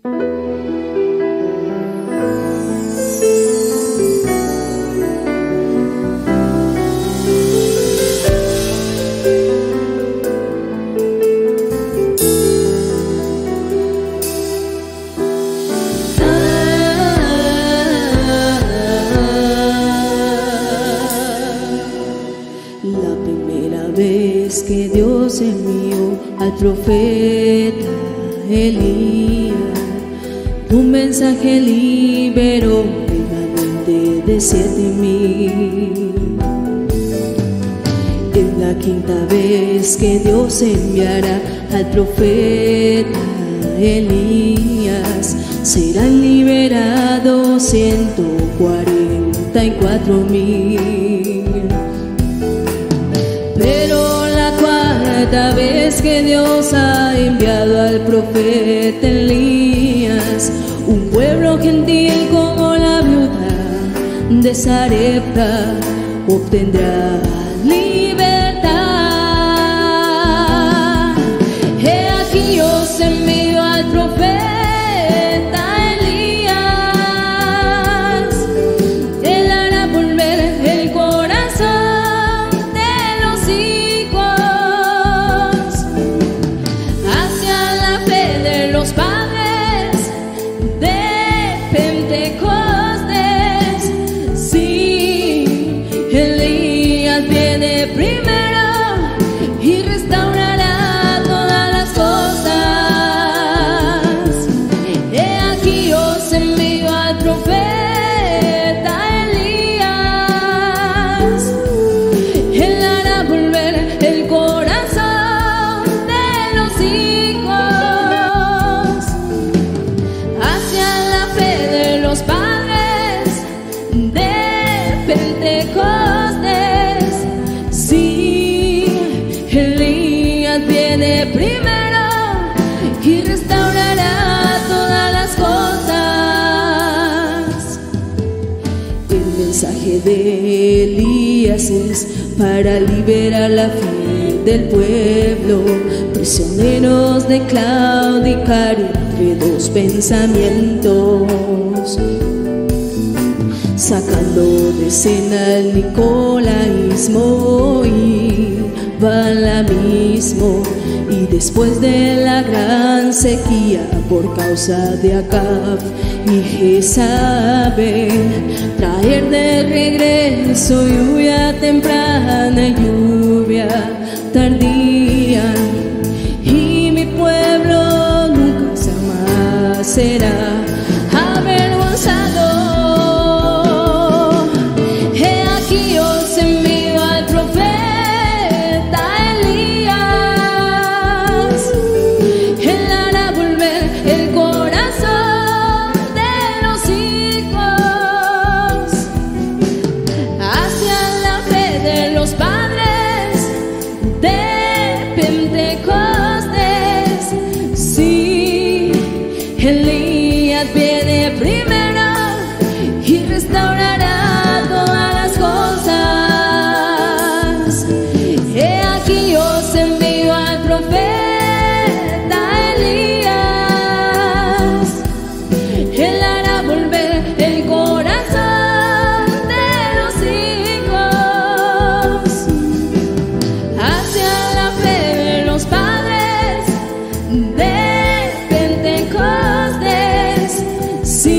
Que Dios envió al profeta Elías, un mensaje liberó remanente de 7,000. Es la quinta vez que Dios enviará al profeta Elías, serán liberados 144,000. Cada vez que Dios ha enviado al profeta Elías, un pueblo gentil como la viuda de Sarepta obtendrá libertad. He aquí os envío al profeta Elías, él hará volver el corazón de los hijos los padres de Pentecostés. Sí, Elías viene primero y restaurará todas las cosas. He aquí os envío al profeta Elías, él hará volver el corazón de los hijos los padres de Pentecostés. Sí, Elías viene primero y restaurará todas las cosas. El mensaje de Elías es para liberar la fe del pueblo, prisioneros de claudicar entre dos pensamientos, sacando de escena el nicolaísmo y balamismo. Y después de la gran sequía por causa de Acab y Jezabel, traer de regreso lluvia temprana y lluvia tardía, y mi pueblo nunca jamás será avergonzado. He aquí os envío al profeta Elías, él hará volver el corazón de los hijos hacia la fe de los padres de Pentecostés. Sí, Elías viene primero y restaurará todas las cosas. He aquí os envío al profeta Elías, él hará volver el corazón de los hijos hacia la fe de los padres de Pentecostés. Sí,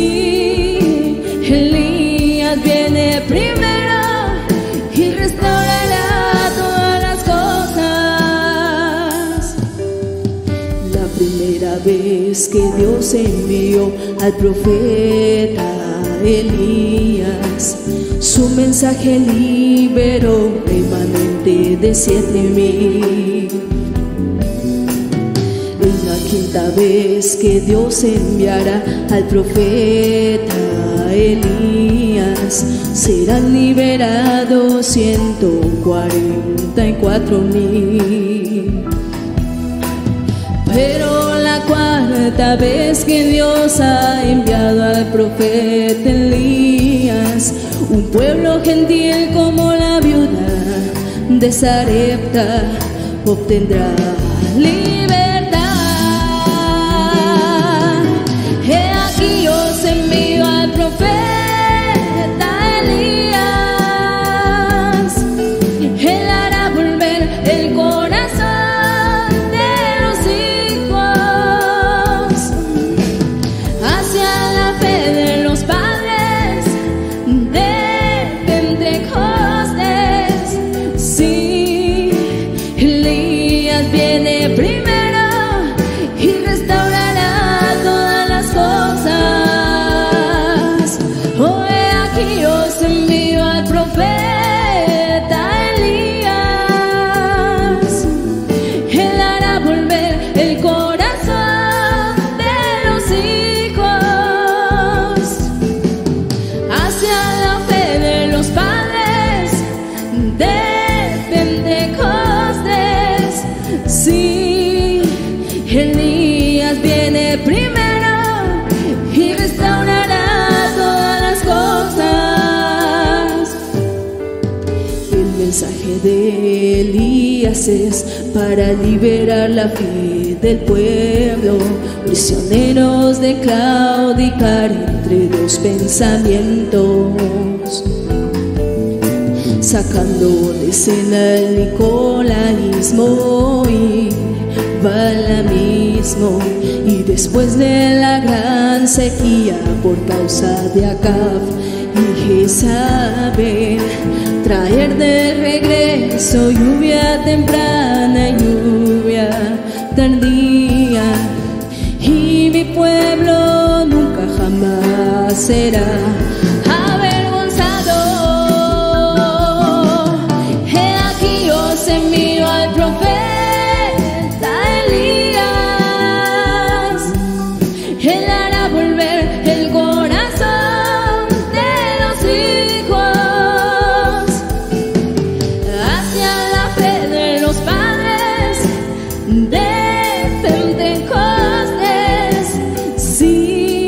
Elías viene primero y restaurará todas las cosas. La primera vez que Dios envió al profeta Elías, su mensaje liberó remanente de 7,000. Es la quinta vez que Dios enviará al profeta Elías, serán liberados 144,000. Pero la cuarta vez que Dios ha enviado al profeta Elías, un pueblo gentil como la viuda de Sarepta obtendrá libertad. aquí os envío al profeta Elías. Él hará volver el corazón de los hijos hacia la fe de los padres de Pentecostés. Sí, Elías viene primero y restaurará todas las cosas. El mensaje de Elías es para liberar la fe del pueblo, prisioneros de claudicar entre dos pensamientos, sacando de escena el nicolaísmo y balamismo, y después de la gran sequía por causa de Acab y Jezabel, traer de regreso lluvia temprana y lluvia tardía, y mi pueblo nunca jamás será avergonzado. He aquí os envío al profeta Elías. Él hará volver el corazón de los hijos hacia la fe de los padres de Pentecostés. Sí,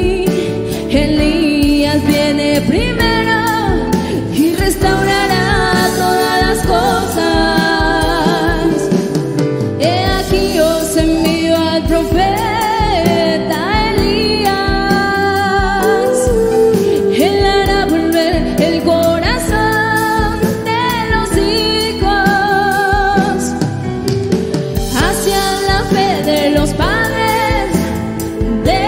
Elías viene primero y restaurará todas las cosas. He aquí os envío al profeta Elías. Él hará volver el corazón de los hijos hacia la fe de los padres de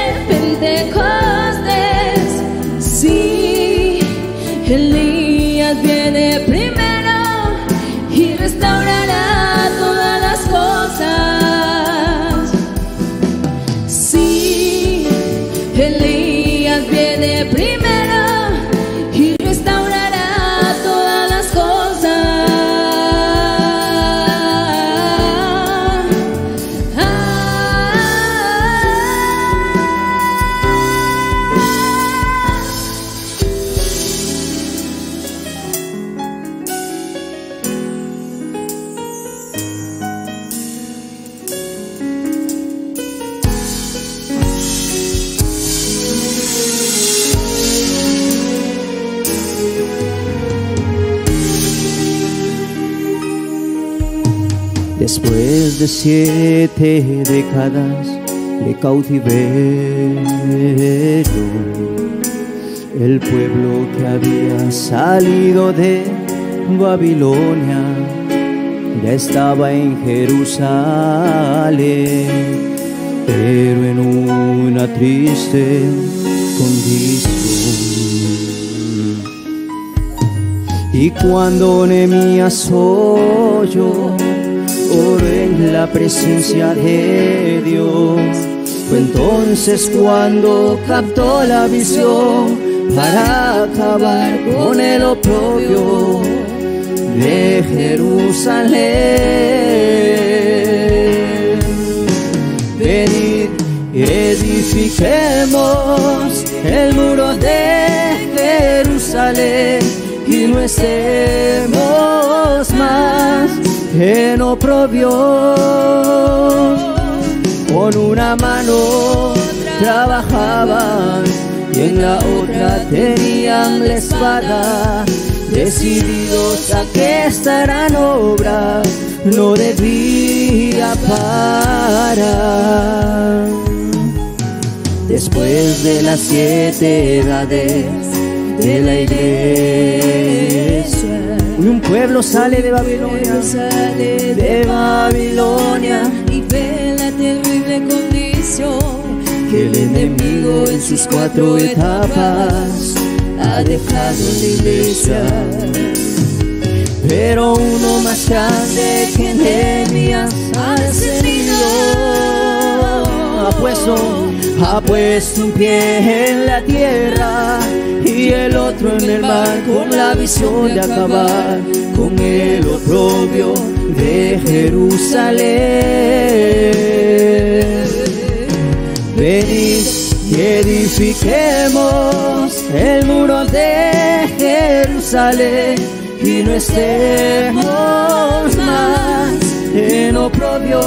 Pentecostés. Sí, Elías viene primero y restaurará todas las cosas. Sí, Elías viene primero y restaurará todas las cosas. Después de 7 décadas de cautiverio, el pueblo que había salido de Babilonia ya estaba en Jerusalén, pero en una triste condición. Y cuando Nehemías oyó, oró en la presencia de Dios, fue entonces cuando captó la visión para acabar con el oprobio de Jerusalén. Venid y edifiquemos el muro de Jerusalén y no estemos más en oprobio. Con una mano trabajaban y en la otra tenían la espada, decididos a que esta gran obra no debía parar. Después de las 7 edades de la iglesia, un pueblo sale de Babilonia, y ve la terrible condición que el enemigo en sus 4 etapas ha dejado la iglesia. Pero uno más grande que Nehemías ha descendido, ha puesto un pie en la tierra y y el otro en el mar, con la visión de acabar con el oprobio de Jerusalén. Venid y edifiquemos el muro de Jerusalén y no estemos más en oprobio.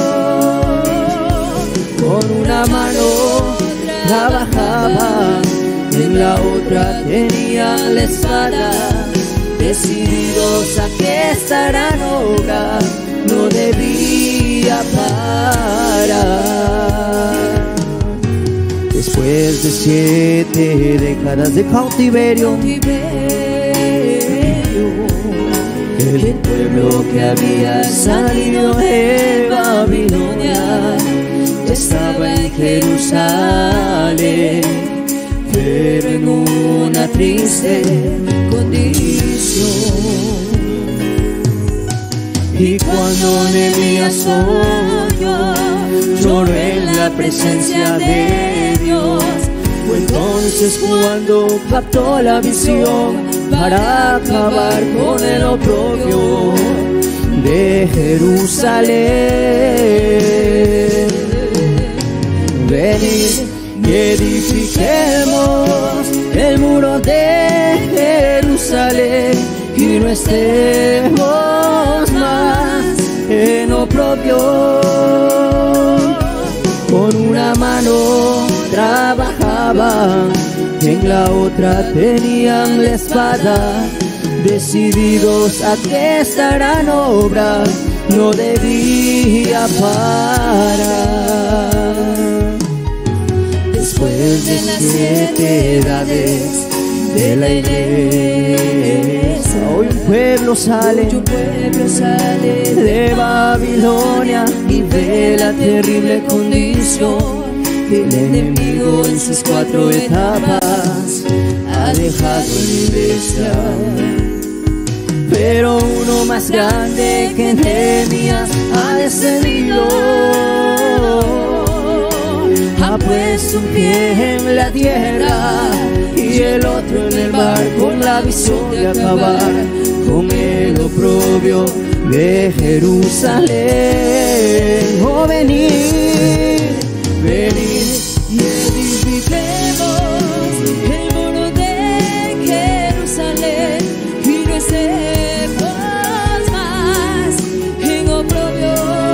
Con una mano trabajaba, en la otra tenían la espada, decididos a que esta gran obra no debía parar. Después de 7 décadas de cautiverio, el pueblo que había salido de Babilonia ya estaba en Jerusalén, pero en una triste condición. Y cuando Nehemías oyó, lloró en la presencia de Dios. Fue entonces cuando captó la visión para acabar con el oprobio de Jerusalén. Venid y edifiquemos el muro de Jerusalén y no estemos más en oprobio. Con una mano trabajaban, en la otra tenían la espada, decididos a que esta gran obra no debía parar. Después de las 7 edades de la iglesia, hoy un pueblo sale de Babilonia y ve la terrible condición. El enemigo en sus 4 etapas ha dejado la iglesia, pero uno más grande que Nehemías ha descendido, ha puesto un pie en la tierra y el otro en el mar, con la visión de acabar con el oprobio de Jerusalén. Oh, venid, venid y edifiquemos el muro de Jerusalén y no estemos más en oprobio.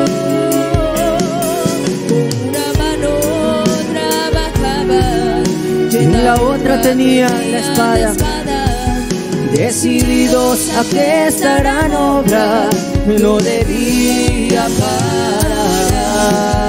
Con una mano trabajaban, en la otra tenía la espada, decididos a que esta gran obra no debía parar.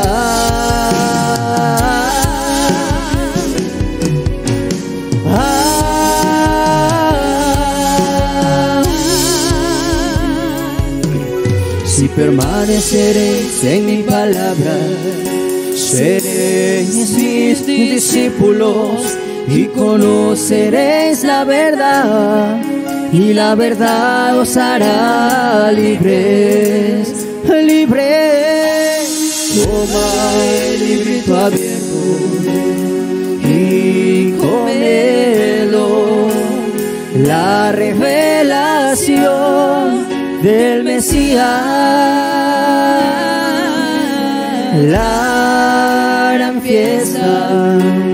Si permaneceréis en mi palabra, seréis mis discípulos y conoceréis la verdad, y la verdad os hará libres, libres. Toma el librito abierto y cómelo, la revelación del Mesías, la gran fiesta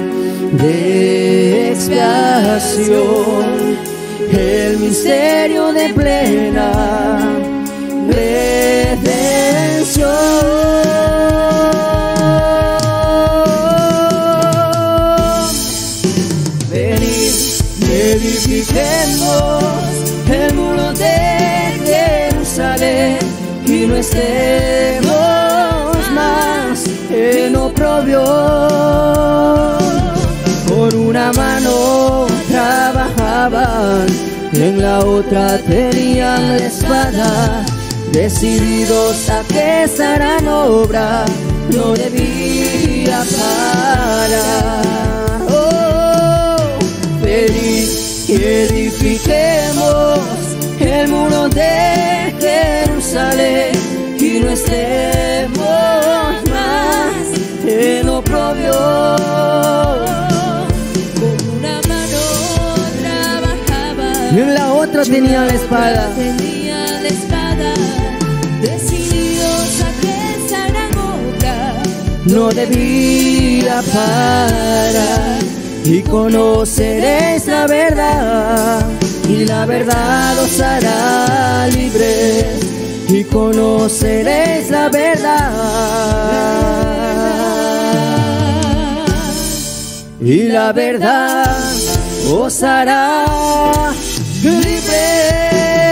de expiación, el misterio de plena redención. Venid, edifiquemos el muro de Jerusalén y no estemos más en oprobio. Con una mano trabajaban, en la otra tenían la espada, decididos a que esta gran obra no debía parar. Oh, venid y edifiquemos el muro de Jerusalén y no estemos más en oprobio. Con una mano y en la otra tenía la espada. Decidiosa que esa gran obra no debía parar. Y conoceréis la verdad, y la verdad os hará libres. Y conoceréis la verdad, y la verdad os hará libres.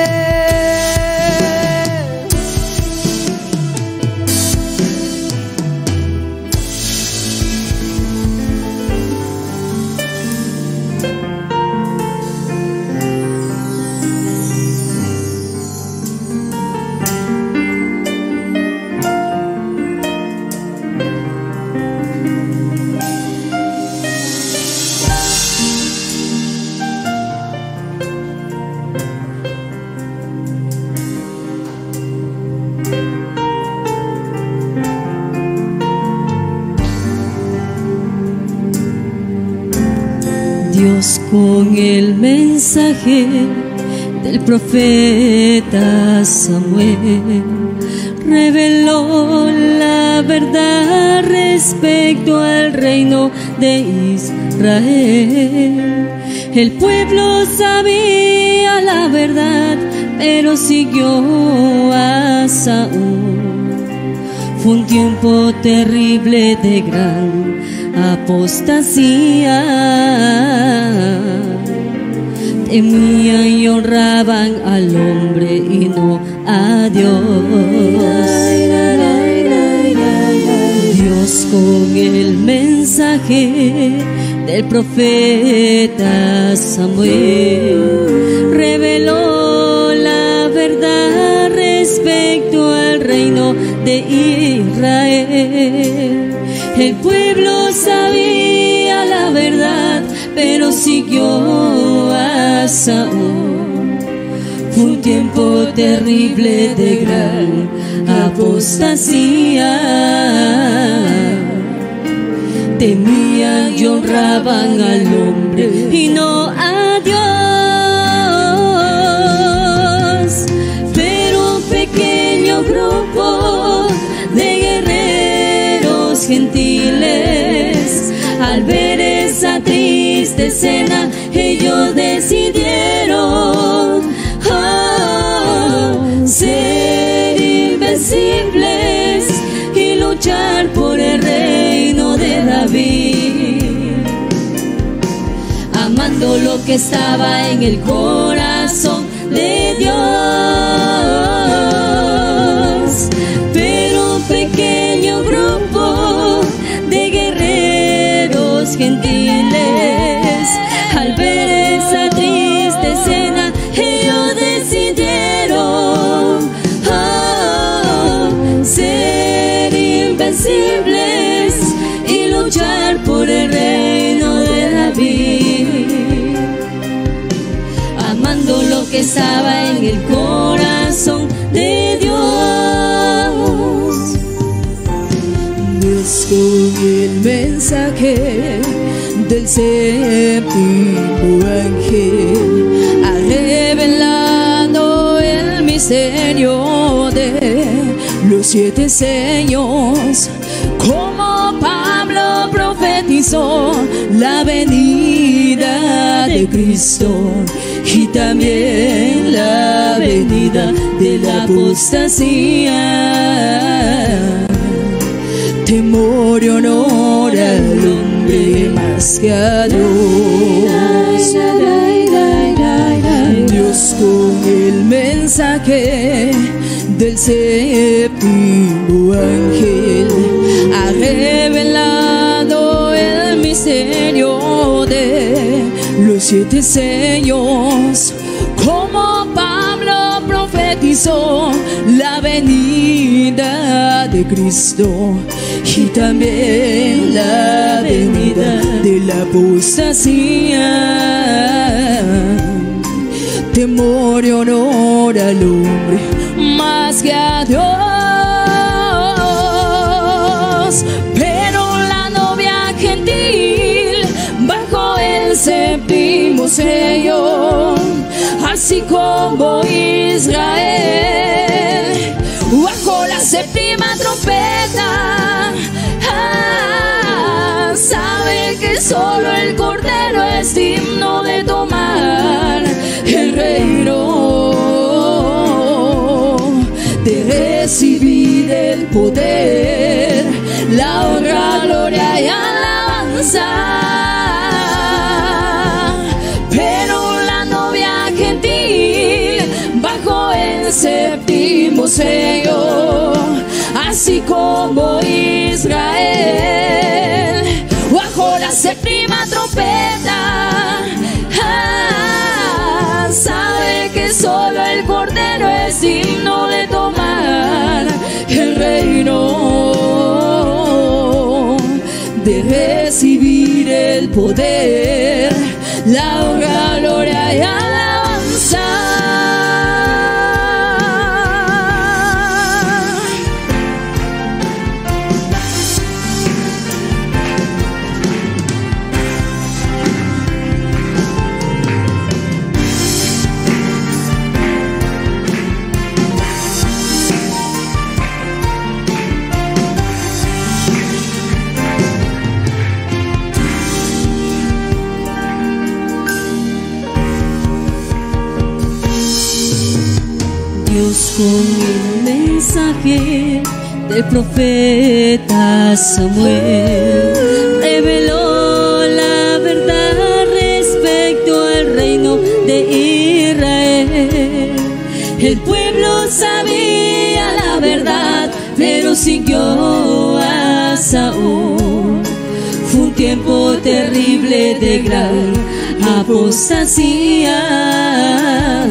Dios con el mensaje del profeta Samuel reveló la verdad respecto al reino de Israel. El pueblo sabía la verdad, pero siguió a Saúl. Fue un tiempo terrible de gran apostasía. Temían y honraban al hombre y no a Dios. Dios con el mensaje del profeta Samuel reveló la verdad respecto al reino de Israel. El pueblo sabía la verdad, pero siguió a Saúl. Fue un tiempo terrible de gran apostasía. Temían y honraban al hombre y no a Dios. Pero un pequeño grupo de guerreros gentiles, al ver esa triste escena, ellos decidieron ser invencibles y luchar por el reino de David, amando lo que estaba en el corazón de Dios. Pero un pequeño grupo de guerreros gentiles, al ver esa triste escena, ellos decidieron ser invencibles y luchar por el reino de David, amando lo que estaba en el corazón de Dios. Dios con el mensaje del séptimo ángel ha revelado el misterio de los 7 sellos, como Pablo profetizó la venida de Cristo y también la venida de la apostasía. Temor y honor al hombre más que a Dios. Dios con el mensaje del séptimo ángel ha revelado el misterio de los 7 sellos, como Pablo profetizó la venida de Cristo y también la venida de la apostasía. Temor y honor al hombre más que a Dios. Pero la novia gentil bajo el séptimo sello, así como Israel bajo la séptima trompeta, sabe que solo el Cordero es digno de tomar el reino, de recibir el poder, la honra, gloria y alabanza. Pero la novia gentil bajo el séptimo sello, así como Israel bajo la séptima trompeta, sabe que solo el Cordero es digno de tomar el reino, de recibir el poder, la honra, gloria y alabanza. Dios con el mensaje del profeta Samuel reveló la verdad respecto al reino de Israel. El pueblo sabía la verdad, pero siguió a Saúl. Fue un tiempo terrible de gran apostasía.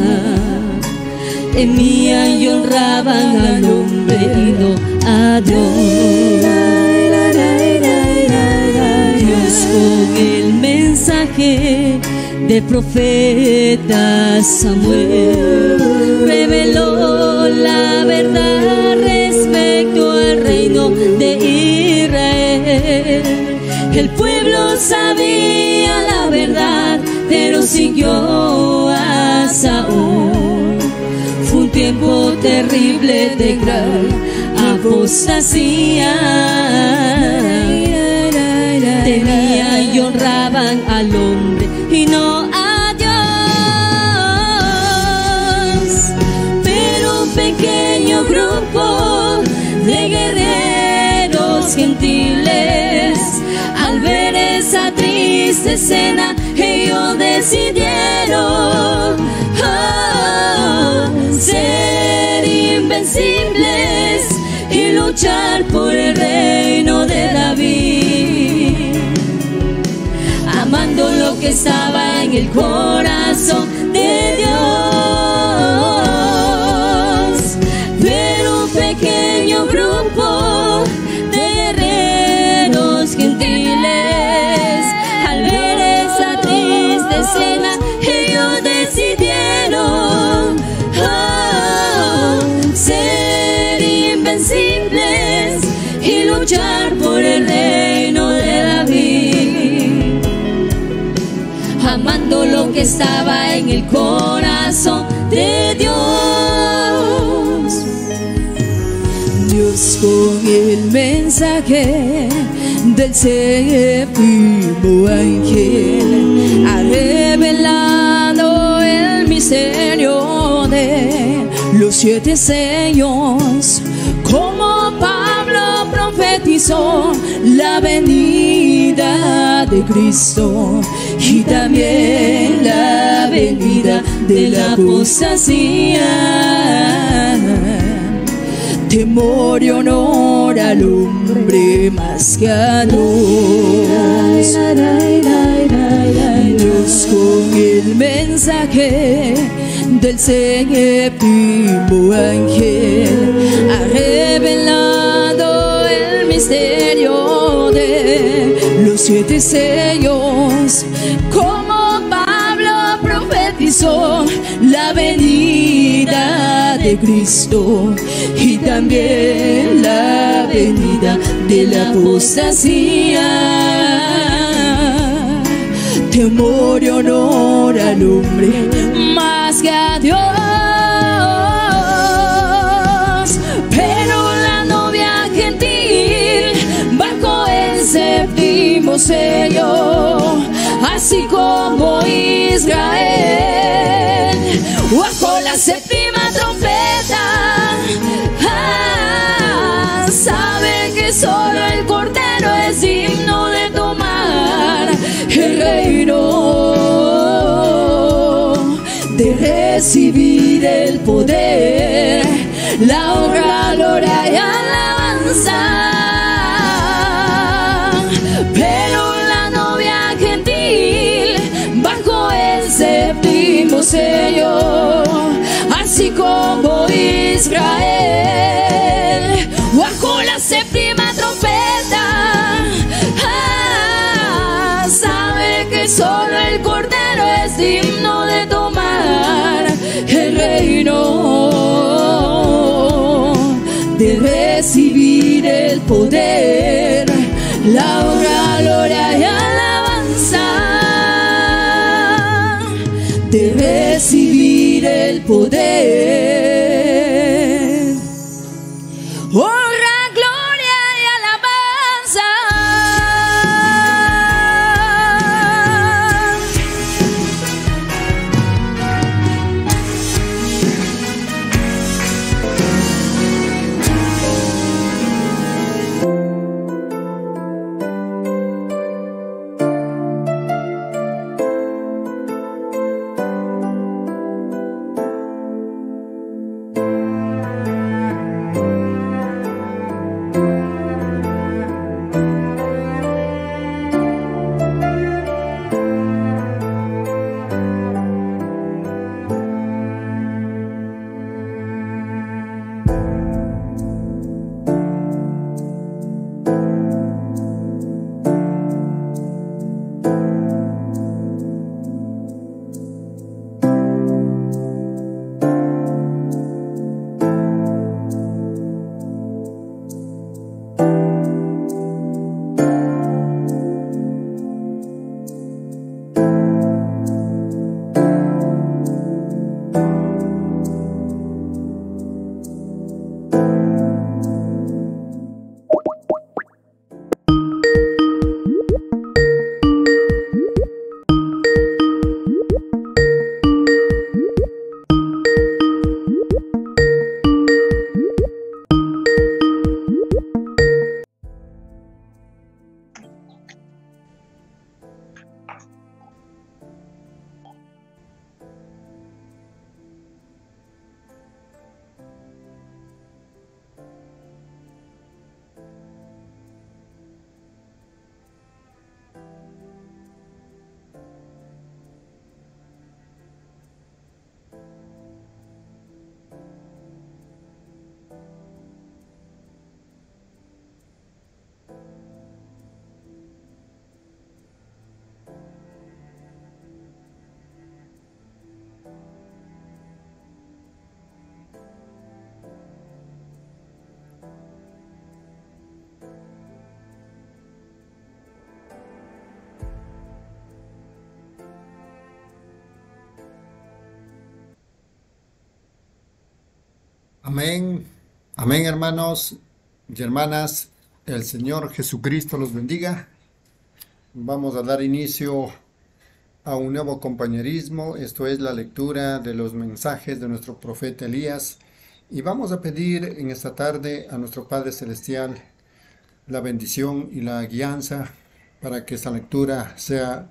Temían y honraban al hombre y no a Dios. Dios con el mensaje del profeta Samuel reveló la verdad respecto al reino de Israel. El pueblo sabía la verdad, pero siguió a Saúl. Fue un tiempo terrible de gran apostasía. Temían y honraban al hombre y no a Dios. Pero un pequeño grupo de guerreros gentiles, al ver esa triste escena, ellos decidieron ser invencibles y luchar por el reino de David, amando lo que estaba en el corazón de Dios. Pero un pequeño grupo de guerreros gentiles, al ver esa triste escena, ellos decidieron ser invencibles y luchar por el reino de David, amando lo que estaba en el corazón de Dios. Dios con el mensaje del séptimo ángel ha revelado el misterio de los 7 sellos, como Pablo profetizó la venida de Cristo y también la venida de la apostasía. Temor y honor al hombre más que a Dios. Dios con el mensaje del séptimo ángel ha revelado el misterio de los 7 sellos, como Pablo profetizó la venida de Cristo y también la venida de la apostasía. temor y honor al hombre más que a Dios. Pero la novia gentil bajo el séptimo sello, así como Israel bajo la séptima trompeta, sabe que solo el Cordero es digno de tomar el reino, de recibir el poder, la honra, gloria y alabanza. Pero la novia gentil bajo el séptimo sello, así como Israel bajo la séptima trompeta, sabe que solo el Cordero es digno de tomar el reino, de recibir el poder, la honra, gloria y alabanza, de recibir el poder, honra, gloria y alabanza. Amén, amén, hermanos y hermanas, el Señor Jesucristo los bendiga. Vamos a dar inicio a un nuevo compañerismo, esto es la lectura de los mensajes de nuestro profeta Elías, y vamos a pedir en esta tarde a nuestro Padre Celestial la bendición y la guianza para que esta lectura sea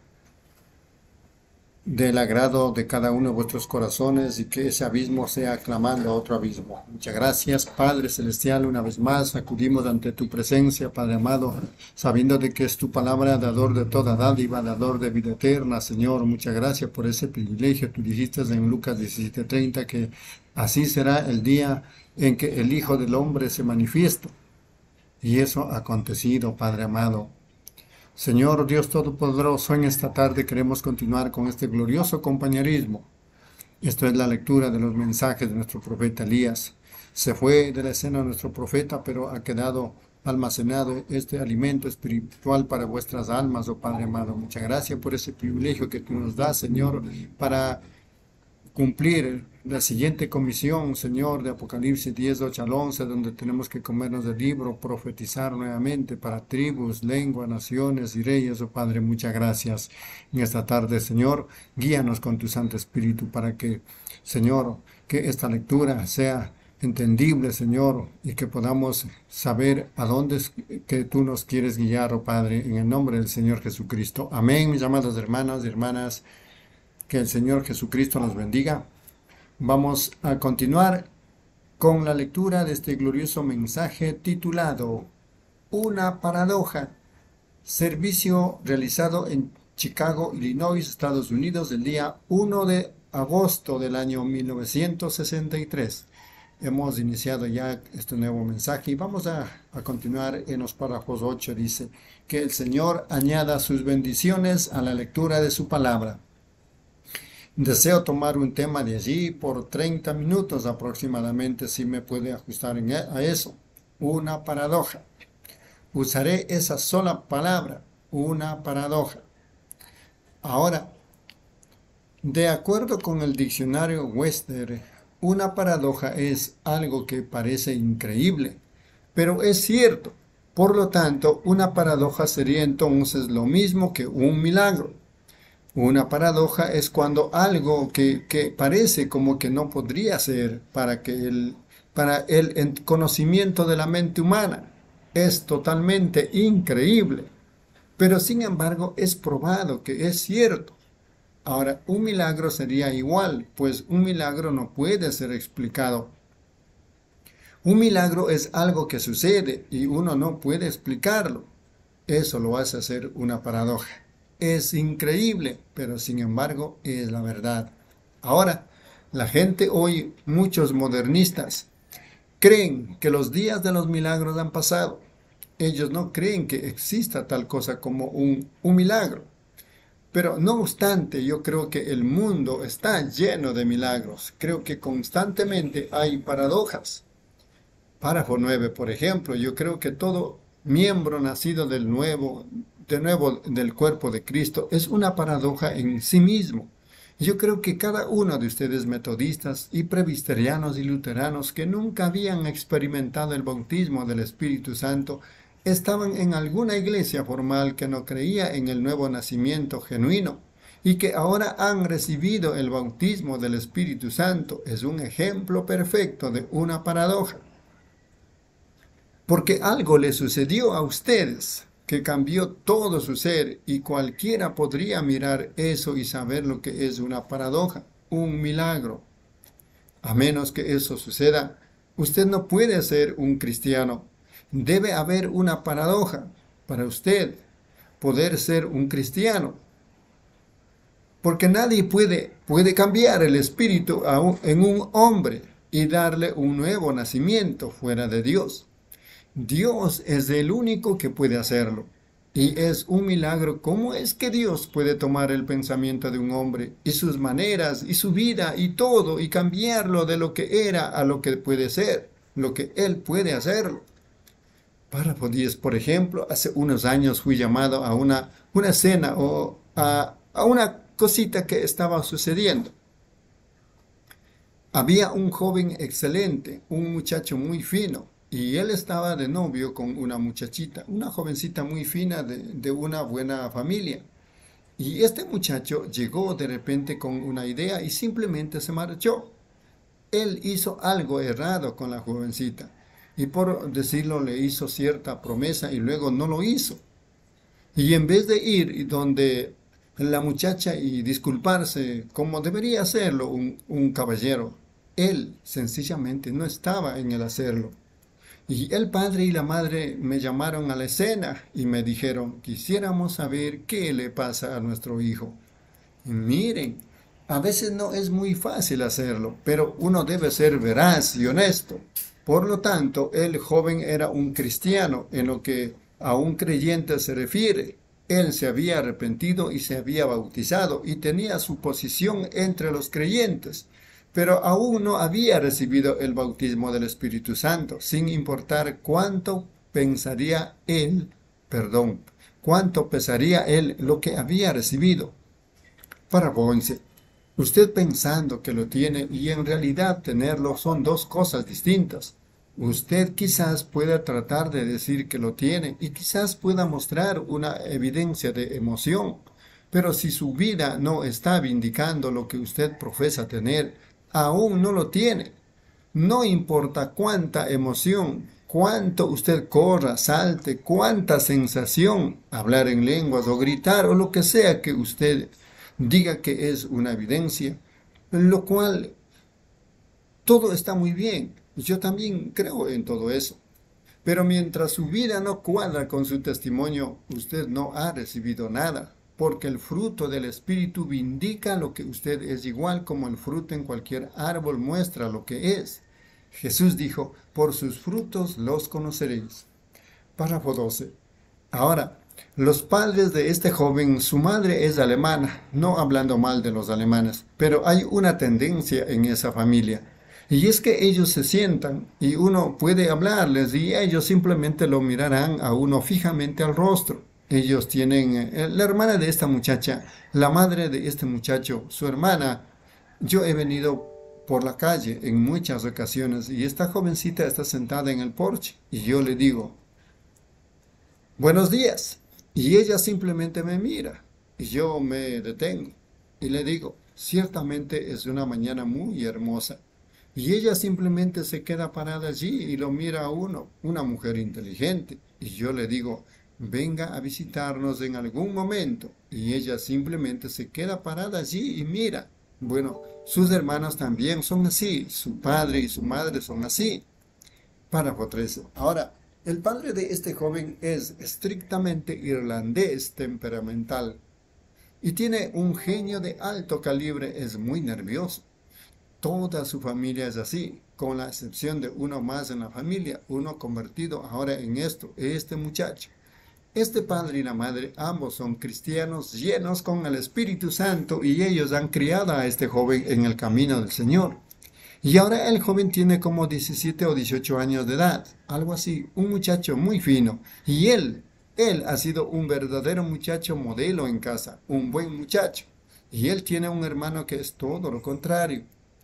del agrado de cada uno de vuestros corazones y que ese abismo sea clamando a otro abismo. Muchas gracias, Padre Celestial. Una vez más acudimos ante tu presencia, Padre amado, sabiendo de que es tu palabra, dador de toda dádiva, dador de vida eterna. Señor, muchas gracias por ese privilegio. Tú dijiste en Lucas 17:30 que así será el día en que el Hijo del Hombre se manifiesta. Y eso ha acontecido, Padre amado. Señor Dios Todopoderoso, en esta tarde queremos continuar con este glorioso compañerismo. Esto es la lectura de los mensajes de nuestro profeta Elías. Se fue de la escena nuestro profeta, pero ha quedado almacenado este alimento espiritual para vuestras almas, oh Padre amado. Muchas gracias por ese privilegio que tú nos das, Señor, para cumplir la siguiente comisión, Señor, de Apocalipsis 10, 8 al 11, donde tenemos que comernos el libro, profetizar nuevamente para tribus, lenguas, naciones y reyes. Oh Padre, muchas gracias en esta tarde, Señor. Guíanos con tu Santo Espíritu para que, Señor, que esta lectura sea entendible, Señor, y que podamos saber a dónde es que tú nos quieres guiar, oh Padre, en el nombre del Señor Jesucristo. Amén, mis amados hermanos y hermanas. Que el Señor Jesucristo nos bendiga. Vamos a continuar con la lectura de este glorioso mensaje titulado Una paradoja. Servicio realizado en Chicago, Illinois, Estados Unidos, el día 1 de agosto del año 1963. Hemos iniciado ya este nuevo mensaje y vamos a continuar en los párrafos 8. Dice que el Señor añada sus bendiciones a la lectura de su palabra. Deseo tomar un tema de allí por 30 minutos aproximadamente, si me puede ajustar a eso. Una paradoja. Usaré esa sola palabra, una paradoja. Ahora, de acuerdo con el diccionario Webster, una paradoja es algo que parece increíble, pero es cierto. Por lo tanto, una paradoja sería entonces lo mismo que un milagro. Una paradoja es cuando algo que parece como que no podría ser para el conocimiento de la mente humana. Es totalmente increíble, pero sin embargo es probado que es cierto. Ahora, un milagro sería igual, pues un milagro no puede ser explicado. Un milagro es algo que sucede y uno no puede explicarlo. Eso lo hace ser una paradoja. Es increíble, pero sin embargo es la verdad. Ahora, la gente hoy, muchos modernistas, creen que los días de los milagros han pasado. Ellos no creen que exista tal cosa como un milagro. Pero no obstante, yo creo que el mundo está lleno de milagros. Creo que constantemente hay paradojas. Párrafo 9, por ejemplo, yo creo que todo miembro nacido de nuevo del cuerpo de Cristo es una paradoja en sí mismo. Yo creo que cada uno de ustedes metodistas y presbiterianos y luteranos que nunca habían experimentado el bautismo del Espíritu Santo estaban en alguna iglesia formal que no creía en el nuevo nacimiento genuino y que ahora han recibido el bautismo del Espíritu Santo. Es un ejemplo perfecto de una paradoja. Porque algo le sucedió a ustedes que cambió todo su ser, y cualquiera podría mirar eso y saber lo que es una paradoja, un milagro. A menos que eso suceda, usted no puede ser un cristiano. Debe haber una paradoja para usted poder ser un cristiano. Porque nadie puede cambiar el espíritu en un hombre y darle un nuevo nacimiento fuera de Dios. Dios es el único que puede hacerlo. Y es un milagro cómo es que Dios puede tomar el pensamiento de un hombre y sus maneras y su vida y todo y cambiarlo de lo que era a lo que puede ser, lo que Él puede hacerlo. Párrafo 10, por ejemplo, hace unos años fui llamado a una cena o a una cosita que estaba sucediendo. Había un joven excelente, un muchacho muy fino. Y él estaba de novio con una muchachita, una jovencita muy fina de una buena familia. Y este muchacho llegó de repente con una idea y simplemente se marchó. Él hizo algo errado con la jovencita. Y por decirlo, le hizo cierta promesa y luego no lo hizo. Y en vez de ir donde la muchacha y disculparse como debería hacerlo un caballero, él sencillamente no estaba en el hacerlo. Y el padre y la madre me llamaron a la escena y me dijeron, quisiéramos saber qué le pasa a nuestro hijo. Y miren, a veces no es muy fácil hacerlo, pero uno debe ser veraz y honesto. Por lo tanto, el joven era un cristiano en lo que a un creyente se refiere. Él se había arrepentido y se había bautizado y tenía su posición entre los creyentes. Pero aún no había recibido el bautismo del Espíritu Santo, sin importar cuánto pensaría él, perdón, cuánto pesaría él lo que había recibido. Párrafo 11. Usted pensando que lo tiene y en realidad tenerlo son dos cosas distintas. Usted quizás pueda tratar de decir que lo tiene y quizás pueda mostrar una evidencia de emoción, pero si su vida no está vindicando lo que usted profesa tener, aún no lo tiene. No importa cuánta emoción, cuánto usted corra, salte, cuánta sensación, hablar en lenguas o gritar o lo que sea que usted diga que es una evidencia, lo cual todo está muy bien. Yo también creo en todo eso. Pero mientras su vida no cuadra con su testimonio, usted no ha recibido nada, porque el fruto del Espíritu vindica lo que usted es, igual como el fruto en cualquier árbol muestra lo que es. Jesús dijo, por sus frutos los conoceréis. Párrafo 12. Ahora, los padres de este joven, su madre es alemana, no hablando mal de los alemanes, pero hay una tendencia en esa familia. Y es que ellos se sientan y uno puede hablarles y ellos simplemente lo mirarán a uno fijamente al rostro. Ellos tienen, la hermana de esta muchacha, la madre de este muchacho, su hermana. Yo he venido por la calle en muchas ocasiones y esta jovencita está sentada en el porche y yo le digo, buenos días. Y ella simplemente me mira y yo me detengo y le digo, ciertamente es una mañana muy hermosa. Y ella simplemente se queda parada allí y lo mira a uno, una mujer inteligente. Y yo le digo, venga a visitarnos en algún momento. Y ella simplemente se queda parada allí y mira. Bueno, sus hermanos también son así, su padre y su madre son así. Párrafo 13. Ahora, el padre de este joven es estrictamente irlandés temperamental y tiene un genio de alto calibre, es muy nervioso. Toda su familia es así, con la excepción de uno más en la familia, uno convertido ahora en esto, este muchacho. Este padre y la madre ambos son cristianos llenos con el Espíritu Santo y ellos han criado a este joven en el camino del Señor. Y ahora el joven tiene como 17 o 18 años de edad, algo así, un muchacho muy fino. Y él ha sido un verdadero muchacho modelo en casa, un buen muchacho. Y él tiene un hermano que es todo lo contrario.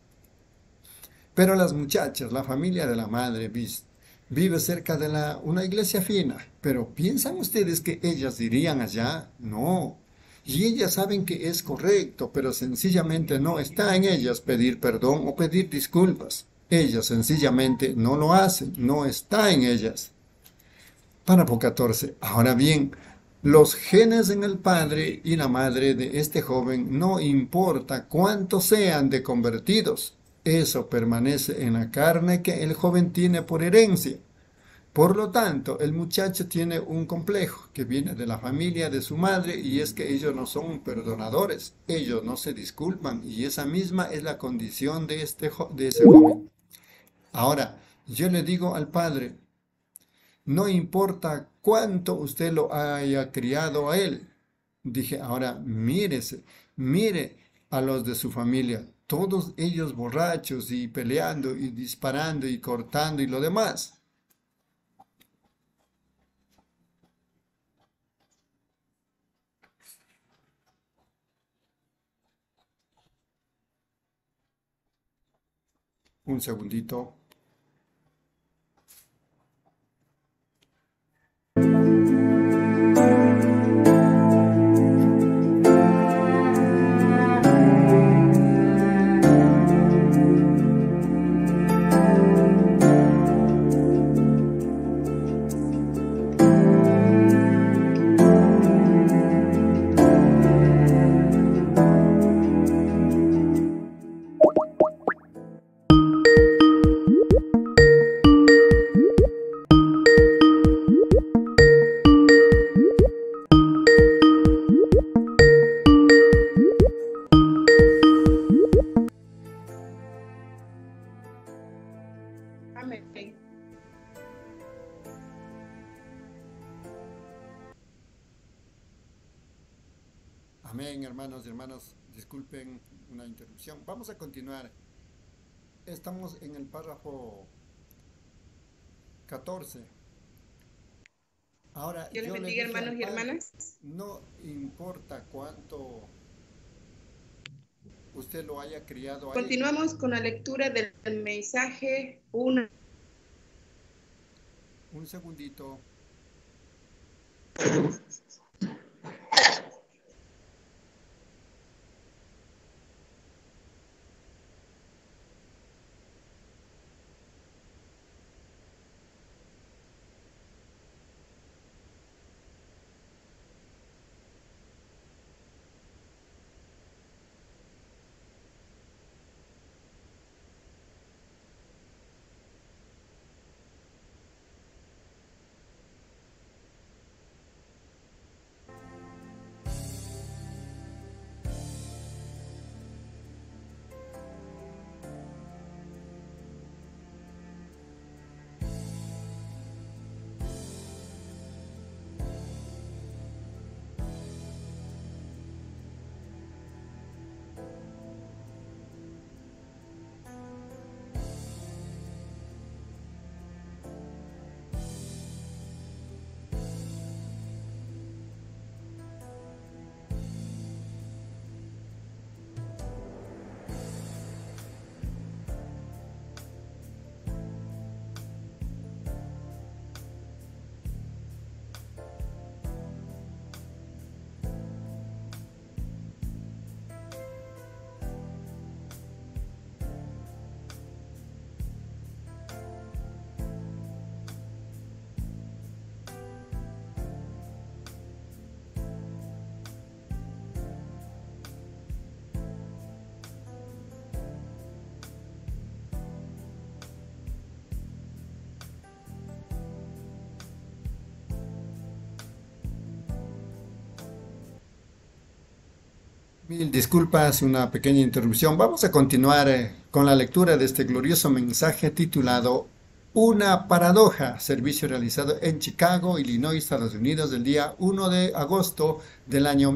Pero las muchachas, la familia de la madre, vive cerca de una iglesia fina. Pero ¿piensan ustedes que ellas irían allá? No. Y ellas saben que es correcto, pero sencillamente no está en ellas pedir perdón o pedir disculpas. Ellas sencillamente no lo hacen, no está en ellas. Párrafo 14. Ahora bien, los genes en el padre y la madre de este joven, no importa cuántos sean de convertidos, eso permanece en la carne que el joven tiene por herencia. Por lo tanto, el muchacho tiene un complejo que viene de la familia de su madre y es que ellos no son perdonadores, ellos no se disculpan y esa misma es la condición de ese joven. Ahora, yo le digo al padre, no importa cuánto usted lo haya criado a él. Dije, ahora mire a los de su familia, todos ellos borrachos y peleando y disparando y cortando y lo demás. Un segundito. Amén. Amén, hermanos y hermanas. Disculpen una interrupción. Vamos a continuar. Estamos en el párrafo 14. Ahora, Dios les yo le bendiga, dije al hermanos y Padre, hermanas. no importa cuánto usted lo haya criado a él. Continuamos con la lectura del mensaje 1. Un segundito. Mil disculpas, una pequeña interrupción. Vamos a continuar con la lectura de este glorioso mensaje titulado Una paradoja, servicio realizado en Chicago, Illinois, Estados Unidos, el día 1 de agosto del año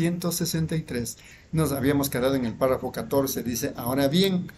1963. Nos habíamos quedado en el párrafo 14, dice, ahora bien,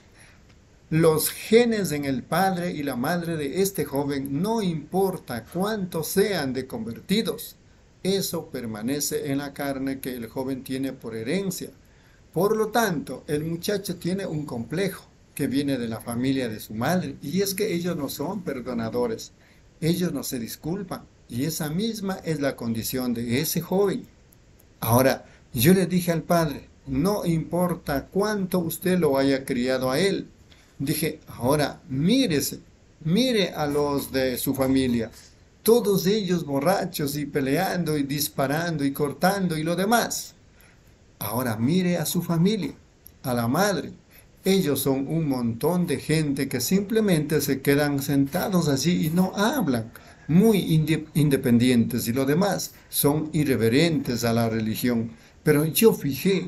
los genes en el padre y la madre de este joven, no importa cuántos sean de convertidos, eso permanece en la carne que el joven tiene por herencia. Por lo tanto, el muchacho tiene un complejo que viene de la familia de su madre, y es que ellos no son perdonadores, ellos no se disculpan, y esa misma es la condición de ese joven. Ahora, yo le dije al padre, no importa cuánto usted lo haya criado a él. Dije, ahora mírese, mire a los de su familia, todos ellos borrachos y peleando y disparando y cortando y lo demás. Ahora mire a su familia, a la madre. Ellos son un montón de gente que simplemente se quedan sentados así y no hablan, muy independientes y lo demás, son irreverentes a la religión. Pero yo fijé,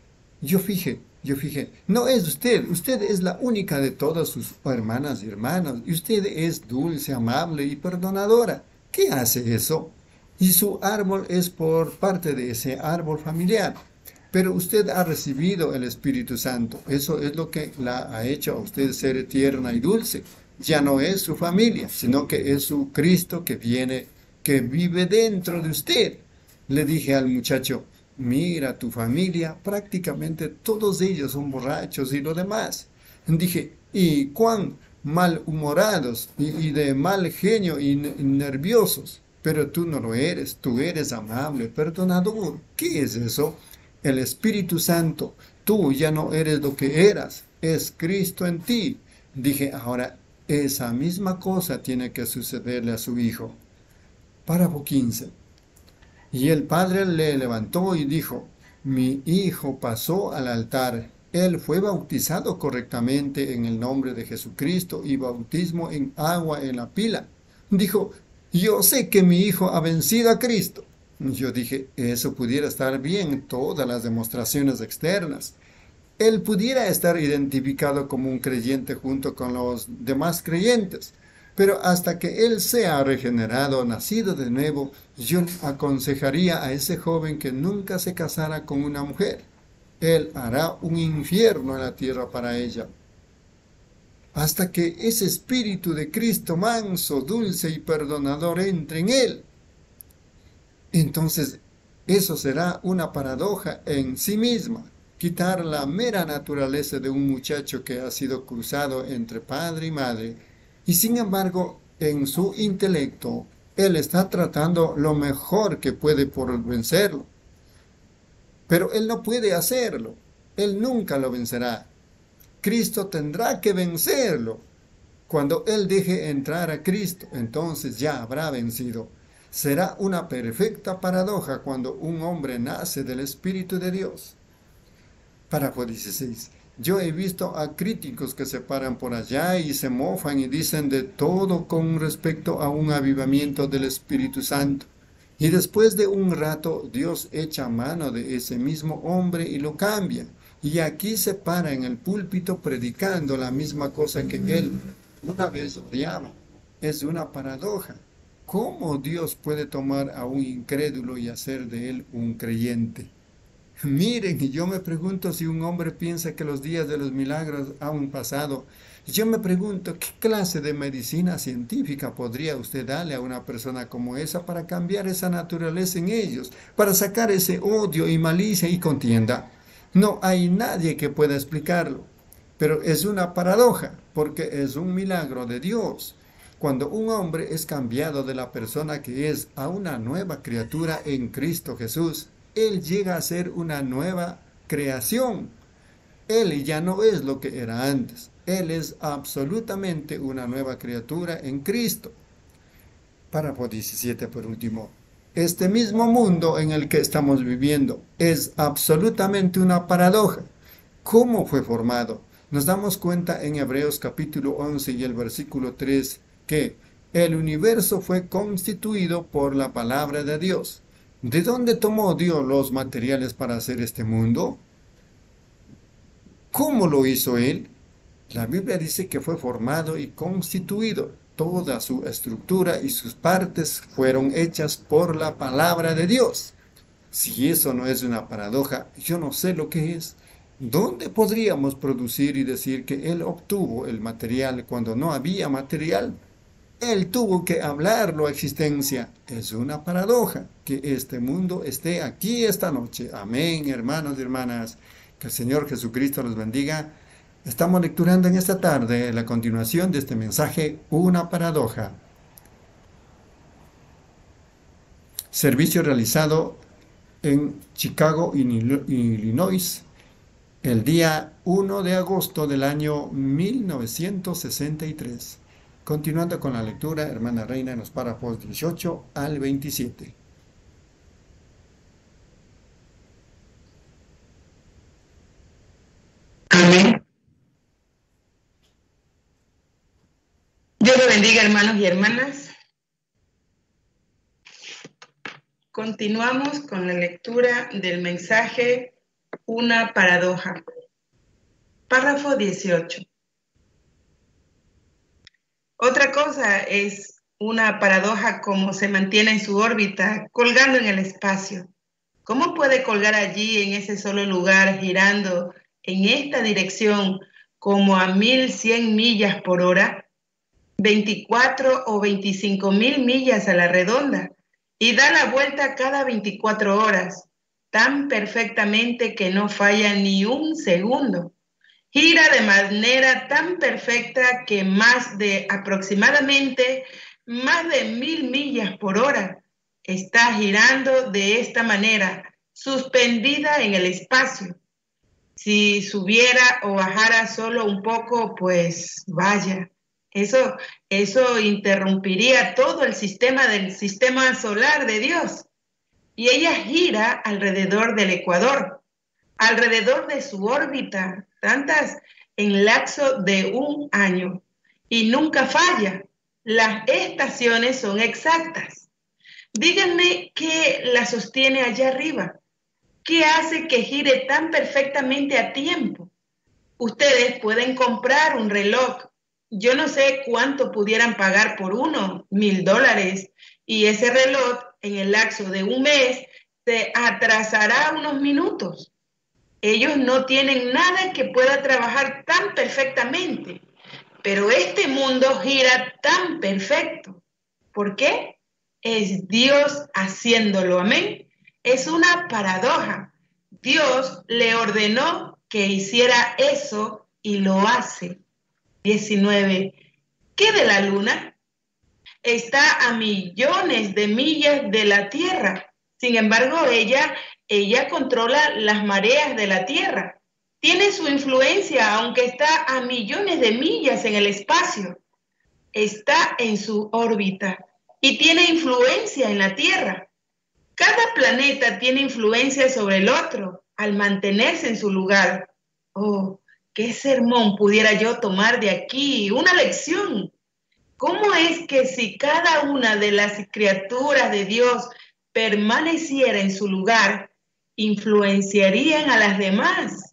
no es usted es la única de todas sus hermanas y hermanos, y usted es dulce, amable y perdonadora. ¿Qué hace eso? Y su árbol es por parte de ese árbol familiar. Pero usted ha recibido el Espíritu Santo. Eso es lo que la ha hecho a usted ser tierna y dulce. Ya no es su familia, sino que es su Cristo que vive dentro de usted. Le dije al muchacho, mira tu familia, prácticamente todos ellos son borrachos y lo demás. Dije, y cuán malhumorados y de mal genio y nerviosos. Pero tú no lo eres, tú eres amable, perdonador. ¿Qué es eso? El Espíritu Santo, tú ya no eres lo que eras, es Cristo en ti. Dije, ahora esa misma cosa tiene que sucederle a su hijo. Párrafo 15. Y el padre le levantó y dijo, mi hijo pasó al altar. Él fue bautizado correctamente en el nombre de Jesucristo y bautismo en agua en la pila. Dijo, yo sé que mi hijo ha vencido a Cristo. Yo dije, eso pudiera estar bien en todas las demostraciones externas. Él pudiera estar identificado como un creyente junto con los demás creyentes. Pero hasta que él sea regenerado, nacido de nuevo, yo aconsejaría a ese joven que nunca se casara con una mujer. Él hará un infierno en la tierra para ella. Hasta que ese espíritu de Cristo manso, dulce y perdonador entre en él. Entonces, eso será una paradoja en sí misma. Quitar la mera naturaleza de un muchacho que ha sido cruzado entre padre y madre, y sin embargo, en su intelecto, él está tratando lo mejor que puede por vencerlo. Pero él no puede hacerlo. Él nunca lo vencerá. Cristo tendrá que vencerlo. Cuando él deje entrar a Cristo, entonces ya habrá vencido. Será una perfecta paradoja cuando un hombre nace del Espíritu de Dios. Párrafo 16. Yo he visto a críticos que se paran por allá y se mofan y dicen de todo con respecto a un avivamiento del Espíritu Santo. Y después de un rato Dios echa mano de ese mismo hombre y lo cambia. Y aquí se para en el púlpito predicando la misma cosa que él una vez odiaba. Es una paradoja. ¿Cómo Dios puede tomar a un incrédulo y hacer de él un creyente? Miren, y yo me pregunto si un hombre piensa que los días de los milagros han pasado. Yo me pregunto, ¿qué clase de medicina científica podría usted darle a una persona como esa para cambiar esa naturaleza en ellos, para sacar ese odio y malicia y contienda? No hay nadie que pueda explicarlo, pero es una paradoja, porque es un milagro de Dios. Cuando un hombre es cambiado de la persona que es a una nueva criatura en Cristo Jesús, él llega a ser una nueva creación. Él ya no es lo que era antes. Él es absolutamente una nueva criatura en Cristo. Párrafo 17 por último. Este mismo mundo en el que estamos viviendo es absolutamente una paradoja. ¿Cómo fue formado? Nos damos cuenta en Hebreos capítulo 11 y el versículo 3 que el universo fue constituido por la palabra de Dios. ¿De dónde tomó Dios los materiales para hacer este mundo? ¿Cómo lo hizo Él? La Biblia dice que fue formado y constituido. Toda su estructura y sus partes fueron hechas por la palabra de Dios. Si eso no es una paradoja, yo no sé lo que es. ¿Dónde podríamos producir y decir que Él obtuvo el material cuando no había material? Él tuvo que hablarlo a existencia. Es una paradoja que este mundo esté aquí esta noche. Amén, hermanos y hermanas. Que el Señor Jesucristo los bendiga. Estamos lecturando en esta tarde la continuación de este mensaje, una paradoja. Servicio realizado en Chicago, Illinois, el día 1 de agosto del año 1963. Continuando con la lectura, hermana Reina, en los párrafos 18 al 27. Amén. Dios lo bendiga, hermanos y hermanas. Continuamos con la lectura del mensaje Una paradoja. Párrafo 18. Otra cosa es una paradoja como se mantiene en su órbita, colgando en el espacio. ¿Cómo puede colgar allí en ese solo lugar, girando en esta dirección como a 1100 millas por hora, 24 o 25,000 millas a la redonda, y da la vuelta cada 24 horas, tan perfectamente que no falla ni un segundo? Gira de manera tan perfecta que aproximadamente más de 1000 millas por hora está girando de esta manera, suspendida en el espacio. Si subiera o bajara solo un poco, pues vaya, eso interrumpiría todo el sistema del sistema solar de Dios. Y ella gira alrededor del ecuador, alrededor de su órbita, tantas en lapso de un año, y nunca falla. Las estaciones son exactas. Díganme qué la sostiene allá arriba. ¿Qué hace que gire tan perfectamente a tiempo? Ustedes pueden comprar un reloj. Yo no sé cuánto pudieran pagar por uno, $1000, y ese reloj en el lapso de un mes se atrasará unos minutos. Ellos no tienen nada que pueda trabajar tan perfectamente, pero este mundo gira tan perfecto. ¿Por qué? es Dios haciéndolo. Amén. Es una paradoja. Dios le ordenó que hiciera eso y lo hace. 19. ¿Qué de la luna? Está a millones de millas de la Tierra. Sin embargo, ella controla las mareas de la Tierra. Tiene su influencia, aunque está a millones de millas en el espacio. Está en su órbita y tiene influencia en la Tierra. Cada planeta tiene influencia sobre el otro al mantenerse en su lugar. Oh, qué sermón pudiera yo tomar de aquí, una lección. ¿Cómo es que si cada una de las criaturas de Dios permaneciera en su lugar, influenciarían a las demás?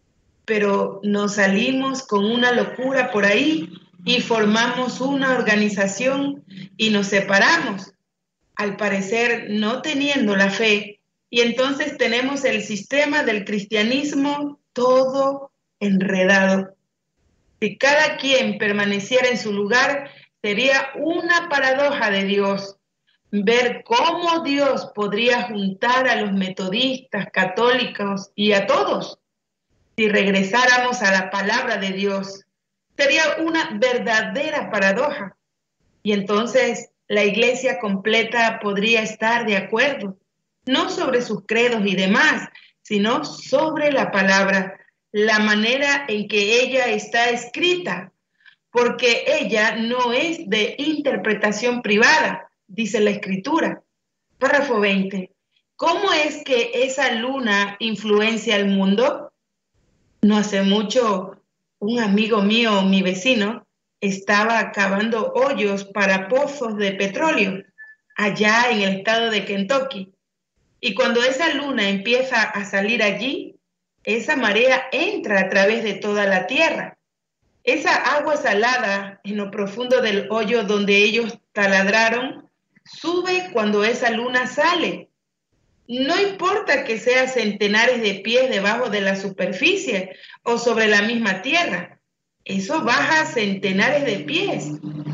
Pero nos salimos con una locura por ahí y formamos una organización y nos separamos, al parecer no teniendo la fe, y entonces tenemos el sistema del cristianismo todo enredado. Si cada quien permaneciera en su lugar, sería una paradoja de Dios. Ver cómo Dios podría juntar a los metodistas, católicos y a todos. Si regresáramos a la palabra de Dios, sería una verdadera paradoja. Y entonces la iglesia completa podría estar de acuerdo, no sobre sus credos y demás, sino sobre la palabra, la manera en que ella está escrita, porque ella no es de interpretación privada, dice la Escritura. Párrafo 20. ¿Cómo es que esa luna influencia al mundo? No hace mucho, un amigo mío, mi vecino, estaba cavando hoyos para pozos de petróleo allá en el estado de Kentucky. Y cuando esa luna empieza a salir allí, esa marea entra a través de toda la tierra. Esa agua salada en lo profundo del hoyo donde ellos taladraron, sube cuando esa luna sale. No importa que sea centenares de pies debajo de la superficie o sobre la misma tierra, eso baja centenares de pies.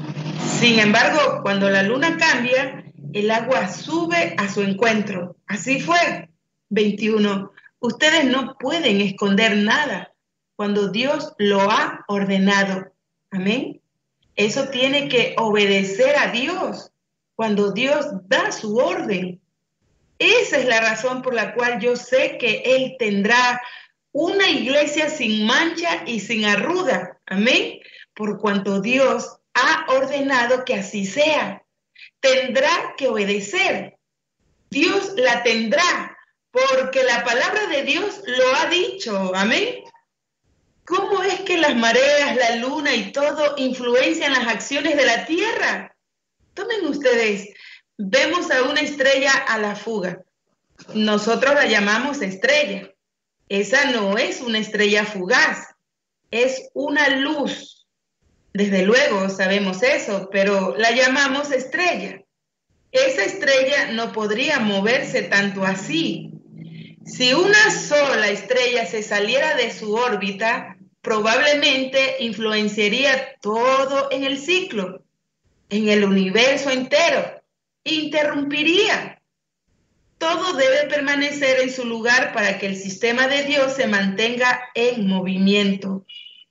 Sin embargo, cuando la luna cambia, el agua sube a su encuentro. Así fue. 21. Ustedes no pueden esconder nada cuando Dios lo ha ordenado. Amén. Eso tiene que obedecer a Dios cuando Dios da su orden. Esa es la razón por la cual yo sé que Él tendrá una iglesia sin mancha y sin arruga. Amén. Por cuanto Dios ha ordenado que así sea. Tendrá que obedecer. Dios la tendrá porque la palabra de Dios lo ha dicho. Amén. ¿Cómo es que las mareas, la luna y todo influencian las acciones de la tierra? Tomen ustedes, vemos a una estrella a la fuga. Nosotros la llamamos estrella. Esa no es una estrella fugaz, es una luz. Desde luego sabemos eso, pero la llamamos estrella. Esa estrella no podría moverse tanto así. Si una sola estrella se saliera de su órbita, probablemente influenciaría todo en el ciclo, en el universo entero, interrumpiría. Todo debe permanecer en su lugar para que el sistema de Dios se mantenga en movimiento.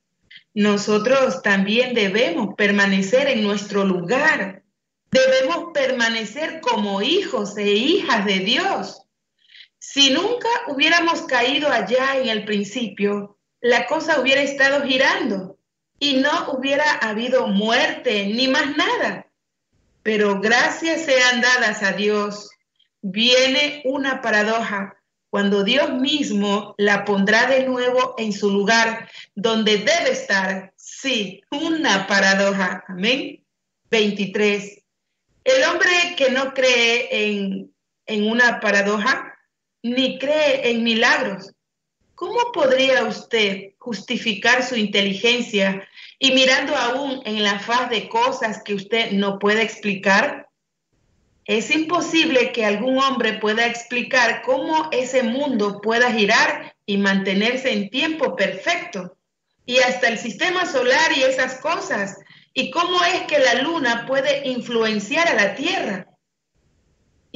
Nosotros también debemos permanecer en nuestro lugar. Debemos permanecer como hijos e hijas de Dios. Si nunca hubiéramos caído allá en el principio, la cosa hubiera estado girando y no hubiera habido muerte ni más nada. Pero gracias sean dadas a Dios, viene una paradoja cuando Dios mismo la pondrá de nuevo en su lugar donde debe estar. Sí, una paradoja. Amén. 23. El hombre que no cree en una paradoja, ni cree en milagros, ¿cómo podría usted justificar su inteligencia y mirando aún en la faz de cosas que usted no puede explicar? Es imposible que algún hombre pueda explicar cómo ese mundo pueda girar y mantenerse en tiempo perfecto. Y hasta el sistema solar y esas cosas. ¿Y cómo es que la luna puede influenciar a la Tierra?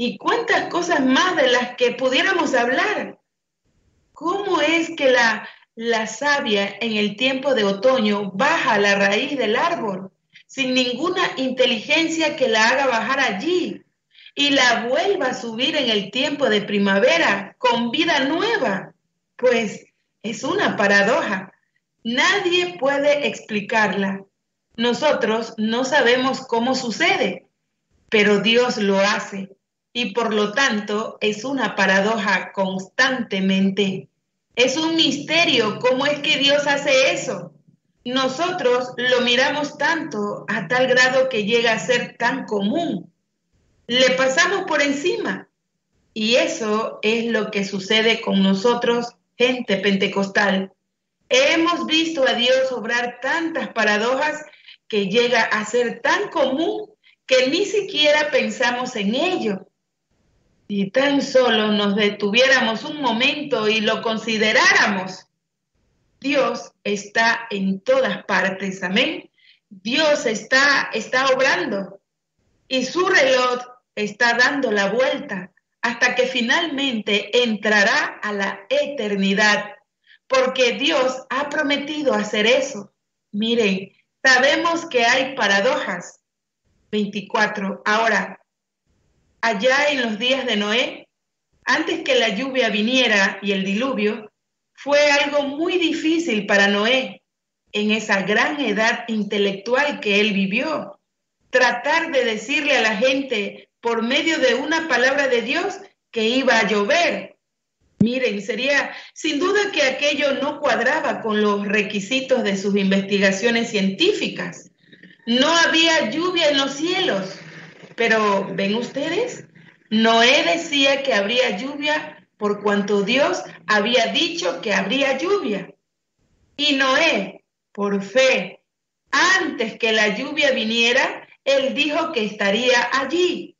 y cuántas cosas más de las que pudiéramos hablar. ¿Cómo es que la savia en el tiempo de otoño baja a la raíz del árbol sin ninguna inteligencia que la haga bajar allí y la vuelva a subir en el tiempo de primavera con vida nueva? Pues es una paradoja. Nadie puede explicarla. Nosotros no sabemos cómo sucede, pero Dios lo hace y por lo tanto es una paradoja constantemente. Es un misterio cómo es que Dios hace eso. Nosotros lo miramos tanto a tal grado que llega a ser tan común. Le pasamos por encima. Y eso es lo que sucede con nosotros, gente pentecostal. Hemos visto a Dios obrar tantas paradojas que llega a ser tan común que ni siquiera pensamos en ello. Si tan solo nos detuviéramos un momento y lo consideráramos, Dios está en todas partes, amén. Dios está obrando y su reloj está dando la vuelta hasta que finalmente entrará a la eternidad, porque Dios ha prometido hacer eso. Miren, sabemos que hay paradojas. 24. Ahora, allá en los días de Noé, antes que la lluvia viniera y el diluvio, fue algo muy difícil para Noé, en esa gran edad intelectual que él vivió, tratar de decirle a la gente por medio de una palabra de Dios que iba a llover. Miren, sería sin duda que aquello no cuadraba con los requisitos de sus investigaciones científicas. No había lluvia en los cielos, pero ¿ven ustedes? Noé decía que habría lluvia por cuanto Dios había dicho que habría lluvia. Y Noé, por fe, antes que la lluvia viniera, él dijo que estaría allí.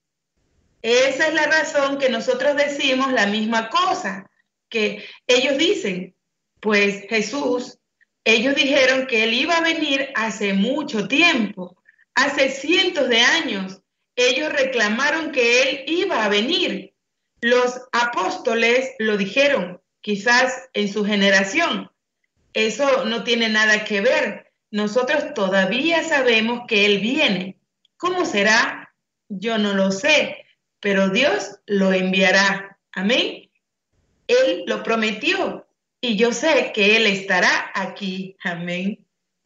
Esa es la razón que nosotros decimos la misma cosa que ellos dicen. Pues Jesús, ellos dijeron que él iba a venir hace mucho tiempo, hace cientos de años. Ellos reclamaron que él iba a venir. Los apóstoles lo dijeron, quizás en su generación. Eso no tiene nada que ver. Nosotros todavía sabemos que él viene. ¿Cómo será? Yo no lo sé, pero Dios lo enviará. Amén. Él lo prometió y yo sé que él estará aquí. Amén.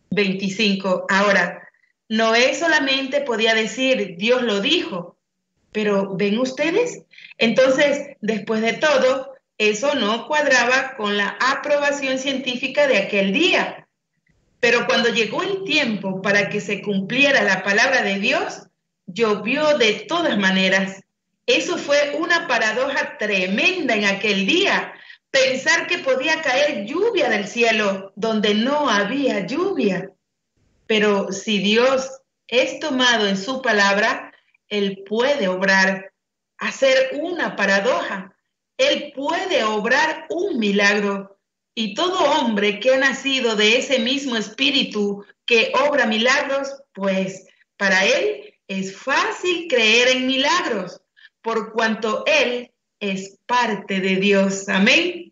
25. Ahora, Noé solamente podía decir, Dios lo dijo, pero ¿ven ustedes? Entonces, después de todo, eso no cuadraba con la aprobación científica de aquel día. Pero cuando llegó el tiempo para que se cumpliera la palabra de Dios, llovió de todas maneras. Eso fue una paradoja tremenda en aquel día. Pensar que podía caer lluvia del cielo donde no había lluvia. Pero si Dios es tomado en su palabra, Él puede obrar, hacer una paradoja. Él puede obrar un milagro. Y todo hombre que ha nacido de ese mismo espíritu que obra milagros, pues para él es fácil creer en milagros, por cuanto él es parte de Dios. Amén.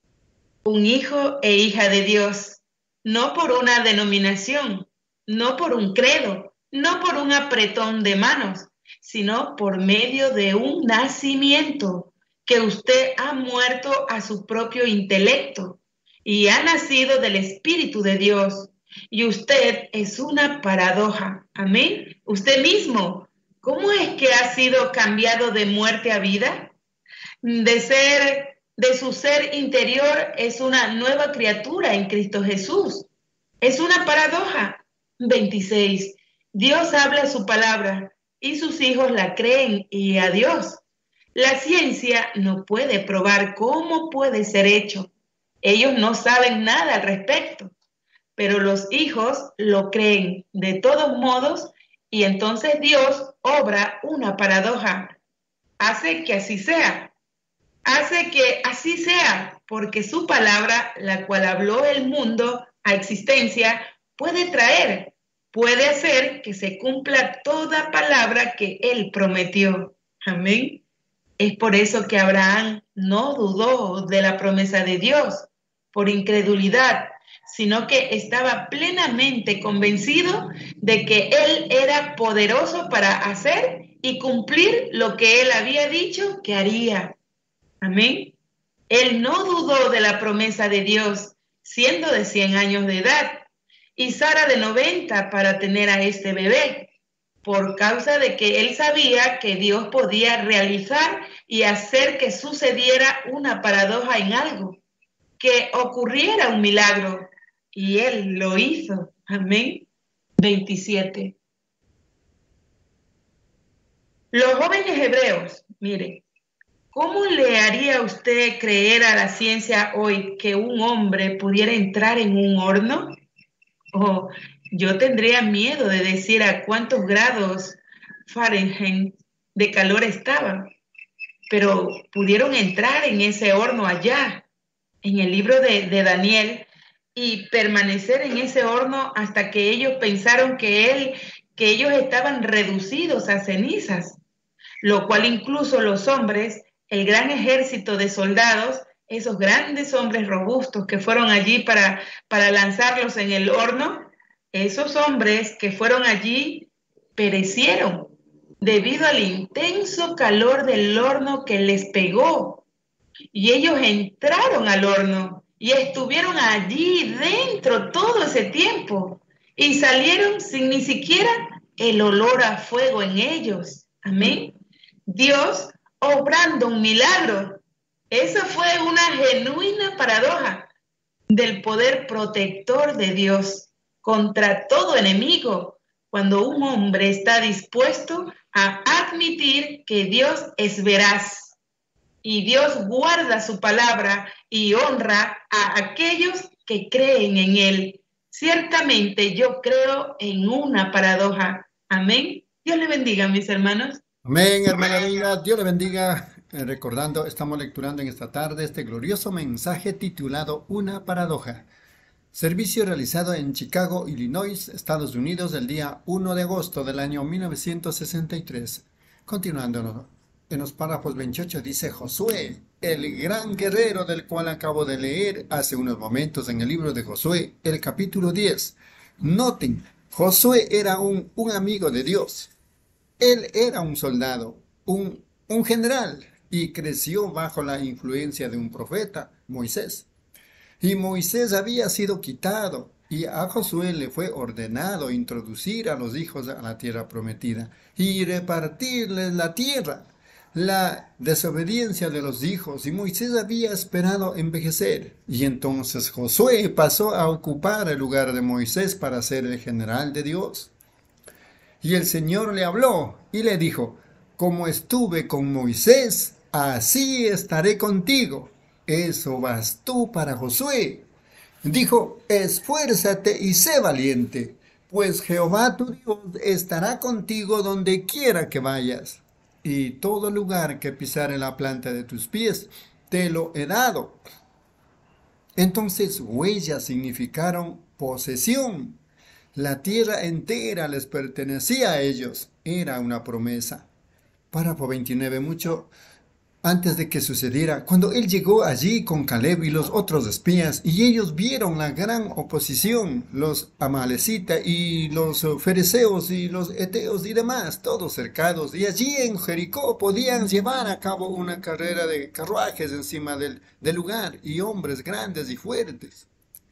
Un hijo e hija de Dios, no por una denominación, no por un credo, no por un apretón de manos, sino por medio de un nacimiento, que usted ha muerto a su propio intelecto y ha nacido del Espíritu de Dios. Y usted es una paradoja. Amén. Usted mismo, ¿cómo es que ha sido cambiado de muerte a vida? De su ser interior es una nueva criatura en Cristo Jesús. Es una paradoja. 26. Dios habla su palabra y sus hijos la creen y a Dios. La ciencia no puede probar cómo puede ser hecho. Ellos no saben nada al respecto, pero los hijos lo creen de todos modos y entonces Dios obra una paradoja. Hace que así sea. Hace que así sea, porque su palabra, la cual habló el mundo a existencia, puede hacer que se cumpla toda palabra que Él prometió. Amén. Es por eso que Abraham no dudó de la promesa de Dios por incredulidad, sino que estaba plenamente convencido de que él era poderoso para hacer y cumplir lo que él había dicho que haría. Amén. Él no dudó de la promesa de Dios, siendo de 100 años de edad, y Sara de 90 para tener a este bebé, por causa de que él sabía que Dios podía realizar y hacer que sucediera una paradoja en algo, que ocurriera un milagro, y él lo hizo. Amén. 27. Los jóvenes hebreos, mire, ¿cómo le haría usted creer a la ciencia hoy que un hombre pudiera entrar en un horno? Oh, yo tendría miedo de decir a cuántos grados Fahrenheit de calor estaban, pero pudieron entrar en ese horno allá, en el libro de Daniel, y permanecer en ese horno hasta que ellos pensaron que ellos estaban reducidos a cenizas, lo cual incluso los hombres, el gran ejército de soldados, esos grandes hombres robustos que fueron allí para lanzarlos en el horno, esos hombres que fueron allí perecieron debido al intenso calor del horno que les pegó. Y ellos entraron al horno y estuvieron allí dentro todo ese tiempo y salieron sin ni siquiera el olor a fuego en ellos. Amén. Dios obrando un milagro. Esa fue una genuina paradoja del poder protector de Dios contra todo enemigo, cuando un hombre está dispuesto a admitir que Dios es veraz y Dios guarda su palabra y honra a aquellos que creen en Él. Ciertamente yo creo en una paradoja. Amén. Dios le bendiga, mis hermanos. Amén, hermana Reina, Dios le bendiga. Recordando, estamos lecturando en esta tarde este glorioso mensaje titulado Una paradoja. Servicio realizado en Chicago, Illinois, Estados Unidos, el día 1 de agosto del año 1963. Continuando, en los párrafos 28 dice Josué, el gran guerrero del cual acabo de leer hace unos momentos en el libro de Josué, el capítulo 10. Noten, Josué era un amigo de Dios. Él era un soldado, un general, y creció bajo la influencia de un profeta, Moisés. Y Moisés había sido quitado, y a Josué le fue ordenado introducir a los hijos a la tierra prometida y repartirles la tierra. La desobediencia de los hijos, y Moisés había esperado envejecer, y entonces Josué pasó a ocupar el lugar de Moisés para ser el general de Dios. Y el Señor le habló y le dijo, como estuve con Moisés, así estaré contigo. Eso vas tú para Josué. Dijo, esfuérzate y sé valiente, pues Jehová tu Dios estará contigo donde quiera que vayas. Y todo lugar que pisare la planta de tus pies, te lo he dado. Entonces huellas significaron posesión. La tierra entera les pertenecía a ellos. Era una promesa. Párrafo 29, mucho antes de que sucediera, cuando él llegó allí con Caleb y los otros espías, y ellos vieron la gran oposición, los amalecitas y los fereceos y los eteos y demás, todos cercados, y allí en Jericó podían llevar a cabo una carrera de carruajes encima del lugar, y hombres grandes y fuertes.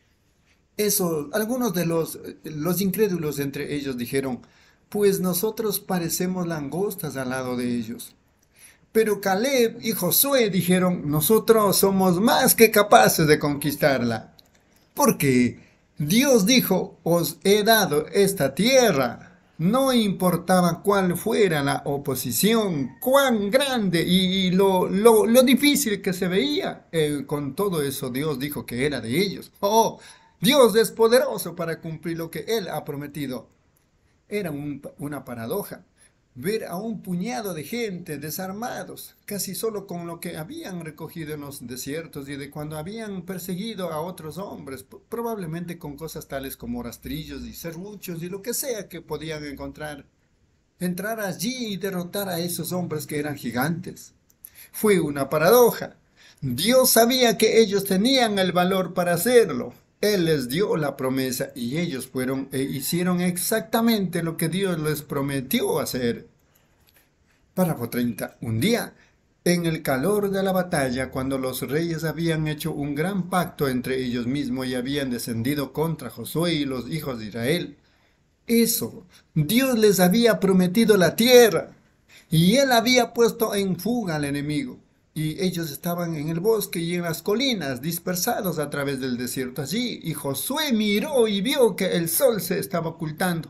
Eso, algunos de los incrédulos entre ellos dijeron, pues nosotros parecemos langostas al lado de ellos. Pero Caleb y Josué dijeron, nosotros somos más que capaces de conquistarla. Porque Dios dijo, os he dado esta tierra. No importaba cuál fuera la oposición, cuán grande y lo difícil que se veía. Con todo eso Dios dijo que era de ellos. Oh, Dios es poderoso para cumplir lo que Él ha prometido. Era una paradoja. Ver a un puñado de gente desarmados, casi solo con lo que habían recogido en los desiertos y de cuando habían perseguido a otros hombres, probablemente con cosas tales como rastrillos y serruchos y lo que sea que podían encontrar. Entrar allí y derrotar a esos hombres que eran gigantes. Fue una paradoja. Dios sabía que ellos tenían el valor para hacerlo. Él les dio la promesa y ellos fueron e hicieron exactamente lo que Dios les prometió hacer. Párrafo 30. Un día, en el calor de la batalla, cuando los reyes habían hecho un gran pacto entre ellos mismos y habían descendido contra Josué y los hijos de Israel, Dios les había prometido la tierra y él había puesto en fuga al enemigo. Y ellos estaban en el bosque y en las colinas, dispersados a través del desierto allí. Y Josué miró y vio que el sol se estaba ocultando.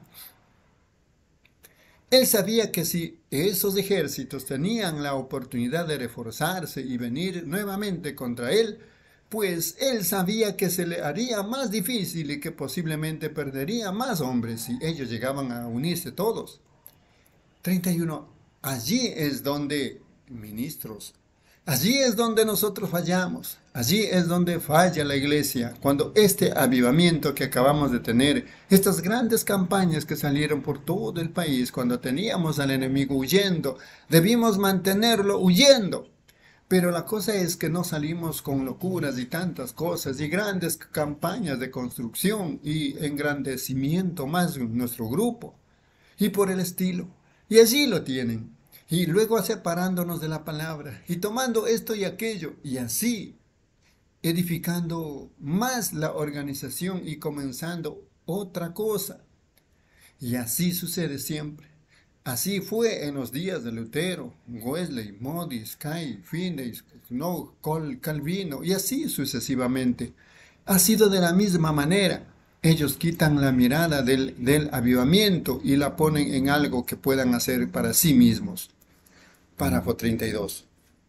Él sabía que si esos ejércitos tenían la oportunidad de reforzarse y venir nuevamente contra él, pues él sabía que se le haría más difícil y que posiblemente perdería más hombres si ellos llegaban a unirse todos. 31. Allí es donde, ministros, allí es donde nosotros fallamos, allí es donde falla la iglesia, cuando este avivamiento que acabamos de tener, estas grandes campañas que salieron por todo el país, cuando teníamos al enemigo huyendo, debimos mantenerlo huyendo. Pero la cosa es que no salimos con locuras y tantas cosas y grandes campañas de construcción y engrandecimiento más en nuestro grupo y por el estilo. Y allí lo tienen. Y luego separándonos de la palabra y tomando esto y aquello y así edificando más la organización y comenzando otra cosa. Y así sucede siempre. Así fue en los días de Lutero, Wesley, Moody, Sky, Finney, Knox, Calvino y así sucesivamente. Ha sido de la misma manera. Ellos quitan la mirada del avivamiento y la ponen en algo que puedan hacer para sí mismos. Párrafo 32.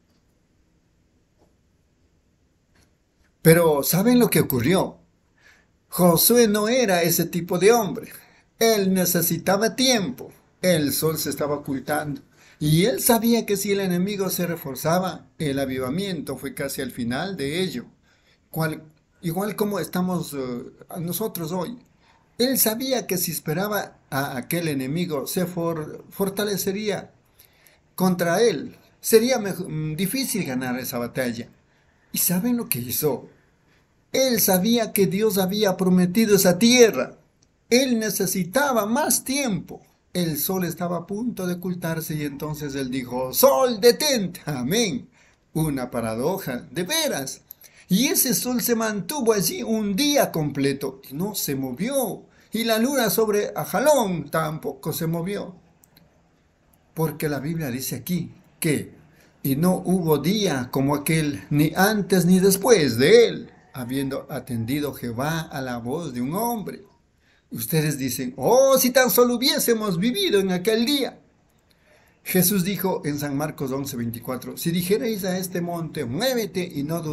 Pero ¿saben lo que ocurrió? Josué no era ese tipo de hombre. Él necesitaba tiempo. El sol se estaba ocultando. Y él sabía que si el enemigo se reforzaba, el avivamiento fue casi al final de ello. Igual como estamos nosotros hoy. Él sabía que si esperaba a aquel enemigo se fortalecería contra él. Sería difícil ganar esa batalla. ¿Y saben lo que hizo? Él sabía que Dios había prometido esa tierra. Él necesitaba más tiempo. El sol estaba a punto de ocultarse y entonces él dijo, sol, detente. Amén. Una paradoja, de veras. Y ese sol se mantuvo allí un día completo y no se movió. Y la luna sobre Ajalón tampoco se movió. Porque la Biblia dice aquí que, y no hubo día como aquel, ni antes ni después de él, habiendo atendido Jehová a la voz de un hombre. Ustedes dicen, oh, si tan solo hubiésemos vivido en aquel día. Jesús dijo en San Marcos 11:24, si dijereis a este monte, muévete y no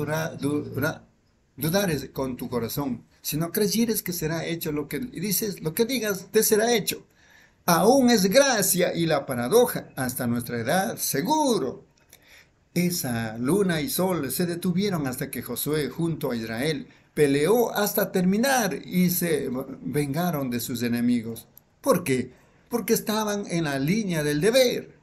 dudares con tu corazón, si no creyeres que será hecho lo que dices, lo que digas, te será hecho. Aún es gracia y la paradoja hasta nuestra edad, seguro. Esa luna y sol se detuvieron hasta que Josué junto a Israel peleó hasta terminar y se vengaron de sus enemigos. ¿Por qué? Porque estaban en la línea del deber.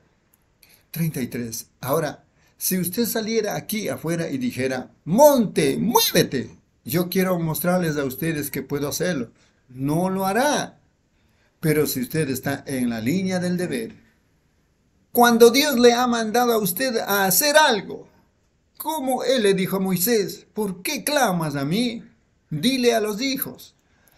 33. Ahora, si usted saliera aquí afuera y dijera, monte, muévete, yo quiero mostrarles a ustedes que puedo hacerlo, no lo hará. Pero si usted está en la línea del deber, cuando Dios le ha mandado a usted a hacer algo, como él le dijo a Moisés, ¿por qué clamas a mí? Dile a los hijos.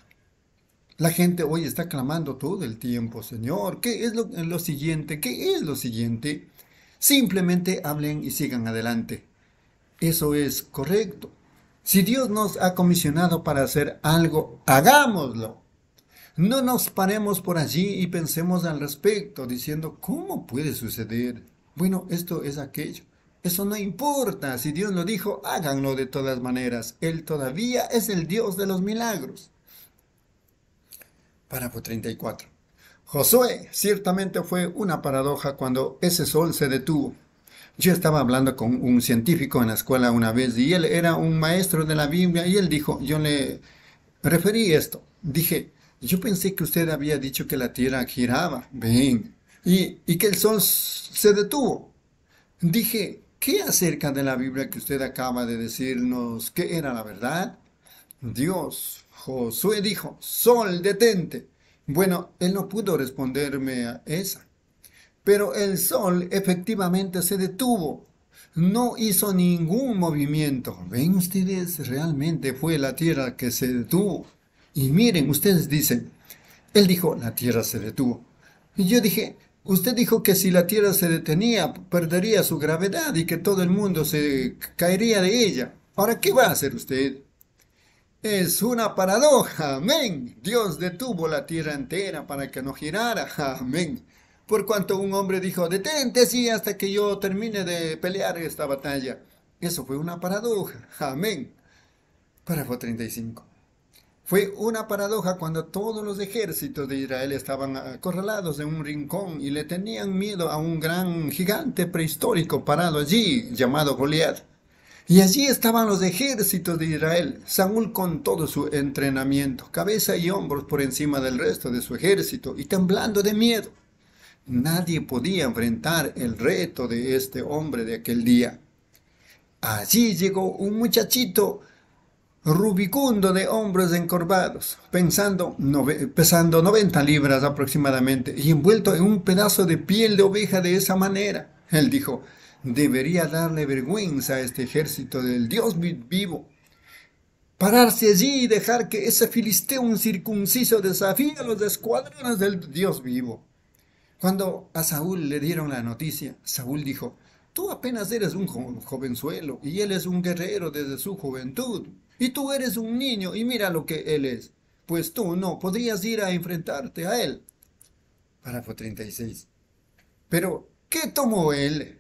La gente hoy está clamando todo el tiempo, Señor, ¿qué es lo siguiente? ¿Qué es lo siguiente? Simplemente hablen y sigan adelante. Eso es correcto. Si Dios nos ha comisionado para hacer algo, hagámoslo. No nos paremos por allí y pensemos al respecto, diciendo, ¿cómo puede suceder? Bueno, esto es aquello. Eso no importa. Si Dios lo dijo, háganlo de todas maneras. Él todavía es el Dios de los milagros. Párrafo 34. Josué ciertamente fue una paradoja cuando ese sol se detuvo. Yo estaba hablando con un científico en la escuela una vez y él era un maestro de la Biblia y él dijo, yo le referí esto. Dije, yo pensé que usted había dicho que la tierra giraba. Ven. Y que el sol se detuvo. Dije, ¿Qué acerca de la Biblia que usted acaba de decirnos que era la verdad? Dios, Josué dijo, Sol, detente. Bueno, él no pudo responderme a esa. Pero el sol efectivamente se detuvo. No hizo ningún movimiento. ¿Ven ustedes? Realmente fue la tierra que se detuvo. Y miren, ustedes dicen, él dijo, la tierra se detuvo. Y yo dije, usted dijo que si la tierra se detenía, perdería su gravedad y que todo el mundo se caería de ella. Ahora, ¿qué va a hacer usted? Es una paradoja, amén. Dios detuvo la tierra entera para que no girara, amén. Por cuanto un hombre dijo, detente, sí, hasta que yo termine de pelear esta batalla. Eso fue una paradoja, amén. Párrafo 35. Fue una paradoja cuando todos los ejércitos de Israel estaban acorralados en un rincón y le tenían miedo a un gran gigante prehistórico parado allí, llamado Goliat. Y allí estaban los ejércitos de Israel, Saúl con todo su entrenamiento, cabeza y hombros por encima del resto de su ejército y temblando de miedo. Nadie podía enfrentar el reto de este hombre de aquel día. Allí llegó un muchachito rubicundo de hombros encorvados, pesando 90 libras aproximadamente y envuelto en un pedazo de piel de oveja de esa manera. Él dijo, debería darle vergüenza a este ejército del Dios vivo. Pararse allí y dejar que ese filisteo incircunciso desafíe a los escuadrones del Dios vivo. Cuando a Saúl le dieron la noticia, Saúl dijo, tú apenas eres un jovenzuelo y él es un guerrero desde su juventud. Y tú eres un niño y mira lo que él es. Pues tú no podrías ir a enfrentarte a él. Párrafo 36. Pero, ¿qué tomó él?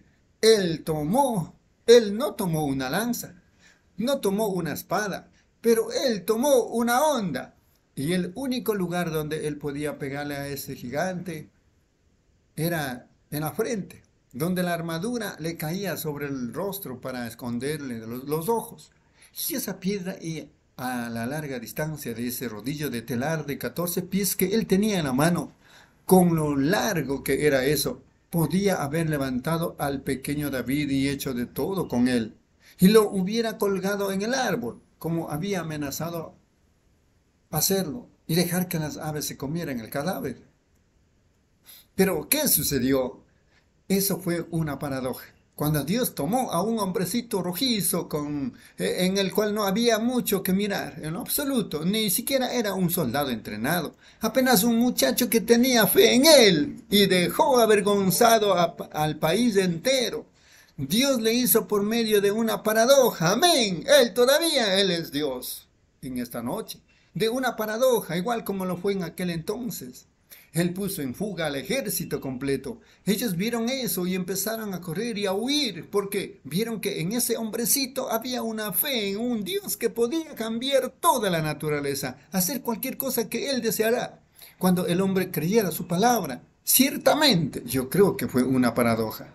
Él no tomó una lanza, no tomó una espada, pero él tomó una honda. Y el único lugar donde él podía pegarle a ese gigante era en la frente, donde la armadura le caía sobre el rostro para esconderle los ojos. Y esa piedra y a la larga distancia de ese rodillo de telar de 14 pies que él tenía en la mano, con lo largo que era eso, podía haber levantado al pequeño David y hecho de todo con él, y lo hubiera colgado en el árbol, como había amenazado hacerlo, y dejar que las aves se comieran el cadáver. Pero, ¿qué sucedió? Eso fue una paradoja. Cuando Dios tomó a un hombrecito rojizo en el cual no había mucho que mirar, en lo absoluto, ni siquiera era un soldado entrenado, apenas un muchacho que tenía fe en él y dejó avergonzado al país entero. Dios le hizo por medio de una paradoja, amén, él es Dios en esta noche, de una paradoja, igual como lo fue en aquel entonces. Él puso en fuga al ejército completo. Ellos vieron eso y empezaron a correr y a huir porque vieron que en ese hombrecito había una fe en un Dios que podía cambiar toda la naturaleza, hacer cualquier cosa que él deseara. Cuando el hombre creyera su palabra, ciertamente yo creo que fue una paradoja.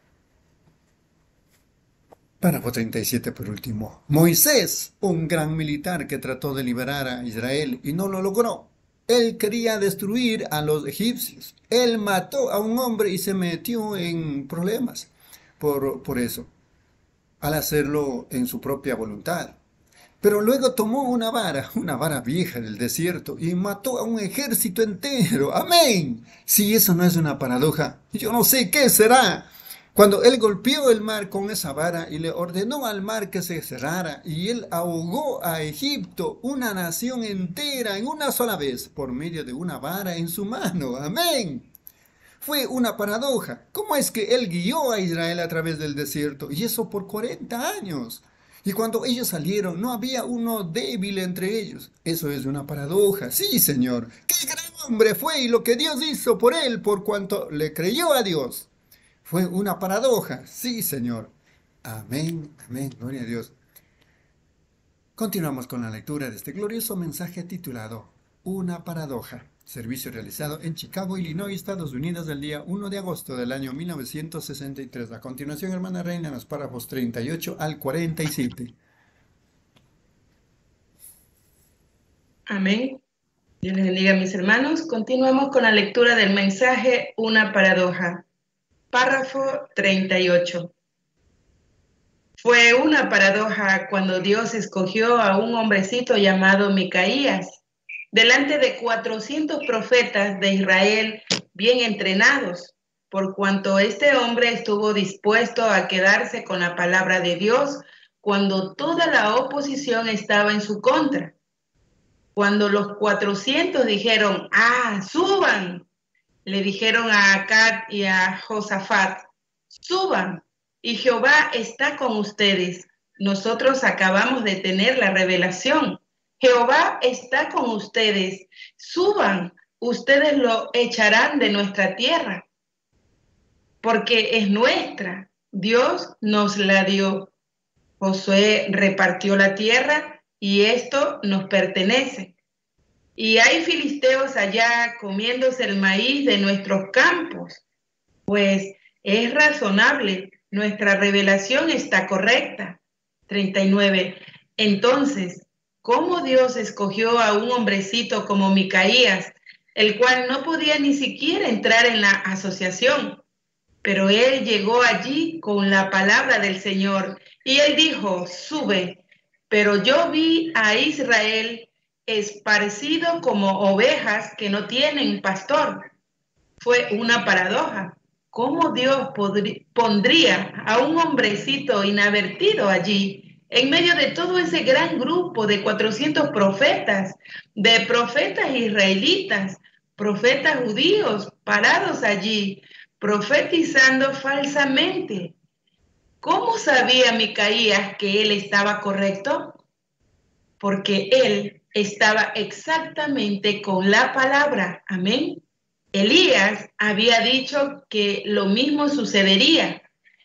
Párrafo 37 por último. Moisés, un gran militar que trató de liberar a Israel y no lo logró. Él quería destruir a los egipcios. Él mató a un hombre y se metió en problemas por eso, al hacerlo en su propia voluntad. Pero luego tomó una vara vieja del desierto, y mató a un ejército entero. ¡Amén! Si eso no es una paradoja, yo no sé qué será. Cuando él golpeó el mar con esa vara y le ordenó al mar que se cerrara, y él ahogó a Egipto, una nación entera, en una sola vez, por medio de una vara en su mano. ¡Amén! Fue una paradoja. ¿Cómo es que él guió a Israel a través del desierto? Y eso por 40 años. Y cuando ellos salieron, no había uno débil entre ellos. Eso es una paradoja. Sí, Señor. ¡Qué gran hombre fue! Y lo que Dios hizo por él, por cuanto le creyó a Dios. Fue una paradoja. Sí, Señor. Amén, amén. Gloria a Dios. Continuamos con la lectura de este glorioso mensaje titulado Una paradoja. Servicio realizado en Chicago, Illinois, Estados Unidos, el día 1 de agosto del año 1963. A continuación, hermana Reina, en los párrafos 38 al 47. Amén. Dios les bendiga, mis hermanos. Continuamos con la lectura del mensaje Una paradoja. Párrafo 38. Fue una paradoja cuando Dios escogió a un hombrecito llamado Micaías delante de 400 profetas de Israel bien entrenados, por cuanto este hombre estuvo dispuesto a quedarse con la palabra de Dios cuando toda la oposición estaba en su contra. Cuando los 400 dijeron, suban, le dijeron a Acab y a Josafat, suban, y Jehová está con ustedes. Nosotros acabamos de tener la revelación. Jehová está con ustedes. Suban, ustedes lo echarán de nuestra tierra, porque es nuestra. Dios nos la dio. Josué repartió la tierra y esto nos pertenece. Y hay filisteos allá comiéndose el maíz de nuestros campos. Pues es razonable, nuestra revelación está correcta. 39. Entonces, ¿cómo Dios escogió a un hombrecito como Micaías, el cual no podía ni siquiera entrar en la asociación? Pero él llegó allí con la palabra del Señor y él dijo, sube. Pero yo vi a Israel esparcido como ovejas que no tienen pastor. Fue una paradoja. ¿Cómo Dios pondría a un hombrecito inadvertido allí, en medio de todo ese gran grupo de 400 profetas, de profetas israelitas, profetas judíos, parados allí, profetizando falsamente? ¿Cómo sabía Micaías que él estaba correcto? Porque él estaba exactamente con la palabra. Amén. Elías había dicho que lo mismo sucedería.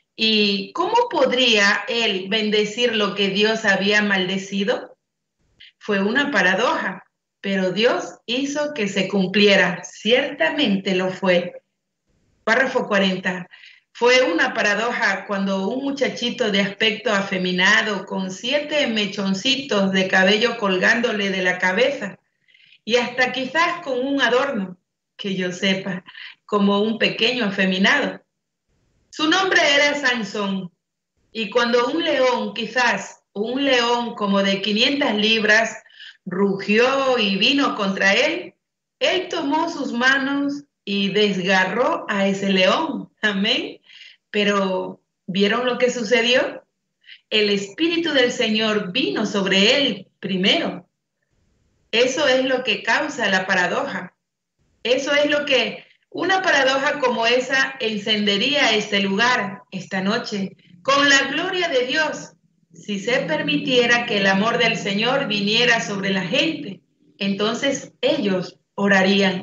¿Y cómo podría él bendecir lo que Dios había maldecido? Fue una paradoja, pero Dios hizo que se cumpliera. Ciertamente lo fue. Párrafo 40. Fue una paradoja cuando un muchachito de aspecto afeminado, con 7 mechoncitos de cabello colgándole de la cabeza, y hasta quizás con un adorno, que yo sepa, como un pequeño afeminado. Su nombre era Sansón, y cuando un león, quizás un león como de 500 libras, rugió y vino contra él, él tomó sus manos y desgarró a ese león. Amén. Pero, ¿vieron lo que sucedió? El Espíritu del Señor vino sobre él primero. Eso es lo que causa la paradoja. Eso es lo que una paradoja como esa encendería este lugar esta noche con la gloria de Dios. Si se permitiera que el amor del Señor viniera sobre la gente, entonces ellos orarían.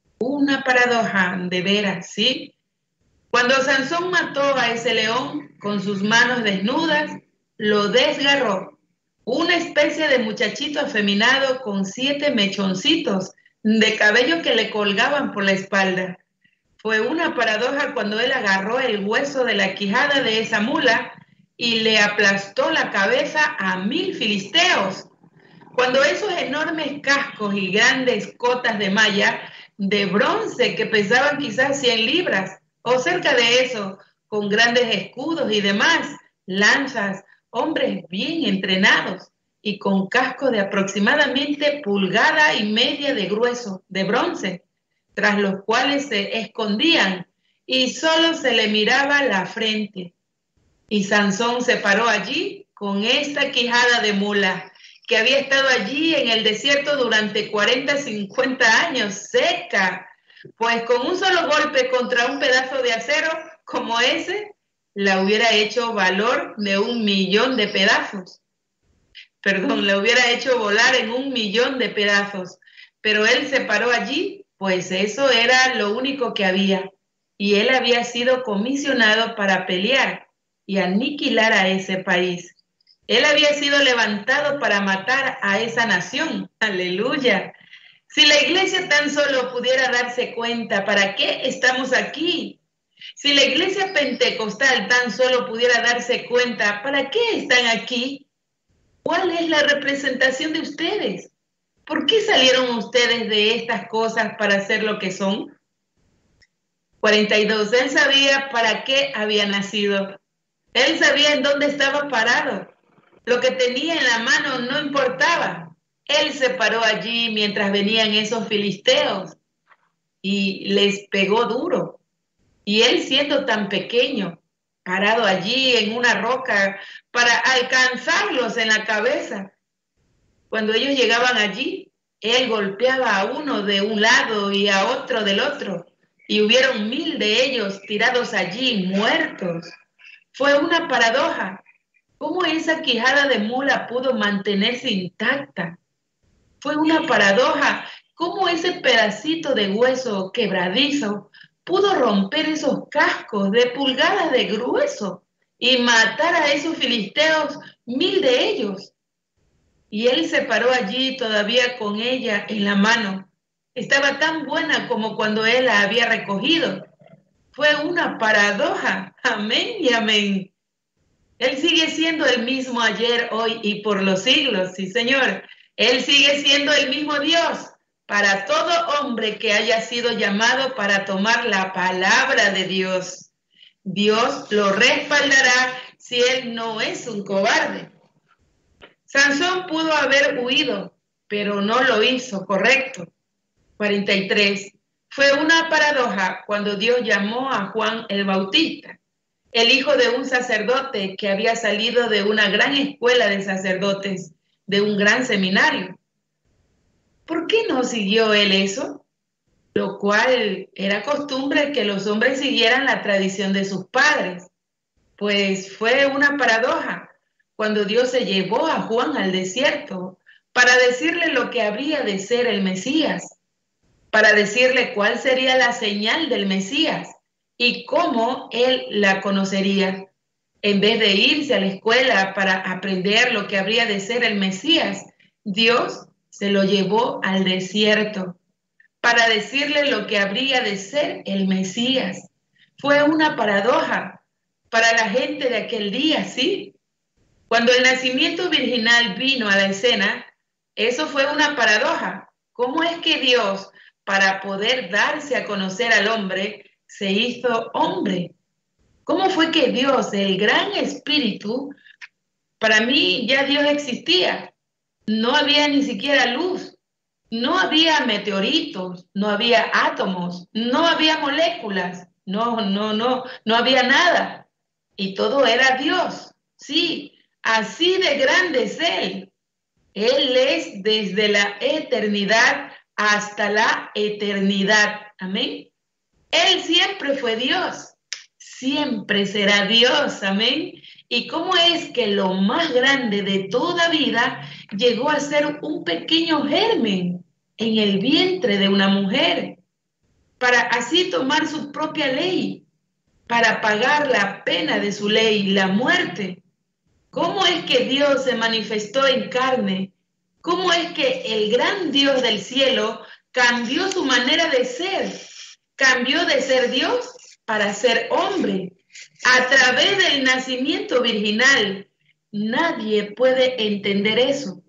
Una paradoja de veras, ¿sí? Cuando Sansón mató a ese león con sus manos desnudas, lo desgarró. Una especie de muchachito afeminado con 7 mechoncitos de cabello que le colgaban por la espalda. Fue una paradoja cuando él agarró el hueso de la quijada de esa mula y le aplastó la cabeza a 1000 filisteos. Cuando esos enormes cascos y grandes cotas de malla de bronce que pesaban quizás 100 libras o cerca de eso, con grandes escudos y demás, lanzas, hombres bien entrenados y con casco de aproximadamente 1,5 pulgadas de grueso, de bronce, tras los cuales se escondían y solo se le miraba la frente. Y Sansón se paró allí con esta quijada de mula, que había estado allí en el desierto durante 40, 50 años, seca, pues con un solo golpe contra un pedazo de acero como ese, la hubiera hecho valor de 1,000,000 de pedazos. Perdón, la hubiera hecho volar en 1,000,000 de pedazos. Pero él se paró allí, pues eso era lo único que había. Y él había sido comisionado para pelear y aniquilar a ese país. Él había sido levantado para matar a esa nación. ¡Aleluya! Si la iglesia tan solo pudiera darse cuenta para qué estamos aquí. Si la iglesia pentecostal tan solo pudiera darse cuenta para qué están aquí. ¿Cuál es la representación de ustedes? ¿Por qué salieron ustedes de estas cosas para ser lo que son? 42. Él sabía para qué había nacido. Él sabía en dónde estaba parado. Lo que tenía en la mano no importaba. Él se paró allí mientras venían esos filisteos y les pegó duro. Y él, siendo tan pequeño, parado allí en una roca para alcanzarlos en la cabeza. Cuando ellos llegaban allí, él golpeaba a uno de un lado y a otro del otro, y hubieron 1000 de ellos tirados allí, muertos. Fue una paradoja. ¿Cómo esa quijada de mula pudo mantenerse intacta? Fue una paradoja. ¿Cómo ese pedacito de hueso quebradizo pudo romper esos cascos de pulgadas de grueso y matar a esos filisteos, 1000 de ellos? Y él se paró allí todavía con ella en la mano. Estaba tan buena como cuando él la había recogido. Fue una paradoja. Amén y amén. Él sigue siendo el mismo ayer, hoy y por los siglos. Sí, Señor. Él sigue siendo el mismo Dios para todo hombre que haya sido llamado para tomar la palabra de Dios. Dios lo respaldará si él no es un cobarde. Sansón pudo haber huido, pero no lo hizo, correcto. 43. Fue una paradoja cuando Dios llamó a Juan el Bautista, el hijo de un sacerdote que había salido de una gran escuela de sacerdotes, de un gran seminario. ¿Por qué no siguió él eso? Lo cual era costumbre que los hombres siguieran la tradición de sus padres. Pues fue una paradoja cuando Dios se llevó a Juan al desierto para decirle lo que habría de ser el Mesías, para decirle cuál sería la señal del Mesías y cómo él la conocería. En vez de irse a la escuela para aprender lo que habría de ser el Mesías, Dios se lo llevó al desierto para decirle lo que habría de ser el Mesías. Fue una paradoja para la gente de aquel día, ¿sí? Cuando el nacimiento virginal vino a la escena, eso fue una paradoja. ¿Cómo es que Dios, para poder darse a conocer al hombre, se hizo hombre? ¿Cómo fue que Dios, el gran espíritu, para mí ya Dios existía? No había ni siquiera luz, no había meteoritos, no había átomos, no había moléculas, no había nada. Y todo era Dios, sí, así de grande es Él. Él es desde la eternidad hasta la eternidad. Amén. Él siempre fue Dios, siempre será Dios. Amén. ¿Y cómo es que lo más grande de toda vida llegó a ser un pequeño germen en el vientre de una mujer para así tomar su propia ley, para pagar la pena de su ley, la muerte? ¿Cómo es que Dios se manifestó en carne? ¿Cómo es que el gran Dios del cielo cambió su manera de ser? Cambió de ser Dios para ser hombre. A través del nacimiento virginal, nadie puede entender eso.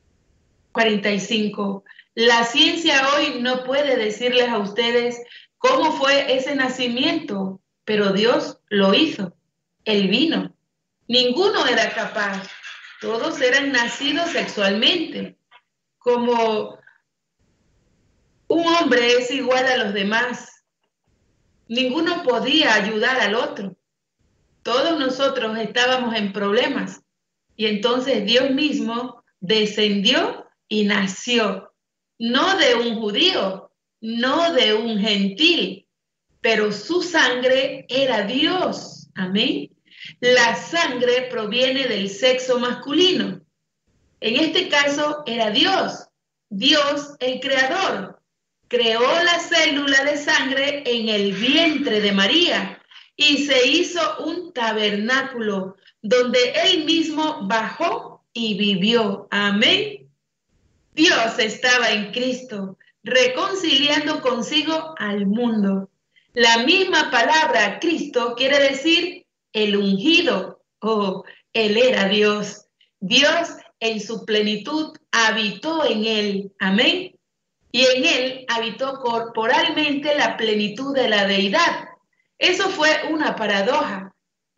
45. La ciencia hoy no puede decirles a ustedes cómo fue ese nacimiento, pero Dios lo hizo. Él vino. Ninguno era capaz. Todos eran nacidos sexualmente. Como un hombre es igual a los demás, ninguno podía ayudar al otro. Todos nosotros estábamos en problemas y entonces Dios mismo descendió y nació, no de un judío, no de un gentil, pero su sangre era Dios. Amén. La sangre proviene del sexo masculino. En este caso era Dios, Dios el creador. Creó la célula de sangre en el vientre de María y se hizo un tabernáculo donde él mismo bajó y vivió. Amén. Dios estaba en Cristo, reconciliando consigo al mundo. La misma palabra Cristo quiere decir el ungido. Oh, él era Dios. Dios en su plenitud habitó en él. Amén. Y en él habitó corporalmente la plenitud de la deidad. Eso fue una paradoja.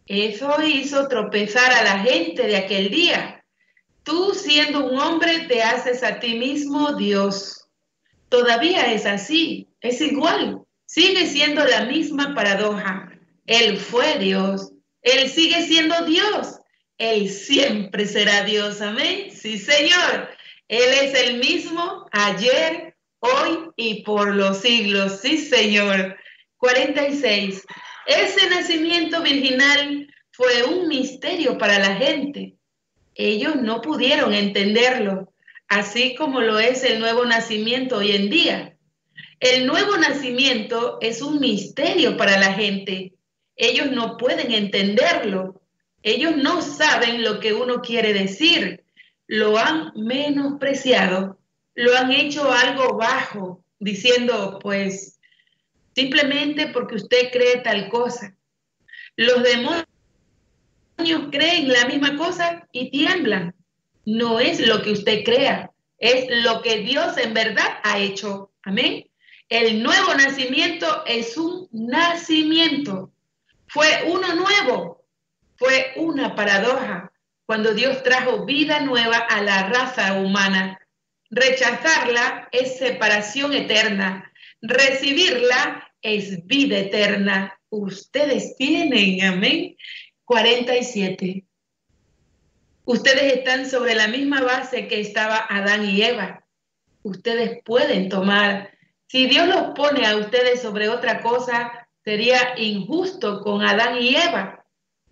Eso hizo tropezar a la gente de aquel día. Tú, siendo un hombre, te haces a ti mismo Dios. Todavía es así, es igual. Sigue siendo la misma paradoja. Él fue Dios, Él sigue siendo Dios. Él siempre será Dios, amén. Sí, Señor. Él es el mismo ayer, hoy y por los siglos. Sí, Señor. 46. Ese nacimiento virginal fue un misterio para la gente. Ellos no pudieron entenderlo, así como lo es el nuevo nacimiento hoy en día. El nuevo nacimiento es un misterio para la gente. Ellos no pueden entenderlo. Ellos no saben lo que uno quiere decir. Lo han menospreciado. Lo han hecho algo bajo, diciendo, pues, simplemente porque usted cree tal cosa. Los demonios creen la misma cosa y tiemblan. No es lo que usted crea, es lo que Dios en verdad ha hecho. Amén. El nuevo nacimiento es un nacimiento. Fue uno nuevo. Fue una paradoja cuando Dios trajo vida nueva a la raza humana. Rechazarla es separación eterna. Recibirla es vida eterna. Ustedes tienen, amén. 47. Ustedes están sobre la misma base que estaba Adán y Eva. Ustedes pueden tomar. Si Dios los pone a ustedes sobre otra cosa, sería injusto con Adán y Eva.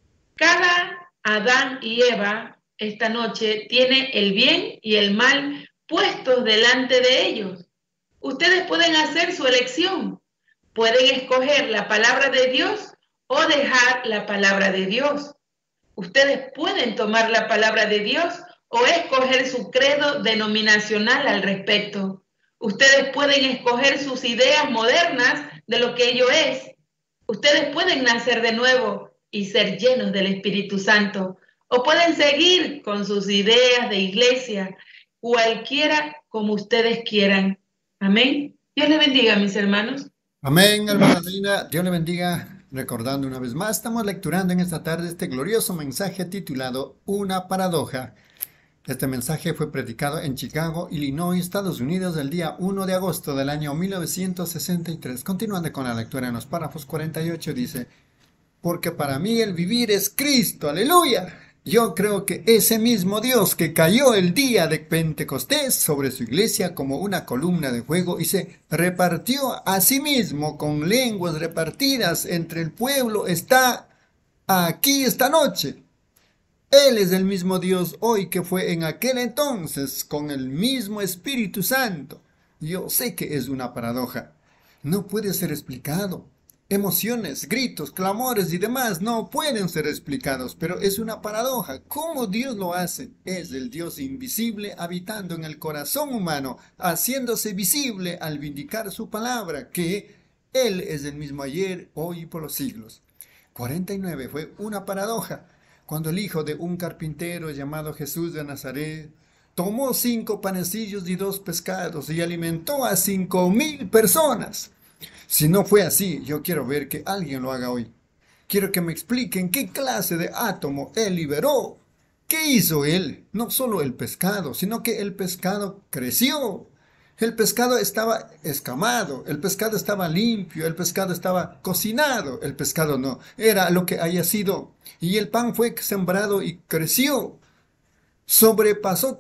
Cada Adán y Eva esta noche tiene el bien y el mal puestos delante de ellos. Ustedes pueden hacer su elección. Pueden escoger la palabra de Dios o dejar la palabra de Dios. Ustedes pueden tomar la palabra de Dios o escoger su credo denominacional al respecto. Ustedes pueden escoger sus ideas modernas de lo que ello es. Ustedes pueden nacer de nuevo y ser llenos del Espíritu Santo, o pueden seguir con sus ideas de iglesia, cualquiera como ustedes quieran. Amén. Dios les bendiga, mis hermanos. Amén, hermana Lina. Dios le bendiga. Recordando una vez más, estamos lecturando en esta tarde este glorioso mensaje titulado Una paradoja. Este mensaje fue predicado en Chicago, Illinois, Estados Unidos, el día 1 de agosto del año 1963. Continuando con la lectura en los párrafos 48, dice: porque para mí el vivir es Cristo, aleluya. Yo creo que ese mismo Dios que cayó el día de Pentecostés sobre su iglesia como una columna de fuego y se repartió a sí mismo con lenguas repartidas entre el pueblo está aquí esta noche. Él es el mismo Dios hoy que fue en aquel entonces con el mismo Espíritu Santo. Yo sé que es una paradoja. No puede ser explicado. Emociones, gritos, clamores y demás no pueden ser explicados, pero es una paradoja. ¿Cómo Dios lo hace? Es el Dios invisible habitando en el corazón humano, haciéndose visible al vindicar su palabra, que Él es el mismo ayer, hoy y por los siglos. 49 fue una paradoja. Cuando el hijo de un carpintero llamado Jesús de Nazaret tomó 5 panecillos y 2 pescados y alimentó a 5,000 personas. Si no fue así, yo quiero ver que alguien lo haga hoy. Quiero que me expliquen qué clase de átomo él liberó. ¿Qué hizo él? No solo el pescado, sino que el pescado creció. El pescado estaba escamado, el pescado estaba limpio, el pescado estaba cocinado, el pescado no, era lo que haya sido. Y el pan fue sembrado y creció. Sobrepasó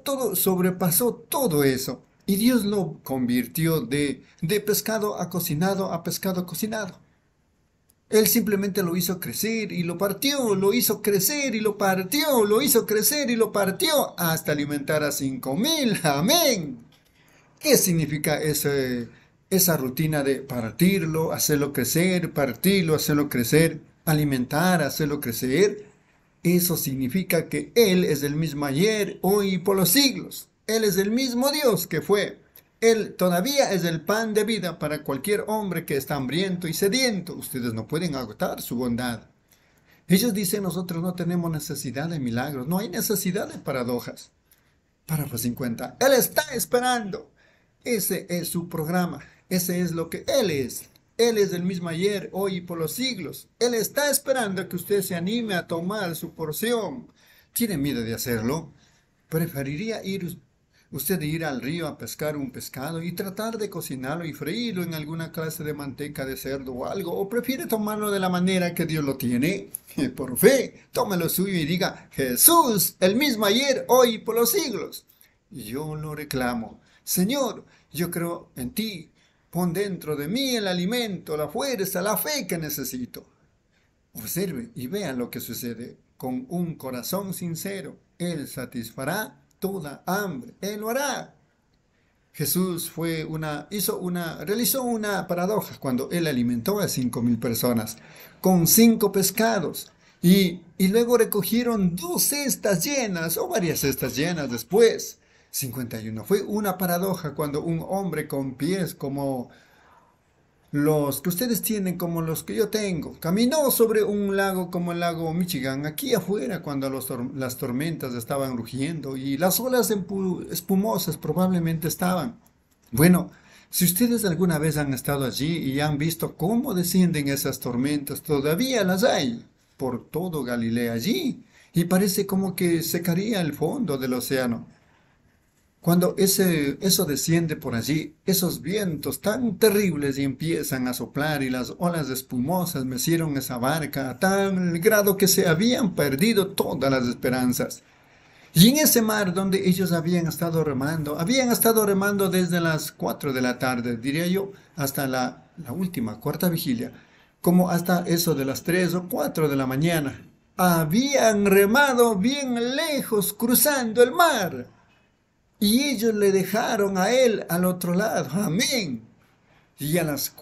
todo eso. Y Dios lo convirtió de pescado a pescado cocinado. Él simplemente lo hizo crecer y lo partió, lo hizo crecer y lo partió, lo hizo crecer y lo partió, hasta alimentar a 5,000. Amén. ¿Qué significa esa rutina de partirlo, hacerlo crecer, partirlo, hacerlo crecer, alimentar, hacerlo crecer? Eso significa que Él es el mismo ayer, hoy y por los siglos. Él es el mismo Dios que fue. Él todavía es el pan de vida para cualquier hombre que está hambriento y sediento. Ustedes no pueden agotar su bondad. Ellos dicen, nosotros no tenemos necesidad de milagros. No hay necesidad de paradojas. Párrafo 50. Él está esperando. Ese es su programa. Ese es lo que Él es. Él es el mismo ayer, hoy y por los siglos. Él está esperando que usted se anime a tomar su porción. ¿Tiene miedo de hacerlo? ¿Preferiría usted ir al río a pescar un pescado y tratar de cocinarlo y freírlo en alguna clase de manteca de cerdo o algo? ¿O prefiere tomarlo de la manera que Dios lo tiene? Por fe, tome lo suyo y diga, Jesús, el mismo ayer, hoy y por los siglos. Y yo lo reclamo, Señor, yo creo en ti. Pon dentro de mí el alimento, la fuerza, la fe que necesito. Observe y vea lo que sucede. Con un corazón sincero, Él satisfará toda hambre. Él lo hará. Jesús realizó una paradoja cuando Él alimentó a 5,000 personas con 5 pescados. Y luego recogieron 2 cestas llenas o varias cestas llenas después. 51. Fue una paradoja cuando un hombre con pies como los que ustedes tienen, como los que yo tengo, caminó sobre un lago como el lago Michigan, aquí afuera, cuando las tormentas estaban rugiendo y las olas espumosas probablemente estaban. Bueno, si ustedes alguna vez han estado allí y han visto cómo descienden esas tormentas, todavía las hay por todo Galilea allí, y parece como que secaría el fondo del océano. Cuando eso desciende por allí, esos vientos tan terribles y empiezan a soplar y las olas espumosas mecieron esa barca a tal grado que se habían perdido todas las esperanzas. Y en ese mar donde ellos habían estado remando desde las 4 de la tarde, diría yo, hasta la última, cuarta vigilia, como hasta eso de las 3 o 4 de la mañana. Habían remado bien lejos cruzando el mar. Y ellos le dejaron a Él al otro lado. Amén. Y a las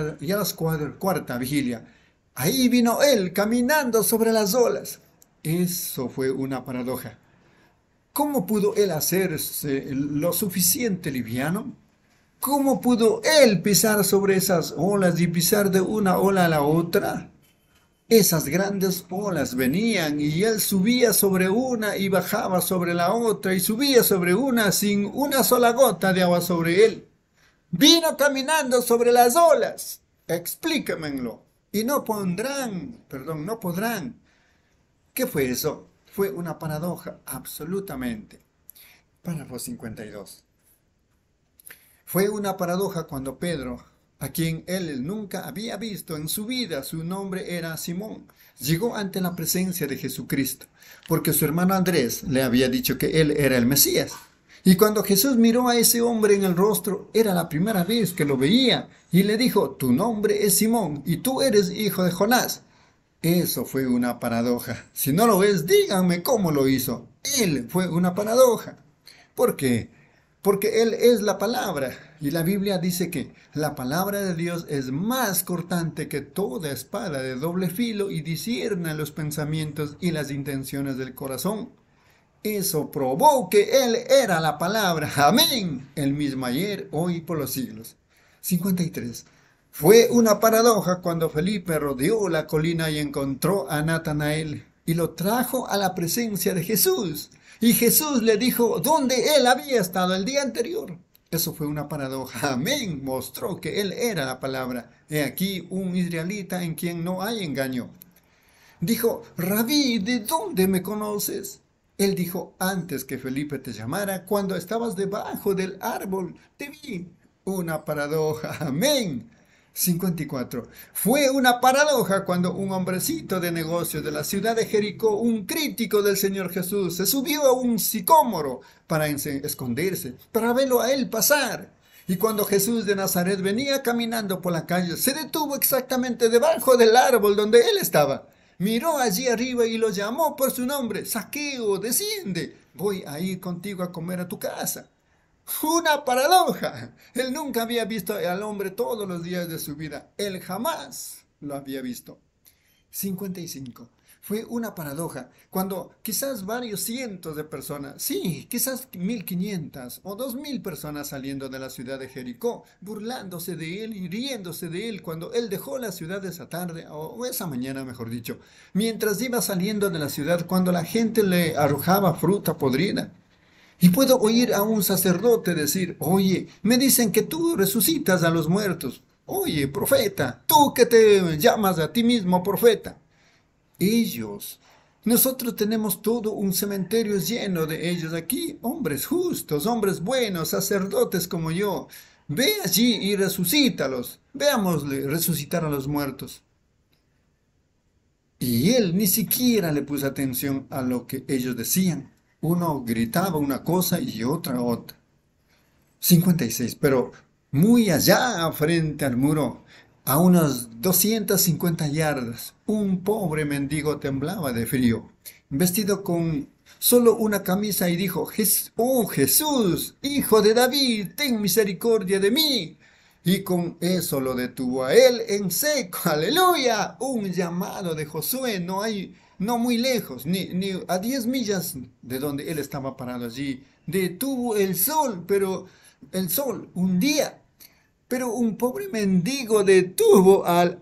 cuarta vigilia, ahí vino Él caminando sobre las olas. Eso fue una paradoja. ¿Cómo pudo Él hacerse lo suficiente liviano? ¿Cómo pudo Él pisar sobre esas olas y pisar de una ola a la otra? Esas grandes olas venían y Él subía sobre una y bajaba sobre la otra y subía sobre una sin una sola gota de agua sobre Él. Vino caminando sobre las olas. Explíquenmelo. Y no podrán. ¿Qué fue eso? Fue una paradoja, absolutamente. Párrafo 52. Fue una paradoja cuando Pedro, a quien él nunca había visto en su vida, su nombre era Simón, llegó ante la presencia de Jesucristo, porque su hermano Andrés le había dicho que él era el Mesías. Y cuando Jesús miró a ese hombre en el rostro, era la primera vez que lo veía, y le dijo, tu nombre es Simón, y tú eres hijo de Jonás. Eso fue una paradoja. Si no lo ves, díganme cómo lo hizo. Él fue una paradoja. ¿Por qué? Porque Él es la palabra. Y la Biblia dice que la palabra de Dios es más cortante que toda espada de doble filo y discierne los pensamientos y las intenciones del corazón. Eso probó que Él era la palabra. Amén. El mismo ayer, hoy y por los siglos. 53. Fue una paradoja cuando Felipe rodeó la colina y encontró a Natanael y lo trajo a la presencia de Jesús. Y Jesús le dijo dónde él había estado el día anterior. Eso fue una paradoja. Amén. Mostró que él era la palabra. He aquí un israelita en quien no hay engaño. Dijo, Rabí, ¿de dónde me conoces? Él dijo, antes que Felipe te llamara, cuando estabas debajo del árbol, te vi. Una paradoja. Amén. 54. Fue una paradoja cuando un hombrecito de negocios de la ciudad de Jericó, un crítico del Señor Jesús, se subió a un sicómoro para esconderse, para verlo a él pasar. Y cuando Jesús de Nazaret venía caminando por la calle, se detuvo exactamente debajo del árbol donde él estaba. Miró allí arriba y lo llamó por su nombre. Zaqueo, desciende, voy a ir contigo a comer a tu casa. Una paradoja. Él nunca había visto al hombre todos los días de su vida. Él jamás lo había visto. 55. Fue una paradoja cuando quizás varios cientos de personas, sí, quizás 1,500 o 2,000 personas saliendo de la ciudad de Jericó, burlándose de él y riéndose de él cuando él dejó la ciudad esa tarde, o esa mañana mejor dicho, mientras iba saliendo de la ciudad cuando la gente le arrojaba fruta podrida. Y puedo oír a un sacerdote decir, oye, me dicen que tú resucitas a los muertos. Oye, profeta, tú que te llamas a ti mismo profeta. Ellos, nosotros tenemos todo un cementerio lleno de ellos aquí, hombres justos, hombres buenos, sacerdotes como yo. Ve allí y resucítalos. Veámosle resucitar a los muertos. Y él ni siquiera le puso atención a lo que ellos decían. Uno gritaba una cosa y otra otra. 56. Pero muy allá, frente al muro, a unas 250 yardas, un pobre mendigo temblaba de frío, vestido con solo una camisa y dijo, Oh Jesús, hijo de David, ten misericordia de mí. Y con eso lo detuvo a él en seco, aleluya, un llamado de Josué, no muy lejos, ni a 10 millas de donde él estaba parado allí. Detuvo el sol, pero el sol un día. Pero un pobre mendigo detuvo al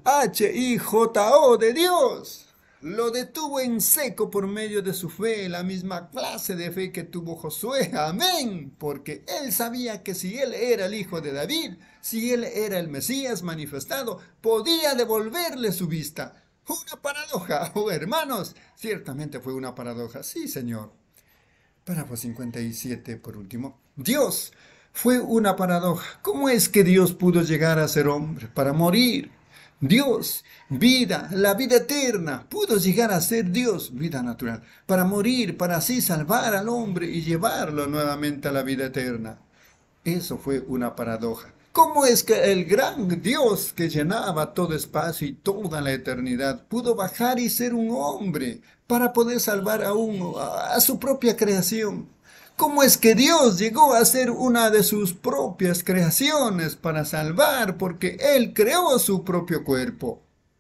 HIJO de Dios. Lo detuvo en seco por medio de su fe, la misma clase de fe que tuvo Josué. Amén. Porque él sabía que si él era el hijo de David, si él era el Mesías manifestado, podía devolverle su vista. Una paradoja, oh hermanos. Ciertamente fue una paradoja. Sí, Señor. Párrafo 57, por último. Dios fue una paradoja. ¿Cómo es que Dios pudo llegar a ser hombre para morir? Dios, vida, la vida eterna, pudo llegar a ser Dios, vida natural, para morir, para así salvar al hombre y llevarlo nuevamente a la vida eterna. Eso fue una paradoja. ¿Cómo es que el gran Dios que llenaba todo espacio y toda la eternidad pudo bajar y ser un hombre para poder salvar a su propia creación? ¿Cómo es que Dios llegó a ser una de sus propias creaciones para salvar porque Él creó su propio cuerpo?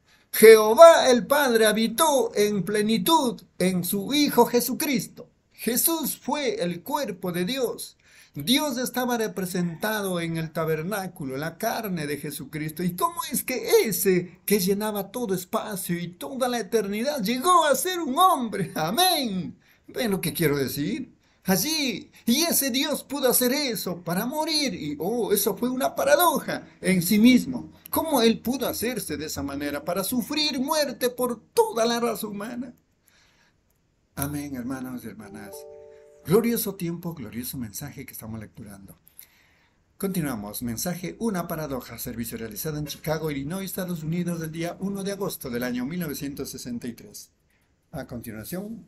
Jehová el Padre habitó en plenitud en su Hijo Jesucristo. Jesús fue el cuerpo de Dios. Dios estaba representado en el tabernáculo, la carne de Jesucristo. ¿Y cómo es que ese que llenaba todo espacio y toda la eternidad llegó a ser un hombre? Amén. ¿Ven lo que quiero decir? Allí, y ese Dios pudo hacer eso para morir, y eso fue una paradoja en sí mismo. ¿Cómo Él pudo hacerse de esa manera para sufrir muerte por toda la raza humana? Amén, hermanos y hermanas. Glorioso tiempo, glorioso mensaje que estamos lecturando. Continuamos. Mensaje Una paradoja. Servicio realizado en Chicago, Illinois, Estados Unidos, del día 1 de agosto del año 1963. A continuación,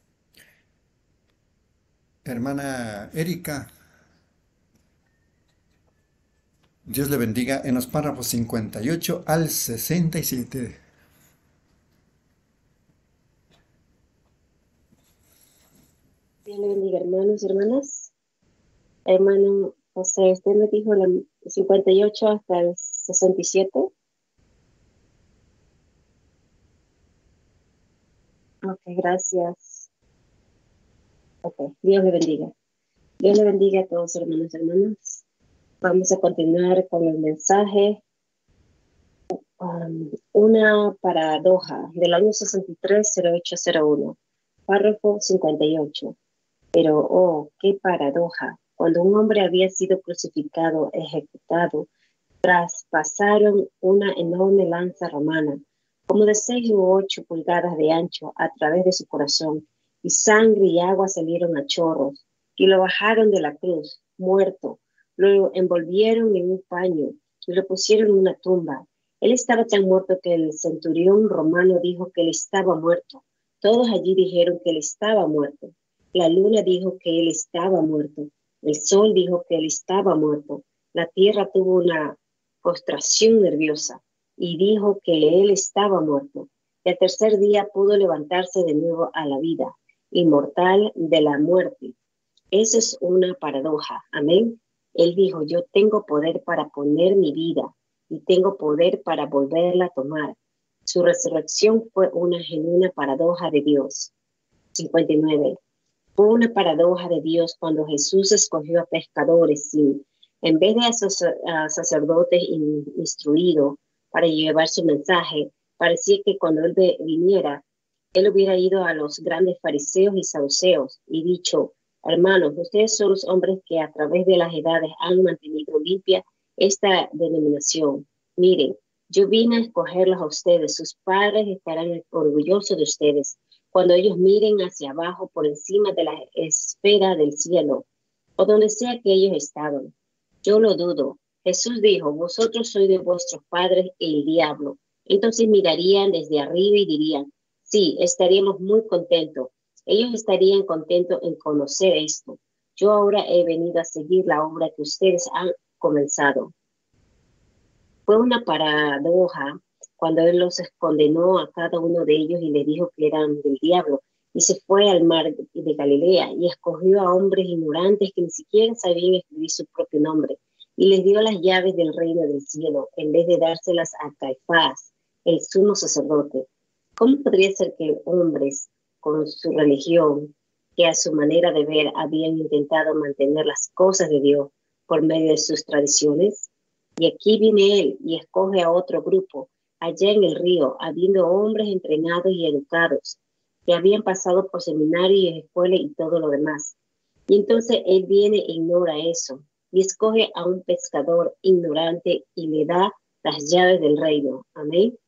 hermana Erika, Dios le bendiga en los párrafos 58 al 67. Dios le bendiga, hermanos y hermanas. Hermano José, usted me dijo el 58 hasta el 67. Ok, gracias. Ok, Dios le bendiga. Dios le bendiga a todos, hermanos y hermanas. Vamos a continuar con el mensaje. Una paradoja del año 63-0801, párrafo 58. Pero, oh, qué paradoja. Cuando un hombre había sido crucificado, ejecutado, traspasaron una enorme lanza romana, como de 6 u 8 pulgadas de ancho, a través de su corazón, y sangre y agua salieron a chorros, y lo bajaron de la cruz, muerto. Lo envolvieron en un paño y lo pusieron en una tumba. Él estaba tan muerto que el centurión romano dijo que él estaba muerto. Todos allí dijeron que él estaba muerto. La luna dijo que él estaba muerto. El sol dijo que él estaba muerto. La tierra tuvo una postración nerviosa y dijo que él estaba muerto. Y al tercer día pudo levantarse de nuevo a la vida, inmortal de la muerte. Eso es una paradoja. Amén. Él dijo, yo tengo poder para poner mi vida y tengo poder para volverla a tomar. Su resurrección fue una genuina paradoja de Dios. 59. Fue una paradoja de Dios cuando Jesús escogió a pescadores en vez de a sacerdotes instruidos para llevar su mensaje. Parecía que cuando él viniera, él hubiera ido a los grandes fariseos y saduceos y dicho, hermanos, ustedes son los hombres que a través de las edades han mantenido limpia esta denominación. Miren, yo vine a escogerlos a ustedes. Sus padres estarán orgullosos de ustedes cuando ellos miren hacia abajo por encima de la esfera del cielo o donde sea que ellos estaban. Yo lo dudo. Jesús dijo, vosotros sois de vuestros padres el diablo. Entonces mirarían desde arriba y dirían, sí, estaríamos muy contentos. Ellos estarían contentos en conocer esto. Yo ahora he venido a seguir la obra que ustedes han comenzado. Fue una paradoja cuando él los condenó a cada uno de ellos y le dijo que eran del diablo. Y se fue al mar de Galilea y escogió a hombres ignorantes que ni siquiera sabían escribir su propio nombre. Y les dio las llaves del reino del cielo, en vez de dárselas a Caifás, el sumo sacerdote. ¿Cómo podría ser que hombres con su religión, que a su manera de ver habían intentado mantener las cosas de Dios por medio de sus tradiciones? Y aquí viene él y escoge a otro grupo, allá en el río, habiendo hombres entrenados y educados, que habían pasado por seminarios y escuelas y todo lo demás. Y entonces él viene e ignora eso, y escoge a un pescador ignorante y le da las llaves del reino. Amén.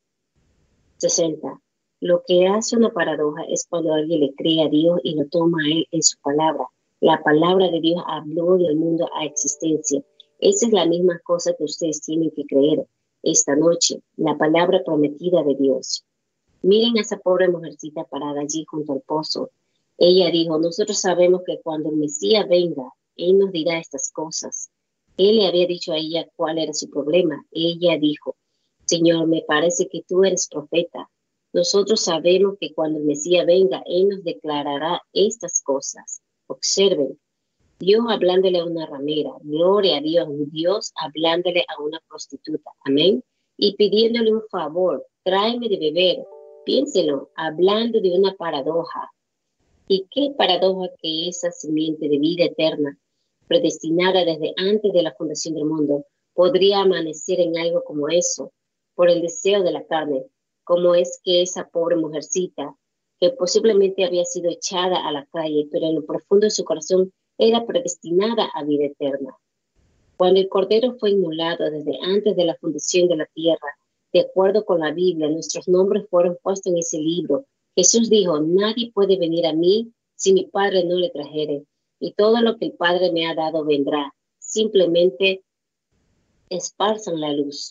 60. Lo que hace una paradoja es cuando alguien le cree a Dios y lo toma a él en su palabra. La palabra de Dios habló del mundo a existencia. Esa es la misma cosa que ustedes tienen que creer esta noche, la palabra prometida de Dios. Miren a esa pobre mujercita parada allí junto al pozo. Ella dijo, nosotros sabemos que cuando el Mesías venga, Él nos dirá estas cosas. Él le había dicho a ella cuál era su problema. Ella dijo, Señor, me parece que tú eres profeta. Nosotros sabemos que cuando el Mesías venga, Él nos declarará estas cosas. Observen, Dios hablándole a una ramera, gloria a Dios, Dios hablándole a una prostituta, amén, y pidiéndole un favor, tráeme de beber, piénselo, hablando de una paradoja. ¿Y qué paradoja que esa simiente de vida eterna, predestinada desde antes de la fundación del mundo, podría amanecer en algo como eso, por el deseo de la carne, como es que esa pobre mujercita, que posiblemente había sido echada a la calle, pero en lo profundo de su corazón era predestinada a vida eterna. Cuando el Cordero fue inmolado desde antes de la fundación de la tierra, de acuerdo con la Biblia, nuestros nombres fueron puestos en ese libro. Jesús dijo, nadie puede venir a mí si mi Padre no le trajere, y todo lo que el Padre me ha dado vendrá. Simplemente esparzan la luz.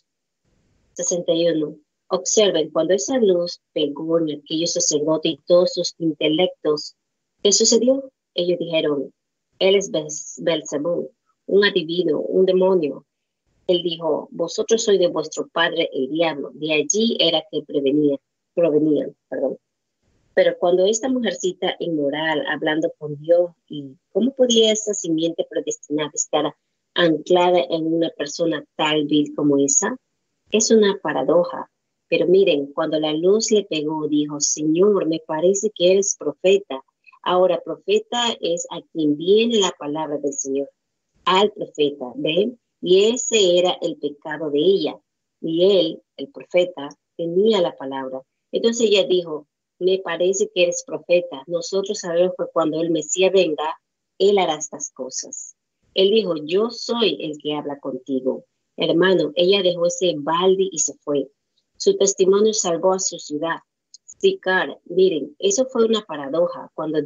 61. Observen, cuando esa luz pegó en aquellos sacerdotes y todos sus intelectos, ¿qué sucedió? Ellos dijeron, él es Belzebú, un adivino, un demonio. Él dijo, vosotros sois de vuestro padre el diablo. De allí era que provenían. Pero cuando esta mujercita inmoral, hablando con Dios, ¿y cómo podía esa simiente predestinada estar anclada en una persona tal vil como esa? Es una paradoja. Pero miren, cuando la luz le pegó, dijo, Señor, me parece que eres profeta. Ahora, profeta es a quien viene la palabra del Señor, al profeta, ¿ven? Y ese era el pecado de ella. Y él, el profeta, tenía la palabra. Entonces ella dijo, me parece que eres profeta. Nosotros sabemos que cuando el Mesías venga, él hará estas cosas. Él dijo, yo soy el que habla contigo. Hermano, ella dejó ese balde y se fue. Su testimonio salvó a su ciudad. Sicar, miren, eso fue una paradoja. Cuando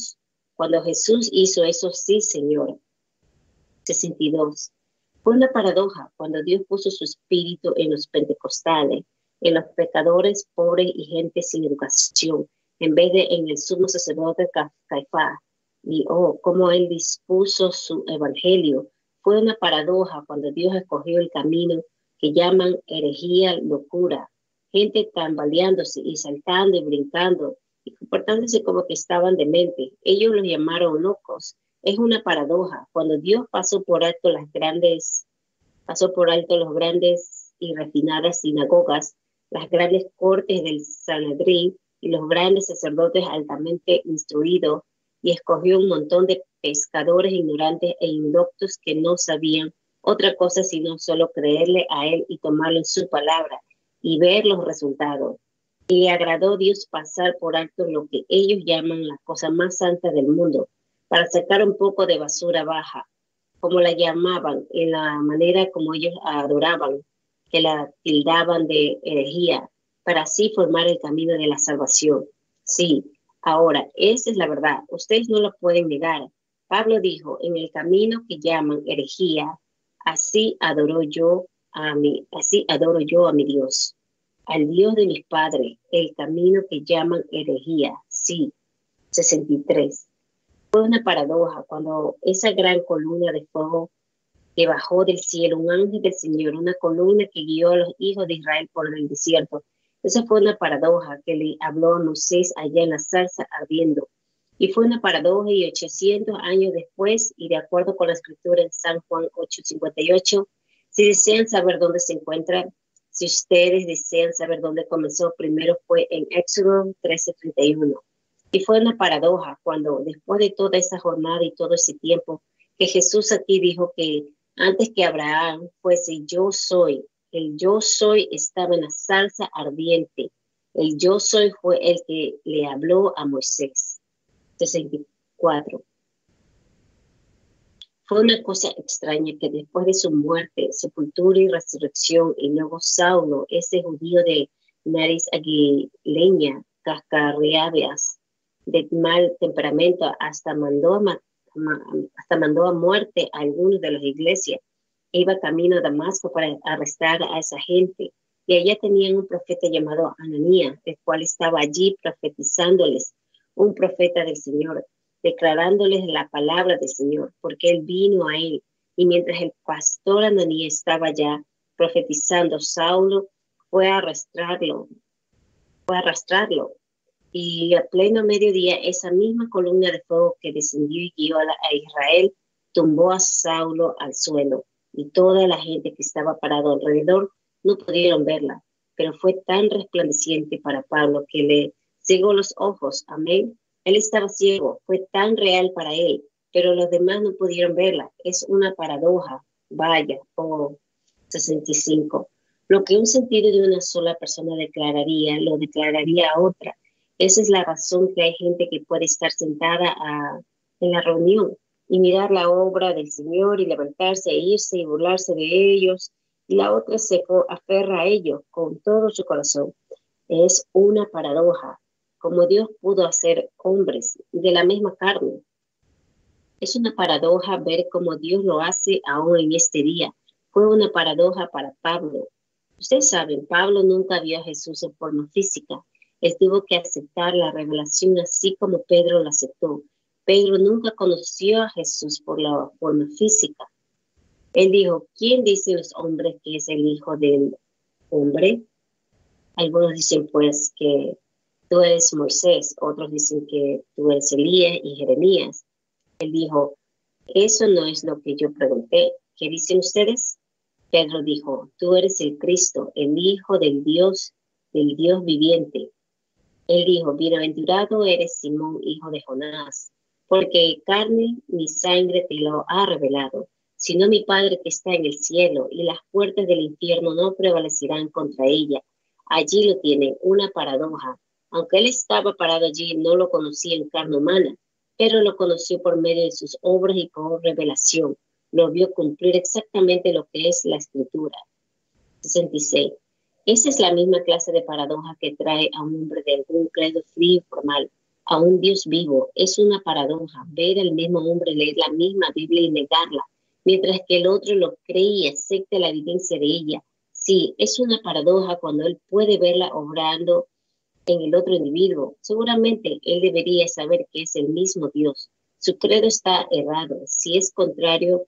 Jesús hizo eso, sí, Señor. 62. Fue una paradoja cuando Dios puso su espíritu en los pentecostales, en los pecadores, pobres y gente sin educación, en vez de en el sumo sacerdote Caifás. Y cómo él dispuso su evangelio. Fue una paradoja cuando Dios escogió el camino que llaman herejía, locura. Gente tambaleándose y saltando y brincando y comportándose como que estaban dementes. Ellos los llamaron locos. Es una paradoja. Cuando Dios pasó por alto los grandes y refinadas sinagogas, las grandes cortes del Sanedrín y los grandes sacerdotes altamente instruidos, y escogió un montón de pescadores ignorantes e indoctos que no sabían otra cosa sino solo creerle a él y tomarlo en su palabra y ver los resultados. Y le agradó a Dios pasar por alto lo que ellos llaman la cosa más santa del mundo, para sacar un poco de basura baja, como la llamaban, en la manera como ellos adoraban, que la tildaban de herejía, para así formar el camino de la salvación. Sí, ahora, esa es la verdad. Ustedes no lo pueden negar. Pablo dijo, en el camino que llaman herejía, así adoro yo a mi Dios, al Dios de mis padres, el camino que llaman herejía. Sí, 63. Fue una paradoja cuando esa gran columna de fuego que bajó del cielo, un ángel del Señor, una columna que guió a los hijos de Israel por el desierto. Esa fue una paradoja que le habló a Moisés allá en la zarza ardiendo. Y fue una paradoja y 800 años después, y de acuerdo con la escritura en San Juan 8:58, si desean saber dónde se encuentra, si ustedes desean saber dónde comenzó, primero fue en Éxodo 13:31. Y fue una paradoja cuando después de toda esa jornada y todo ese tiempo, que Jesús aquí dijo que antes que Abraham fuese yo soy, el yo soy estaba en la zarza ardiente. El yo soy fue el que le habló a Moisés. 64. Fue una cosa extraña que después de su muerte, sepultura y resurrección, y luego Saulo, ese judío de nariz aguileña, cascarriabeas, de mal temperamento, hasta mandó a muerte a algunos de las iglesias. Iba camino a Damasco para arrestar a esa gente. Y allá tenían un profeta llamado Ananías, el cual estaba allí profetizándoles, un profeta del Señor, declarándoles la palabra del Señor, porque él vino a él. Y mientras el pastor Ananías estaba allá profetizando, Saulo fue a arrastrarlo. Y a pleno mediodía, esa misma columna de fuego que descendió y guió a Israel, tumbó a Saulo al suelo. Y toda la gente que estaba parado alrededor no pudieron verla, pero fue tan resplandeciente para Pablo que le cegó los ojos. Amén. Él estaba ciego, fue tan real para él, pero los demás no pudieron verla. Es una paradoja. Vaya, 65. Lo que un sentido de una sola persona declararía, lo declararía a otra. Esa es la razón que hay gente que puede estar sentada en la reunión y mirar la obra del Señor y levantarse e irse y burlarse de ellos, y la otra se aferra a ellos con todo su corazón. Es una paradoja, como Dios pudo hacer hombres de la misma carne. Es una paradoja ver cómo Dios lo hace aún en este día. Fue una paradoja para Pablo. Ustedes saben, Pablo nunca vio a Jesús en forma física. Él tuvo que aceptar la revelación así como Pedro la aceptó. Pedro nunca conoció a Jesús por la forma física. Él dijo, ¿quién dicen los hombres que es el Hijo del Hombre? Algunos dicen pues que tú eres Moisés, otros dicen que tú eres Elías y Jeremías. Él dijo, eso no es lo que yo pregunté. ¿Qué dicen ustedes? Pedro dijo, tú eres el Cristo, el Hijo del Dios viviente. Él dijo, bienaventurado eres Simón, hijo de Jonás, porque carne ni sangre te lo ha revelado, sino mi Padre que está en el cielo, y las puertas del infierno no prevalecerán contra ella. Allí lo tienen, una paradoja. Aunque él estaba parado allí, no lo conocía en carne humana, pero lo conoció por medio de sus obras y por revelación. Lo vio cumplir exactamente lo que es la Escritura. 66. Esa es la misma clase de paradoja que trae a un hombre de algún credo frío y formal a un Dios vivo. Es una paradoja ver al mismo hombre leer la misma Biblia y negarla, mientras que el otro lo cree y acepta la evidencia de ella. Sí, es una paradoja cuando él puede verla obrando en el otro individuo. Seguramente él debería saber que es el mismo Dios. Su credo está errado. Si es contrario,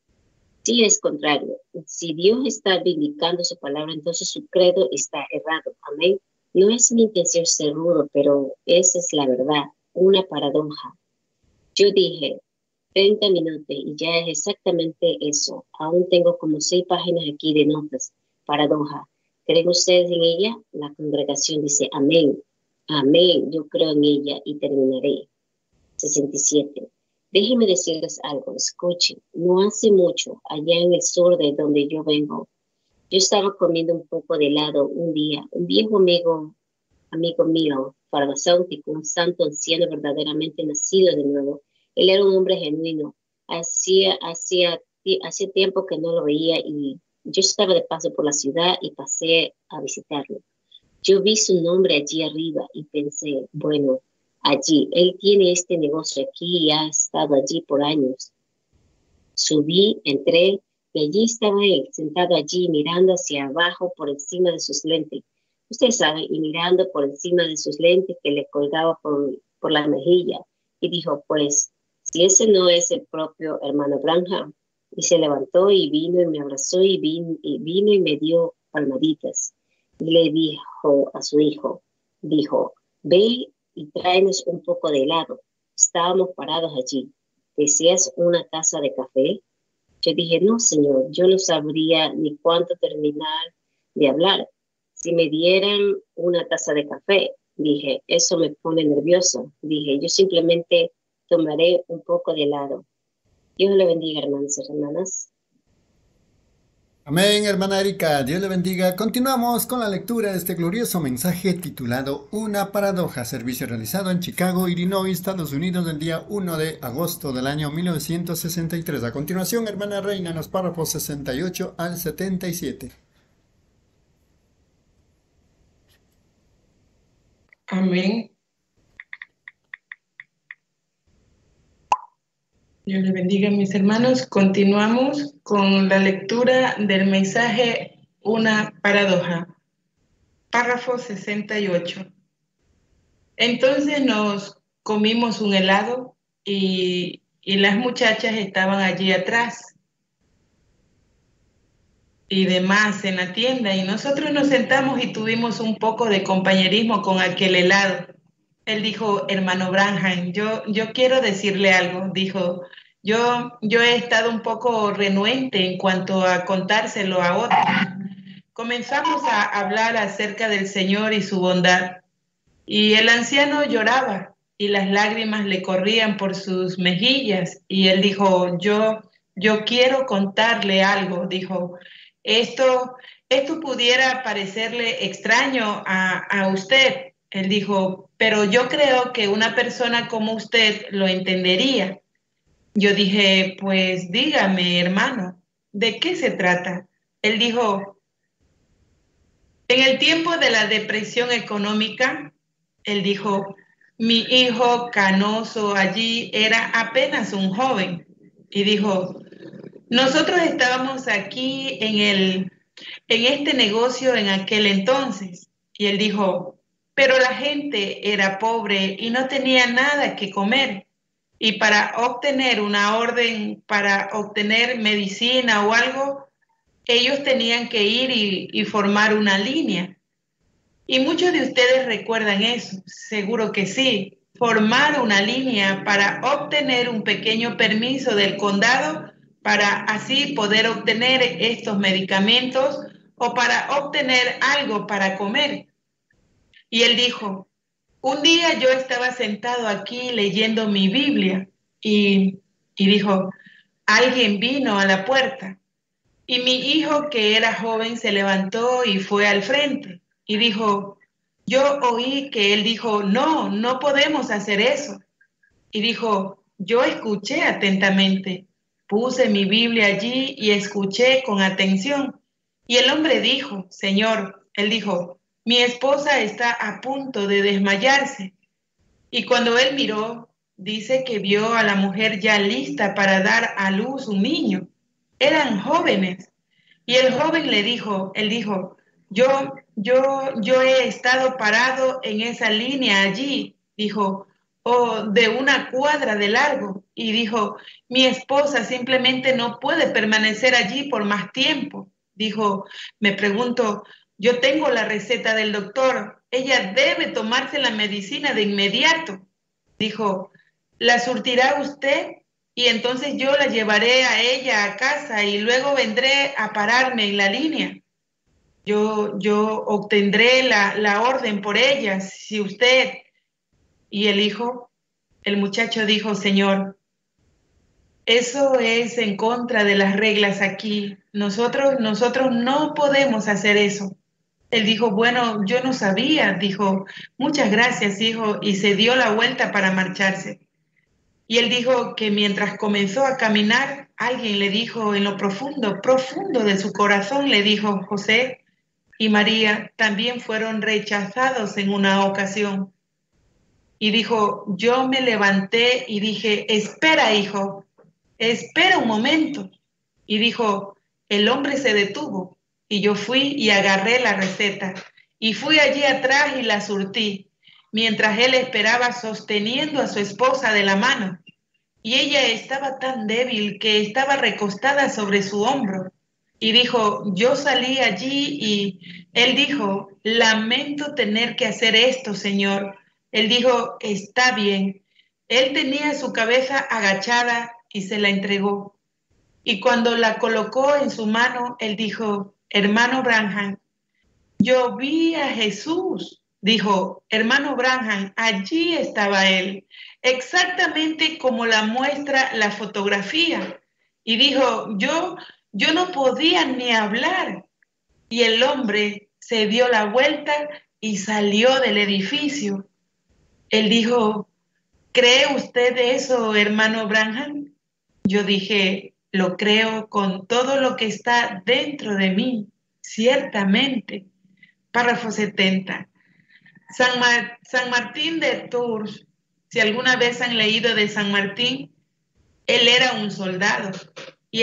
si Dios está vindicando su palabra, entonces su credo está errado. Amén. No es mi intención ser rudo, pero esa es la verdad, una paradoja. Yo dije 30 minutos y ya es exactamente eso. Aún tengo como 6 páginas aquí de notas. Paradoja. ¿Creen ustedes en ella? La congregación dice amén. Amén. Yo creo en ella y terminaré. 67. Déjenme decirles algo, escuchen. No hace mucho, allá en el sur de donde yo vengo, yo estaba comiendo un poco de helado un día. Un viejo amigo mío, farmacéutico, un santo anciano verdaderamente nacido de nuevo. Él era un hombre genuino. Hacía tiempo que no lo veía y Yo estaba de paso por la ciudad y pasé a visitarlo. Yo vi su nombre allí arriba y pensé, bueno, allí, él tiene este negocio aquí y ha estado allí por años. Subí, entré y allí estaba él, sentado allí mirando hacia abajo por encima de sus lentes. Usted sabe, y mirando por encima de sus lentes que le colgaba por la mejilla. Y dijo, pues, si ese no es el propio hermano Branham. Y se levantó y vino y me abrazó y vino y me dio palmaditas. Y le dijo a su hijo, dijo, ve y tráenos un poco de helado. Estábamos parados allí. ¿Deseas una taza de café? Yo dije, no, señor, yo no sabría ni cuánto terminar de hablar. Si me dieran una taza de café, dije, eso me pone nervioso. Dije, yo simplemente tomaré un poco de helado. Dios le bendiga, hermanos y hermanas. Amén, hermana Erika, Dios le bendiga. Continuamos con la lectura de este glorioso mensaje titulado Una paradoja, servicio realizado en Chicago, Illinois, Estados Unidos, el día 1 de agosto del año 1963. A continuación, hermana Reina, en los párrafos 68 al 77. Amén. Dios les bendiga, mis hermanos. Continuamos con la lectura del mensaje Una paradoja. Párrafo 68. Entonces nos comimos un helado y las muchachas estaban allí atrás y demás en la tienda, y nosotros nos sentamos y tuvimos un poco de compañerismo con aquel helado. Él dijo, hermano Branham, yo quiero decirle algo. Dijo, yo he estado un poco renuente en cuanto a contárselo a otros. Comenzamos a hablar acerca del Señor y su bondad, y el anciano lloraba y las lágrimas le corrían por sus mejillas, y él dijo, yo quiero contarle algo. Dijo, esto pudiera parecerle extraño a usted. Él dijo, pero yo creo que una persona como usted lo entendería. Yo dije, pues dígame, hermano, ¿de qué se trata? Él dijo, en el tiempo de la depresión económica, él dijo, mi hijo canoso allí era apenas un joven. Y dijo, nosotros estábamos aquí en este negocio en aquel entonces. Y él dijo, pero la gente era pobre y no tenía nada que comer. Y para obtener una orden, para obtener medicina o algo, ellos tenían que ir y formar una línea. Y muchos de ustedes recuerdan eso, seguro que sí. Formar una línea para obtener un pequeño permiso del condado para así poder obtener estos medicamentos o para obtener algo para comer. Y él dijo, un día yo estaba sentado aquí leyendo mi Biblia y dijo, alguien vino a la puerta. Y mi hijo, que era joven, se levantó y fue al frente y dijo, yo oí que él dijo, no podemos hacer eso. Y dijo, yo escuché atentamente, puse mi Biblia allí y escuché con atención. Y el hombre dijo, Señor, él dijo, mi esposa está a punto de desmayarse. Y cuando él miró, dice que vio a la mujer ya lista para dar a luz un niño. Eran jóvenes. Y el joven le dijo, él dijo, yo he estado parado en esa línea allí, dijo, o de una cuadra de largo. Y dijo, mi esposa simplemente no puede permanecer allí por más tiempo. Dijo, me pregunto, yo tengo la receta del doctor, ella debe tomarse la medicina de inmediato. Dijo, ¿la surtirá usted? Y entonces yo la llevaré a ella a casa y luego vendré a pararme en la línea. Yo obtendré la orden por ella, si usted... Y el muchacho dijo, Señor, eso es en contra de las reglas aquí. Nosotros no podemos hacer eso. Él dijo, bueno, yo no sabía. Dijo, muchas gracias, hijo, y se dio la vuelta para marcharse. Y él dijo que mientras comenzó a caminar, alguien le dijo en lo profundo, profundo de su corazón, le dijo: José y María también fueron rechazados en una ocasión. Y dijo: yo me levanté y dije: espera, hijo, espera un momento. Y dijo: el hombre se detuvo y yo fui y agarré la receta y fui allí atrás y la surtí, mientras él esperaba sosteniendo a su esposa de la mano. Y ella estaba tan débil que estaba recostada sobre su hombro. Y dijo: yo salí allí y él dijo: lamento tener que hacer esto, Señor. Él dijo: está bien. Él tenía su cabeza agachada y se la entregó. Y cuando la colocó en su mano, él dijo: hermano Branham, yo vi a Jesús. Dijo: hermano Branham, allí estaba él, exactamente como la muestra la fotografía. Y dijo: yo no podía ni hablar. Y el hombre se dio la vuelta y salió del edificio. Él dijo: ¿cree usted eso, hermano Branham? Yo dije: lo creo con todo lo que está dentro de mí, ciertamente. Párrafo 70. San Martín de Tours, si alguna vez han leído de San Martín, él era un soldado y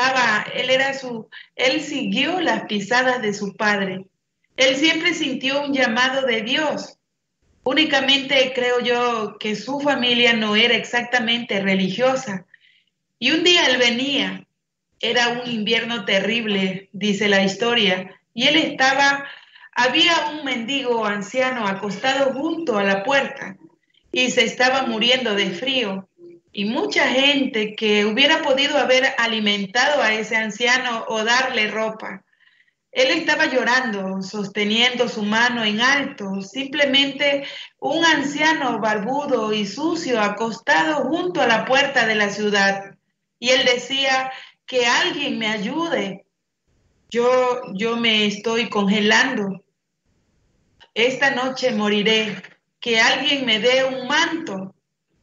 él siguió las pisadas de su padre. Él siempre sintió un llamado de Dios. Únicamente creo yo que su familia no era exactamente religiosa. Y un día él venía, era un invierno terrible, dice la historia, y había un mendigo anciano acostado junto a la puerta y se estaba muriendo de frío. Y mucha gente que hubiera podido haber alimentado a ese anciano o darle ropa. Él estaba llorando, sosteniendo su mano en alto, simplemente un anciano barbudo y sucio acostado junto a la puerta de la ciudad. Y él decía: que alguien me ayude. Yo me estoy congelando. Esta noche moriré. Que alguien me dé un manto.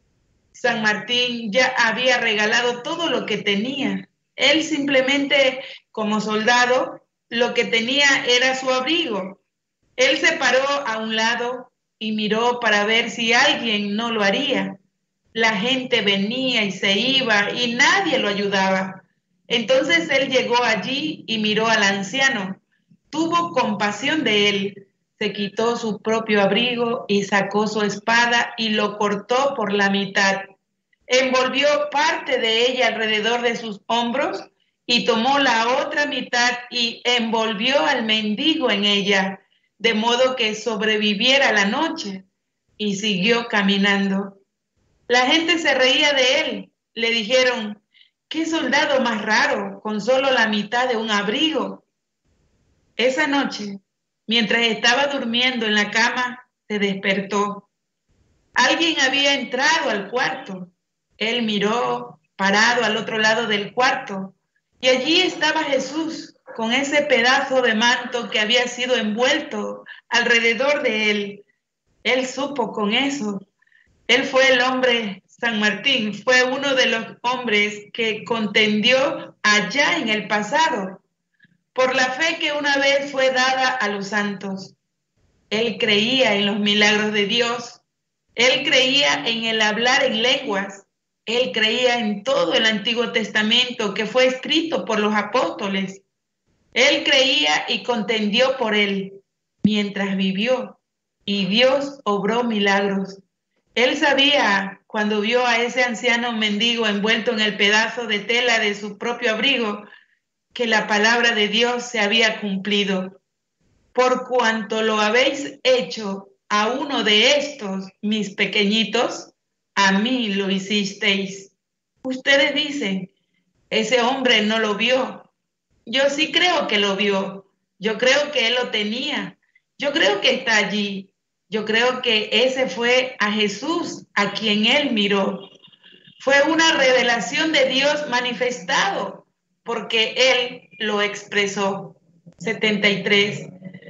San Martín ya había regalado todo lo que tenía. Él simplemente, como soldado, lo que tenía era su abrigo. Él se paró a un lado y miró para ver si alguien no lo haría. La gente venía y se iba y nadie lo ayudaba. Entonces él llegó allí y miró al anciano. Tuvo compasión de él. Se quitó su propio abrigo y sacó su espada y lo cortó por la mitad. Envolvió parte de ella alrededor de sus hombros y tomó la otra mitad y envolvió al mendigo en ella, de modo que sobreviviera la noche, y siguió caminando. La gente se reía de él. Le dijeron: ¿qué soldado más raro, con solo la mitad de un abrigo? Esa noche, mientras estaba durmiendo en la cama, se despertó. Alguien había entrado al cuarto. Él miró, parado al otro lado del cuarto, y allí estaba Jesús, con ese pedazo de manto que había sido envuelto alrededor de él. Él supo con eso. Él fue el hombre, San Martín, fue uno de los hombres que contendió allá en el pasado, por la fe que una vez fue dada a los santos. Él creía en los milagros de Dios. Él creía en el hablar en lenguas. Él creía en todo el Antiguo Testamento que fue escrito por los apóstoles. Él creía y contendió por él mientras vivió, y Dios obró milagros. Él sabía, cuando vio a ese anciano mendigo envuelto en el pedazo de tela de su propio abrigo, que la palabra de Dios se había cumplido. Por cuanto lo habéis hecho a uno de estos, mis pequeñitos, a mí lo hicisteis. Ustedes dicen: ese hombre no lo vio. Yo sí creo que lo vio. Yo creo que él lo tenía. Yo creo que está allí. Yo creo que ese fue a Jesús a quien él miró. Fue una revelación de Dios manifestado, porque él lo expresó. 73.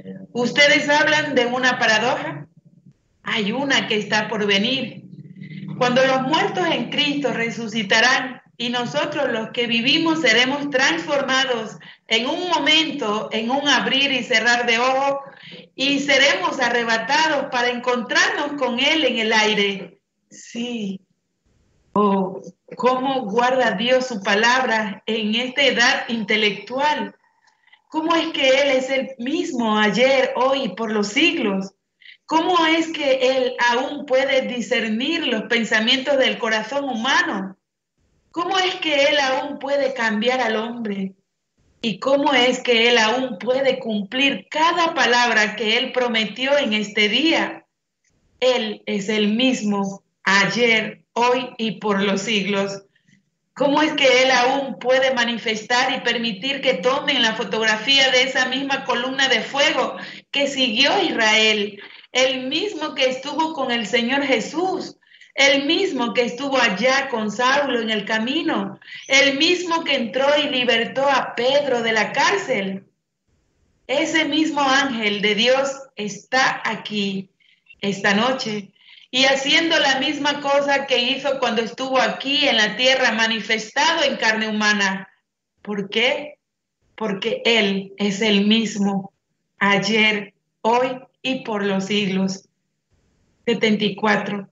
¿Ustedes hablan de una paradoja? Hay una que está por venir. Cuando los muertos en Cristo resucitarán y nosotros los que vivimos seremos transformados en un momento, en un abrir y cerrar de ojos, y seremos arrebatados para encontrarnos con Él en el aire. Sí. Oh, cómo guarda Dios su palabra en esta edad intelectual. ¿Cómo es que Él es el mismo ayer, hoy y por los siglos? ¿Cómo es que Él aún puede discernir los pensamientos del corazón humano? ¿Cómo es que Él aún puede cambiar al hombre? ¿Y cómo es que Él aún puede cumplir cada palabra que Él prometió en este día? Él es el mismo ayer, hoy y por los siglos. ¿Cómo es que Él aún puede manifestar y permitir que tomen la fotografía de esa misma columna de fuego que siguió a Israel? El mismo que estuvo con el Señor Jesús, el mismo que estuvo allá con Saulo en el camino, el mismo que entró y libertó a Pedro de la cárcel. Ese mismo ángel de Dios está aquí esta noche y haciendo la misma cosa que hizo cuando estuvo aquí en la tierra, manifestado en carne humana. ¿Por qué? Porque Él es el mismo ayer, hoy y por los siglos. 74.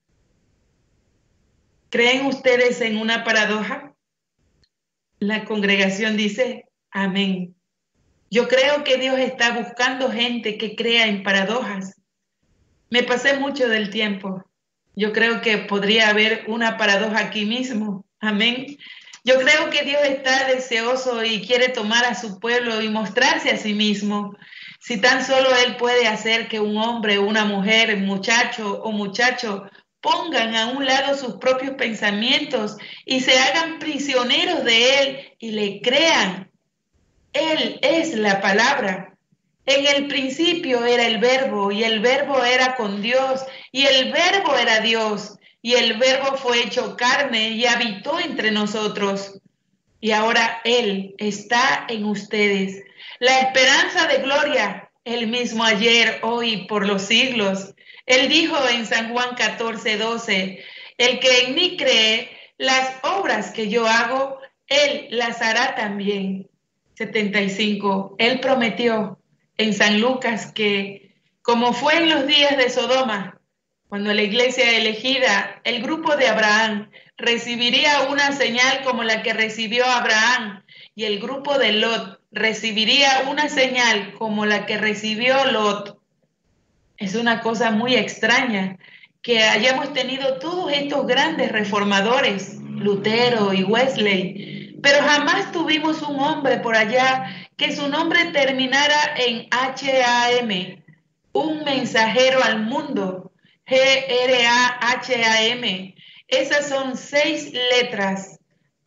¿Creen ustedes en una paradoja? La congregación dice, amén. Yo creo que Dios está buscando gente que crea en paradojas. Me pasé mucho del tiempo. Yo creo que podría haber una paradoja aquí mismo. Amén. Yo creo que Dios está deseoso y quiere tomar a su pueblo y mostrarse a sí mismo. Si tan solo Él puede hacer que un hombre, una mujer, muchacho o muchacho pongan a un lado sus propios pensamientos y se hagan prisioneros de Él y le crean. Él es la palabra. En el principio era el verbo y el verbo era con Dios y el verbo era Dios y el verbo fue hecho carne y habitó entre nosotros. Y ahora Él está en ustedes. La esperanza de gloria, el mismo ayer, hoy y por los siglos. Él dijo en San Juan 14:12, el que en mí cree, las obras que yo hago, Él las hará también. 75. Él prometió en San Lucas que, como fue en los días de Sodoma, cuando la iglesia elegida, el grupo de Abraham, recibiría una señal como la que recibió Abraham, y el grupo de Lot recibiría una señal como la que recibió Lot. Es una cosa muy extraña que hayamos tenido todos estos grandes reformadores, Lutero y Wesley, pero jamás tuvimos un hombre por allá que su nombre terminara en HAM, un mensajero al mundo, GRAHAM. Esas son 6 letras,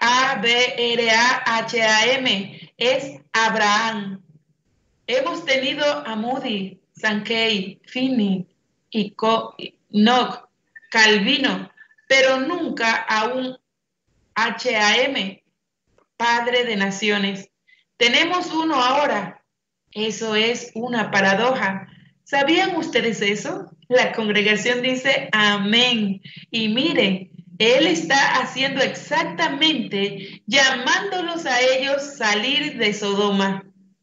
ABRAHAM, es Abraham. Hemos tenido a Moody, Sankey, Finney, Enoch, Calvino, pero nunca a un HAM, Padre de Naciones. Tenemos uno ahora. Eso es una paradoja. ¿Sabían ustedes eso? La congregación dice amén. Y miren, Él está haciendo exactamente, llamándolos a ellos salir de Sodoma.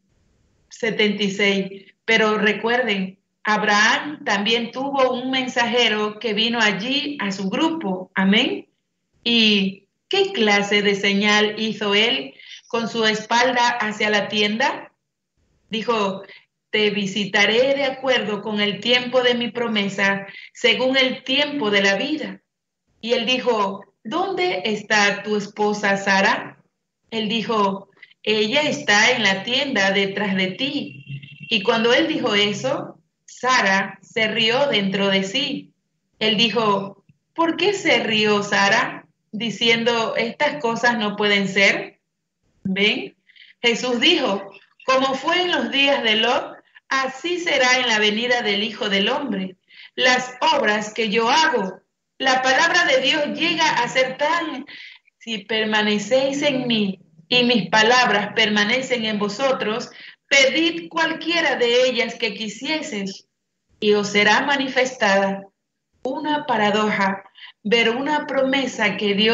76. Pero recuerden, Abraham también tuvo un mensajero que vino allí a su grupo. Amén. ¿Y qué clase de señal hizo él con su espalda hacia la tienda? Dijo, te visitaré de acuerdo con el tiempo de mi promesa, según el tiempo de la vida. Y él dijo, ¿dónde está tu esposa Sara? Él dijo, ella está en la tienda detrás de ti. Y cuando él dijo eso, Sara se rió dentro de sí. Él dijo, ¿por qué se rió Sara? Diciendo, estas cosas no pueden ser. ¿Ven? Jesús dijo, como fue en los días de Lot, así será en la venida del Hijo del Hombre. Las obras que yo hago, la palabra de Dios llega a ser tan, si permanecéis en mí y mis palabras permanecen en vosotros, pedid cualquiera de ellas que quisieseis y os será manifestada. una paradoja ver una promesa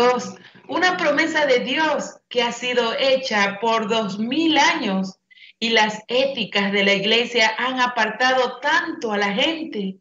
una promesa de Dios que ha sido hecha por 2000 años y las éticas de la iglesia han apartado tanto a la gente.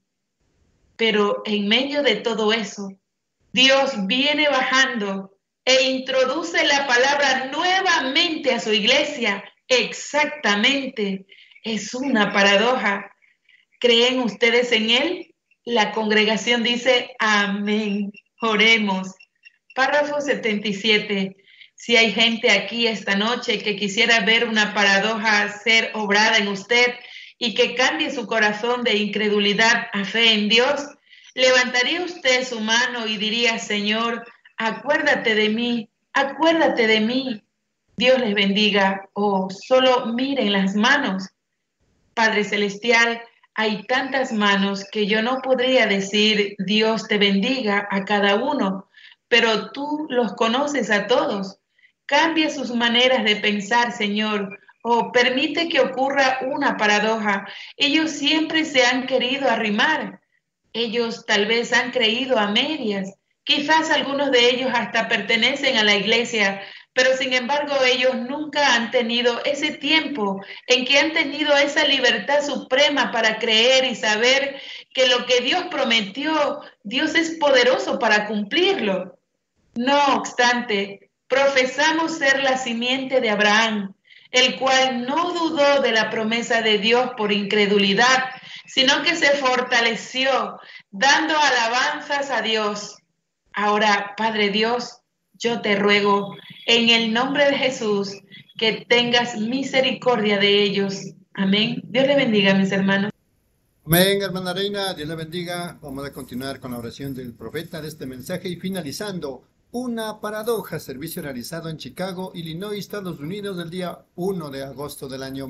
Pero en medio de todo eso, Dios viene bajando e introduce la palabra nuevamente a su iglesia. Exactamente, es una paradoja. ¿Creen ustedes en él? La congregación dice amén. Oremos. Párrafo 77. Si hay gente aquí esta noche que quisiera ver una paradoja ser obrada en usted y que cambie su corazón de incredulidad a fe en Dios, levantaría usted su mano y diría: Señor, acuérdate de mí, acuérdate de mí. Dios les bendiga. Solo miren las manos. Padre Celestial, hay tantas manos que yo no podría decir Dios te bendiga a cada uno, pero tú los conoces a todos. Cambia sus maneras de pensar, Señor. Permite que ocurra una paradoja. Ellos siempre se han querido arrimar. Ellos tal vez han creído a medias. Quizás algunos de ellos hasta pertenecen a la iglesia, pero sin embargo ellos nunca han tenido ese tiempo en que han tenido esa libertad suprema para creer y saber que lo que Dios prometió, Dios es poderoso para cumplirlo. No obstante, profesamos ser la simiente de Abraham, el cual no dudó de la promesa de Dios por incredulidad, sino que se fortaleció, dando alabanzas a Dios. Ahora, Padre Dios, yo te ruego, en el nombre de Jesús, que tengas misericordia de ellos. Amén. Dios les bendiga, mis hermanos. Amén, hermana Reina, Dios le bendiga. Vamos a continuar con la oración del profeta de este mensaje y finalizando una paradoja, servicio realizado en Chicago, Illinois, Estados Unidos, el día 1 de agosto del año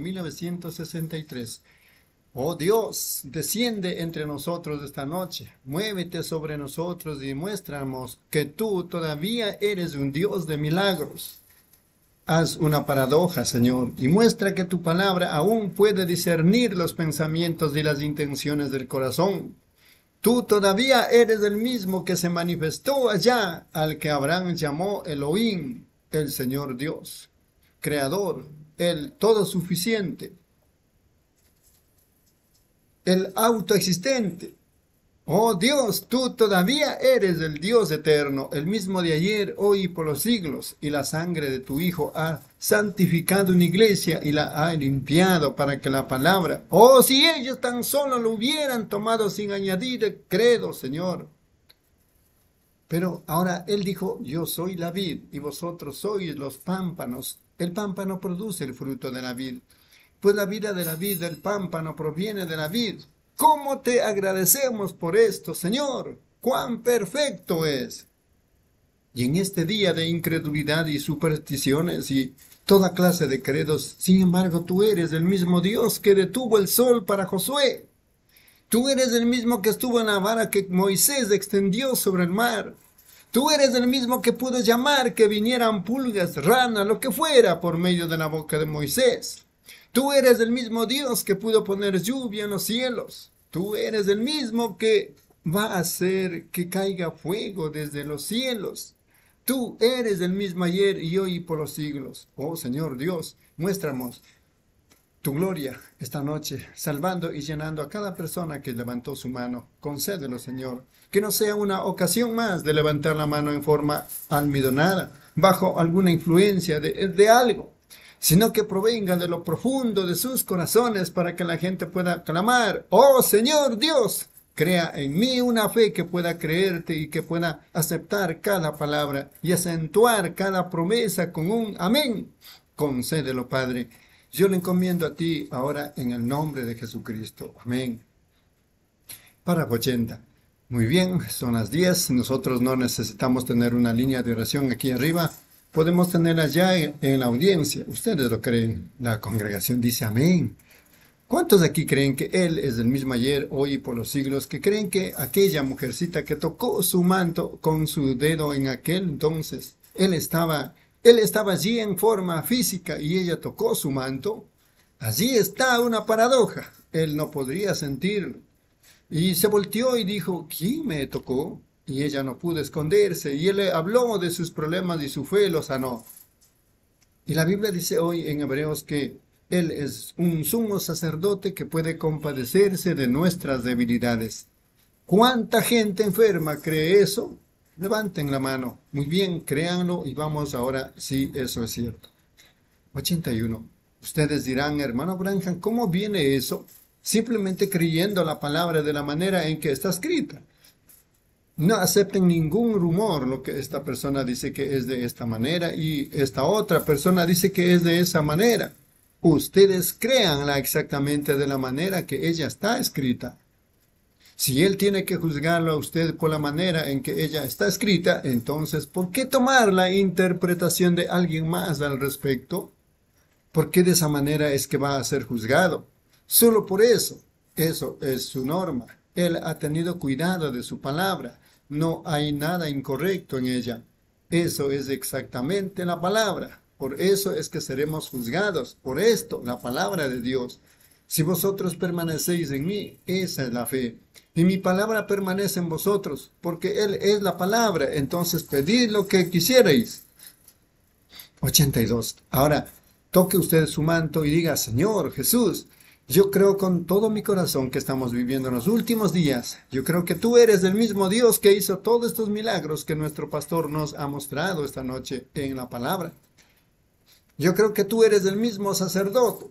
1963. Oh Dios, desciende entre nosotros esta noche, muévete sobre nosotros y muéstranos que tú todavía eres un Dios de milagros. Haz una paradoja, Señor, y muestra que tu palabra aún puede discernir los pensamientos y las intenciones del corazón. Tú todavía eres el mismo que se manifestó allá, al que Abraham llamó Elohim, el Señor Dios, Creador, el todo suficiente, el autoexistente. Oh Dios, tú todavía eres el Dios eterno, el mismo de ayer, hoy y por los siglos, y la sangre de tu Hijo ha santificado una iglesia y la ha limpiado para que la palabra, si ellos tan solo lo hubieran tomado sin añadir el credo, Señor. Pero ahora Él dijo: yo soy la vid y vosotros sois los pámpanos. El pámpano produce el fruto de la vid, pues la vida de la vid del pámpano proviene de la vid. ¿Cómo te agradecemos por esto, Señor? ¡Cuán perfecto es! Y en este día de incredulidad y supersticiones y toda clase de credos, sin embargo, tú eres el mismo Dios que detuvo el sol para Josué. Tú eres el mismo que estuvo en la vara que Moisés extendió sobre el mar. Tú eres el mismo que pudo llamar que vinieran pulgas, ranas, lo que fuera, por medio de la boca de Moisés. Tú eres el mismo Dios que pudo poner lluvia en los cielos. Tú eres el mismo que va a hacer que caiga fuego desde los cielos. Tú eres el mismo ayer y hoy y por los siglos. Oh Señor Dios, muéstranos tu gloria esta noche, salvando y llenando a cada persona que levantó su mano. Concédelo, Señor, que no sea una ocasión más de levantar la mano en forma almidonada, bajo alguna influencia de algo, sino que provenga de lo profundo de sus corazones para que la gente pueda clamar: oh Señor Dios, crea en mí una fe que pueda creerte y que pueda aceptar cada palabra y acentuar cada promesa con un amén. Concédelo, Padre. Yo le encomiendo a ti ahora en el nombre de Jesucristo. Amén. Párrafo 80. Muy bien, son las 10. Nosotros no necesitamos tener una línea de oración aquí arriba. Podemos tenerla ya en la audiencia. Ustedes lo creen. La congregación dice amén. ¿Cuántos aquí creen que Él es el mismo ayer, hoy y por los siglos? Que creen que aquella mujercita que tocó su manto con su dedo en aquel entonces, Él estaba allí en forma física y ella tocó su manto. Allí está una paradoja. Él no podría sentirlo. Y se volteó y dijo, ¿quién me tocó? Y ella no pudo esconderse. Y él le habló de sus problemas y su fe lo sanó. Y la Biblia dice hoy en Hebreos que Él es un sumo sacerdote que puede compadecerse de nuestras debilidades. ¿Cuánta gente enferma cree eso? Levanten la mano. Muy bien, créanlo y vamos ahora si eso es cierto. 81. Ustedes dirán, hermano Branham, ¿cómo viene eso? Simplemente creyendo la palabra de la manera en que está escrita. No acepten ningún rumor, lo que esta persona dice que es de esta manera y esta otra persona dice que es de esa manera. Ustedes créanla exactamente de la manera que ella está escrita. Si él tiene que juzgarlo a usted por la manera en que ella está escrita, entonces, ¿por qué tomar la interpretación de alguien más al respecto? ¿Por qué de esa manera es que va a ser juzgado? Solo por eso. Eso es su norma. Él ha tenido cuidado de su palabra. No hay nada incorrecto en ella. Eso es exactamente la palabra. Por eso es que seremos juzgados. Por esto, la palabra de Dios. Si vosotros permanecéis en mí, esa es la fe. Y mi palabra permanece en vosotros, porque Él es la palabra. Entonces pedid lo que quisierais. 82. Ahora, toque usted su manto y diga, Señor Jesús, yo creo con todo mi corazón que estamos viviendo en los últimos días. Yo creo que tú eres el mismo Dios que hizo todos estos milagros que nuestro pastor nos ha mostrado esta noche en la palabra. Yo creo que tú eres el mismo sacerdote.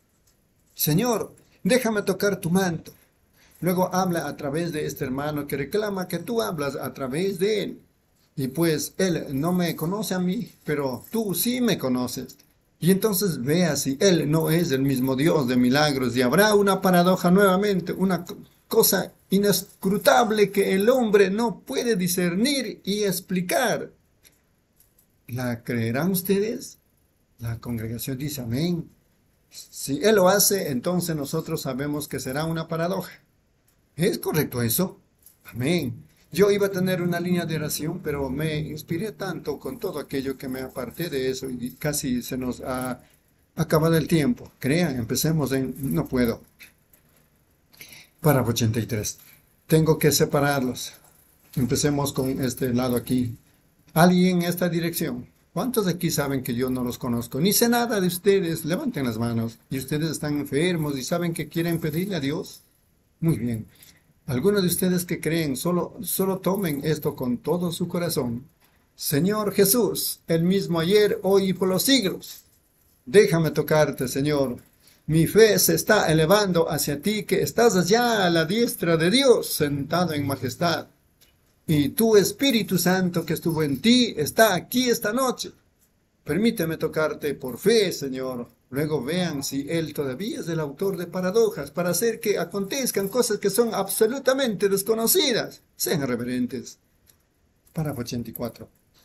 Señor, déjame tocar tu manto. Luego habla a través de este hermano que reclama que tú hablas a través de él. Y pues él no me conoce a mí, pero tú sí me conoces. Y entonces vea si Él no es el mismo Dios de milagros y habrá una paradoja nuevamente, una cosa inescrutable que el hombre no puede discernir y explicar. ¿La creerán ustedes? La congregación dice amén. Si Él lo hace, entonces nosotros sabemos que será una paradoja. ¿Es correcto eso? Amén. Yo iba a tener una línea de oración, pero me inspiré tanto con todo aquello que me aparté de eso y casi se nos ha acabado el tiempo. Crean, empecemos en... No puedo. Párrafo 83. Tengo que separarlos. Empecemos con este lado aquí. ¿Alguien en esta dirección? ¿Cuántos de aquí saben que yo no los conozco? Ni sé nada de ustedes. Levanten las manos. ¿Y ustedes están enfermos y saben que quieren pedirle a Dios? Muy bien. Algunos de ustedes que creen, solo tomen esto con todo su corazón. Señor Jesús, el mismo ayer, hoy y por los siglos. Déjame tocarte, Señor. Mi fe se está elevando hacia ti, que estás allá a la diestra de Dios, sentado en majestad. Y tu Espíritu Santo que estuvo en ti, está aquí esta noche. Permíteme tocarte por fe, Señor. Luego vean si Él todavía es el autor de paradojas para hacer que acontezcan cosas que son absolutamente desconocidas. Sean reverentes. Párrafo 84.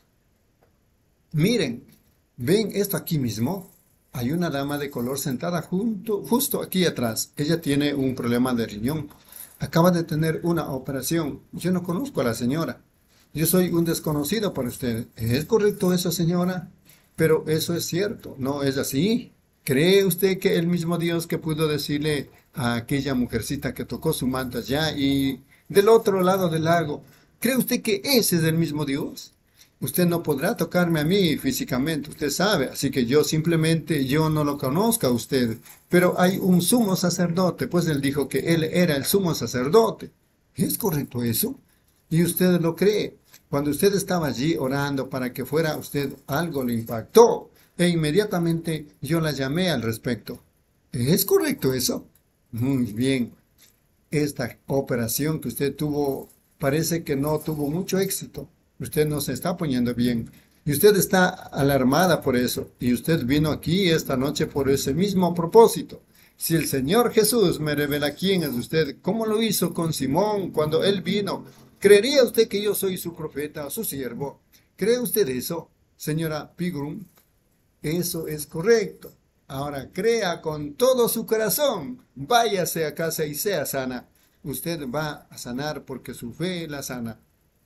Miren, ¿ven esto aquí mismo? Hay una dama de color sentada justo aquí atrás. Ella tiene un problema de riñón. Acaba de tener una operación. Yo no conozco a la señora. Yo soy un desconocido para usted. ¿Es correcto eso, señora? Pero eso es cierto, ¿no es así? ¿Cree usted que el mismo Dios que pudo decirle a aquella mujercita que tocó su manto allá y del otro lado del lago, cree usted que ese es el mismo Dios? Usted no podrá tocarme a mí físicamente, usted sabe, así que yo no lo conozco a usted, pero hay un sumo sacerdote, pues él dijo que él era el sumo sacerdote. ¿Es correcto eso? ¿Y usted lo cree? Cuando usted estaba allí orando para que fuera usted, algo le impactó. E inmediatamente yo la llamé al respecto. ¿Es correcto eso? Muy bien. Esta operación que usted tuvo parece que no tuvo mucho éxito. Usted no se está poniendo bien. Y usted está alarmada por eso. Y usted vino aquí esta noche por ese mismo propósito. Si el Señor Jesús me revela quién es usted, como lo hizo con Simón cuando él vino, ¿creería usted que yo soy su profeta o su siervo? ¿Cree usted eso, señora Pigram? Eso es correcto. Ahora crea con todo su corazón. Váyase a casa y sea sana. Usted va a sanar porque su fe la sana.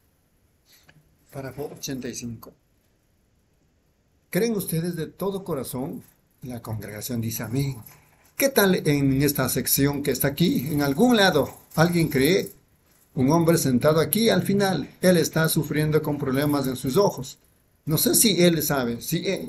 Párrafo 85. ¿Creen ustedes de todo corazón? La congregación dice amén. ¿Qué tal en esta sección que está aquí? En algún lado, ¿alguien cree? Un hombre sentado aquí al final, él está sufriendo con problemas en sus ojos. No sé si él sabe,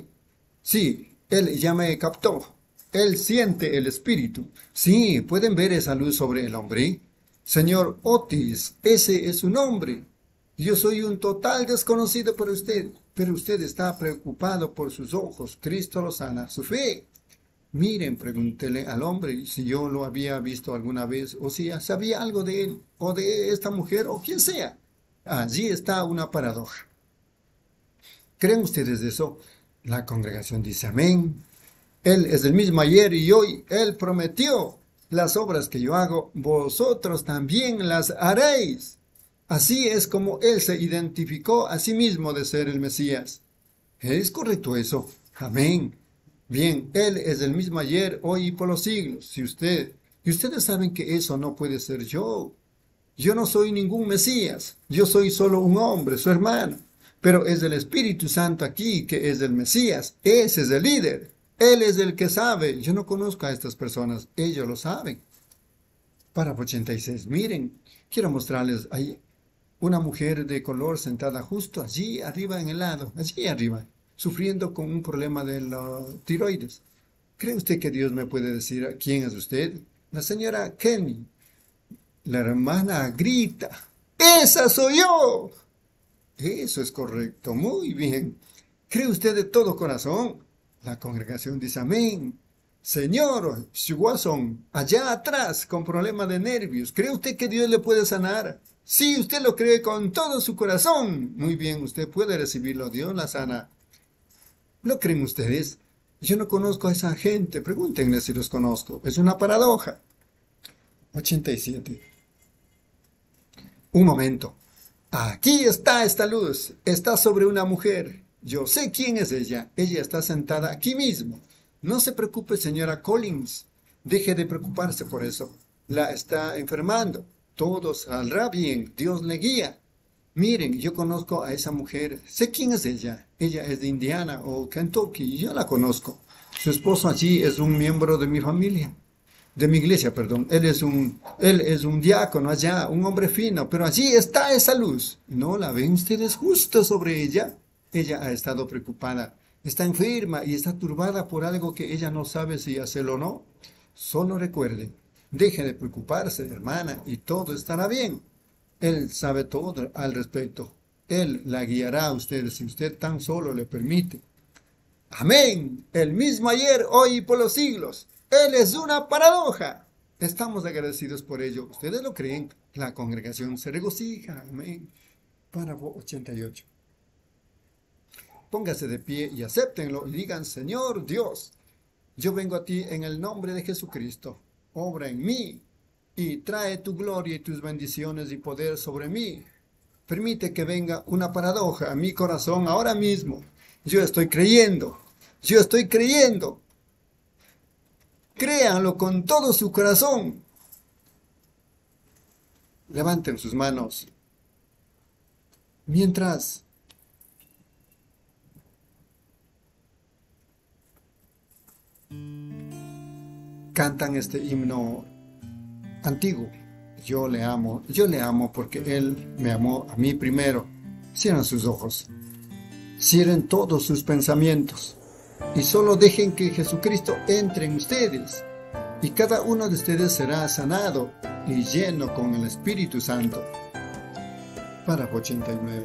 sí, él ya me captó. Él siente el espíritu. Sí, ¿pueden ver esa luz sobre el hombre? Señor Otis, ese es su nombre. Yo soy un total desconocido para usted, pero usted está preocupado por sus ojos. Cristo lo sana, su fe. Miren, pregúntele al hombre si yo lo había visto alguna vez o si sabía algo de él o de esta mujer o quien sea. Allí está una paradoja. ¿Creen ustedes eso? La congregación dice amén. Él es el mismo ayer y hoy. Él prometió: las obras que yo hago, vosotros también las haréis. Así es como él se identificó a sí mismo de ser el Mesías. ¿Es correcto eso? Amén. Bien, Él es el mismo ayer, hoy y por los siglos. Y ustedes saben que eso no puede ser yo. Yo no soy ningún Mesías. Yo soy solo un hombre, su hermano. Pero es el Espíritu Santo aquí que es el Mesías. Ese es el líder. Él es el que sabe. Yo no conozco a estas personas. Ellos lo saben. Párrafo 86. Miren, quiero mostrarles ahí una mujer de color sentada justo allí arriba en el lado, allí arriba, sufriendo con un problema de la tiroides. ¿Cree usted que Dios me puede decir quién es usted? La señora Kenny. La hermana grita: ¡esa soy yo! Eso es correcto, muy bien. ¿Cree usted de todo corazón? La congregación dice amén. Señor Watson, allá atrás, con problema de nervios, ¿cree usted que Dios le puede sanar? Sí, usted lo cree con todo su corazón. Muy bien, usted puede recibirlo. Dios la sana. ¿Lo creen ustedes? Yo no conozco a esa gente. Pregúntenle si los conozco. Es una paradoja. 87. Un momento. Aquí está esta luz. Está sobre una mujer. Yo sé quién es ella. Ella está sentada aquí mismo. No se preocupe, señora Collins. Deje de preocuparse por eso. La está enfermando. Todo saldrá bien. Dios le guía. Miren, yo conozco a esa mujer. Sé quién es ella. Ella es de Indiana o Kentucky. Yo la conozco. Su esposo allí es un miembro de mi familia. De mi iglesia, perdón. Él es un diácono allá, un hombre fino. Pero allí está esa luz. ¿No la ven ustedes justo sobre ella? Ella ha estado preocupada. Está enferma y está turbada por algo que ella no sabe si hacerlo o no. Solo recuerde, deje de preocuparse, hermana, y todo estará bien. Él sabe todo al respecto. Él la guiará a usted si usted tan solo le permite. Amén. El mismo ayer, hoy y por los siglos. Él es una paradoja. Estamos agradecidos por ello. ¿Ustedes lo creen? La congregación se regocija. Amén. Párrafo 88. Póngase de pie y acéptenlo y digan: Señor Dios, yo vengo a ti en el nombre de Jesucristo. Obra en mí y trae tu gloria y tus bendiciones y poder sobre mí. Permite que venga una paradoja a mi corazón ahora mismo. Yo estoy creyendo. Yo estoy creyendo. Créanlo con todo su corazón. Levanten sus manos. Mientras cantan este himno antiguo: yo le amo porque Él me amó a mí primero. Cierren sus ojos, cierren todos sus pensamientos y solo dejen que Jesucristo entre en ustedes, y cada uno de ustedes será sanado y lleno con el Espíritu Santo. Párrafo 89.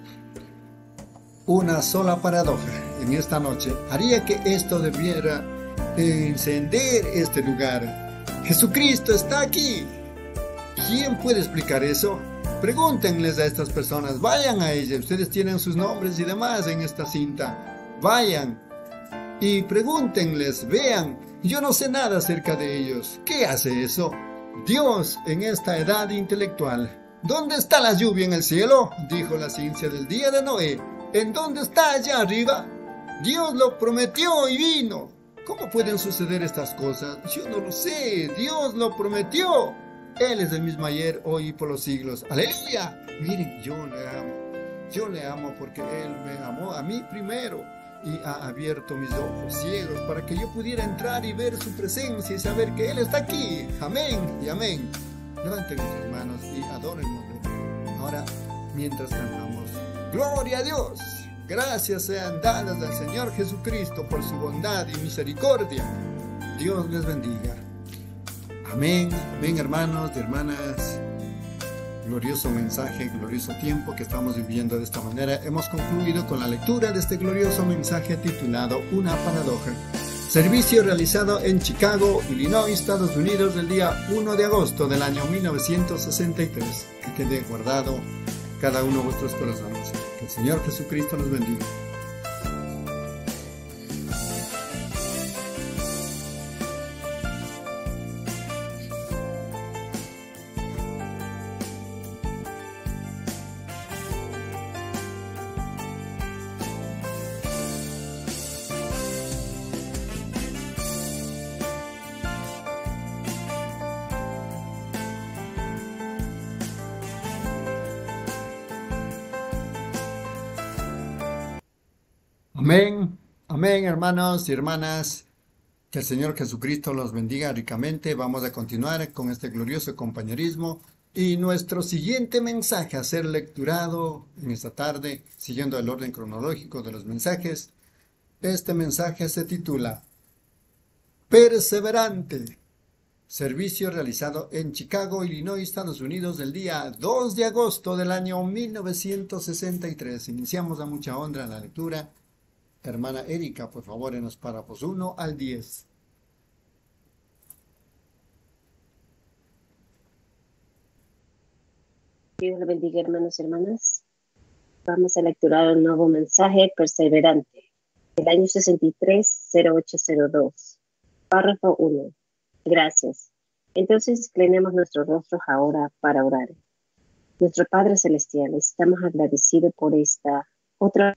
Una sola paradoja en esta noche haría que esto debiera encender este lugar. Jesucristo está aquí. ¿Quién puede explicar eso? Pregúntenles a estas personas. Vayan a ellas. Ustedes tienen sus nombres y demás en esta cinta. Vayan y pregúntenles. Vean, yo no sé nada acerca de ellos. ¿Qué hace eso? Dios en esta edad intelectual. ¿Dónde está la lluvia en el cielo? Dijo la ciencia del día de Noé. ¿En dónde está allá arriba? Dios lo prometió y vino. ¿Cómo pueden suceder estas cosas? Yo no lo sé. Dios lo prometió. Él es el mismo ayer, hoy y por los siglos. ¡Aleluya! Miren, yo le amo. Yo le amo porque Él me amó a mí primero. y ha abierto mis ojos ciegos para que yo pudiera entrar y ver su presencia y saber que Él está aquí. Amén y amén. Levanten sus manos y adórenlo. Ahora, mientras cantamos, ¡Gloria a Dios! Gracias sean dadas al Señor Jesucristo por su bondad y misericordia. Dios les bendiga. Amén, amén, hermanos y hermanas. Glorioso mensaje, glorioso tiempo que estamos viviendo de esta manera. Hemos concluido con la lectura de este glorioso mensaje titulado Una paradoja. Servicio realizado en Chicago, Illinois, Estados Unidos, el día 1 de agosto del año 1963. Que quede guardado cada uno de vuestros corazones. Que el Señor Jesucristo los bendiga. Amén, amén, hermanos y hermanas. Que el Señor Jesucristo los bendiga ricamente. Vamos a continuar con este glorioso compañerismo y nuestro siguiente mensaje a ser lecturado en esta tarde, siguiendo el orden cronológico de los mensajes. Este mensaje se titula Perseverante. Servicio realizado en Chicago, Illinois, Estados Unidos, el día 2 de agosto del año 1963. Iniciamos a mucha honra la lectura. Hermana Erika, por favor, en los párrafos 1 al 10. Dios les bendiga, hermanos y hermanas. Vamos a lecturar un nuevo mensaje, Perseverante, del año 63-0802. Párrafo 1. Gracias. Entonces, inclinemos nuestros rostros ahora para orar. Nuestro Padre Celestial, estamos agradecidos por esta otra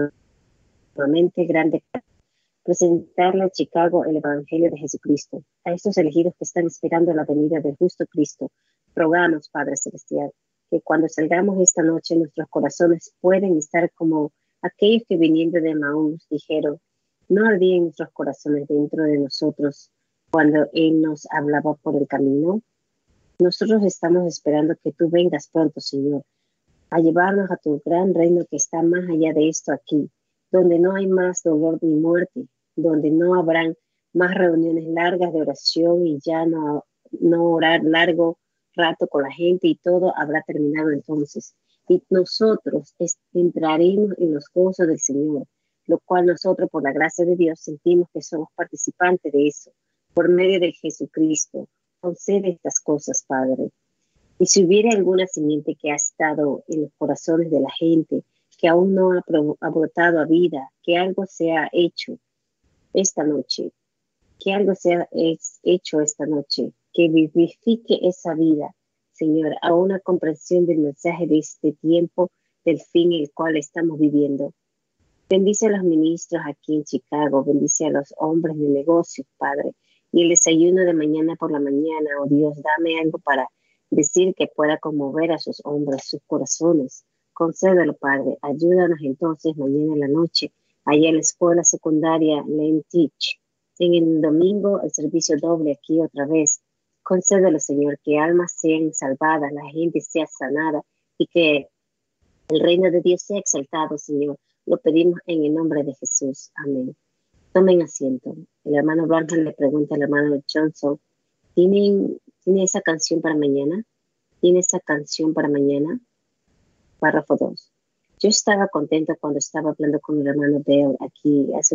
grande presentarle a Chicago el Evangelio de Jesucristo. A estos elegidos que están esperando la venida del justo Cristo, rogamos, Padre Celestial, que cuando salgamos esta noche nuestros corazones pueden estar como aquellos que viniendo de Maús dijeron, no ardían nuestros corazones dentro de nosotros cuando Él nos hablaba por el camino. Nosotros estamos esperando que tú vengas pronto, Señor, a llevarnos a tu gran reino que está más allá de esto aquí, donde no hay más dolor ni muerte, donde no habrán más reuniones largas de oración y ya no orar largo rato con la gente y todo habrá terminado entonces. Y nosotros entraremos en los gozos del Señor, lo cual nosotros por la gracia de Dios sentimos que somos participantes de eso, por medio de Jesucristo. Concede estas cosas, Padre. Y si hubiera alguna simiente que ha estado en los corazones de la gente, que aún no ha brotado a vida, que algo sea hecho esta noche, que algo sea hecho esta noche, que vivifique esa vida, Señor, a una comprensión del mensaje de este tiempo, del fin en el cual estamos viviendo. Bendice a los ministros aquí en Chicago, bendice a los hombres de negocios, Padre, y el desayuno de mañana por la mañana, oh Dios, dame algo para decir que pueda conmover a sus hombres, sus corazones. Concédelo, Padre. Ayúdanos entonces mañana en la noche, allá en la escuela secundaria Lane Teach. En el domingo, el servicio doble aquí otra vez. Concédelo, Señor, que almas sean salvadas, la gente sea sanada y que el reino de Dios sea exaltado, Señor. Lo pedimos en el nombre de Jesús. Amén. Tomen asiento. El hermano Branham le pregunta al hermano Johnson, ¿tiene esa canción para mañana? ¿Tiene esa canción para mañana? Párrafo 2. Yo estaba contento cuando estaba hablando con el hermano Dale aquí hace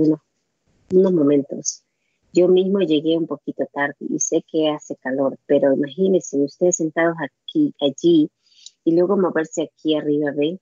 unos momentos. Yo mismo llegué un poquito tarde y sé que hace calor, pero imagínense ustedes sentados allí y luego moverse aquí arriba, ¿ven?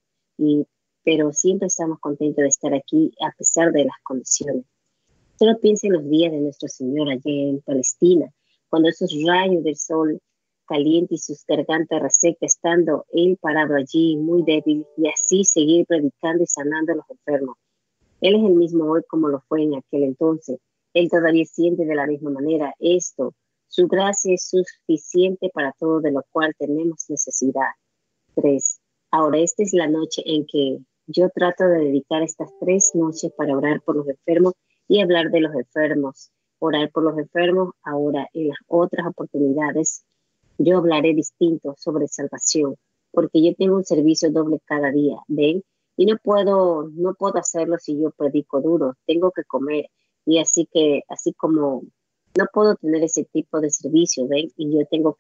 Pero siempre estamos contentos de estar aquí a pesar de las condiciones. Solo piensa en los días de nuestro Señor allá en Palestina, cuando esos rayos del sol caliente y sus gargantas resecas, estando él parado allí muy débil y así seguir predicando y sanando a los enfermos. Él es el mismo hoy como lo fue en aquel entonces. Él todavía siente de la misma manera esto. Su gracia es suficiente para todo de lo cual tenemos necesidad. 3. Ahora esta es la noche en que Yo trato de dedicar estas 3 noches para orar por los enfermos y hablar de los enfermos, orar por los enfermos. Ahora, en las otras oportunidades, yo hablaré distinto sobre salvación, porque yo tengo un servicio doble cada día, ¿ven? Y no puedo hacerlo si yo predico duro, tengo que comer. Y así como no puedo tener ese tipo de servicio, ¿ven? Y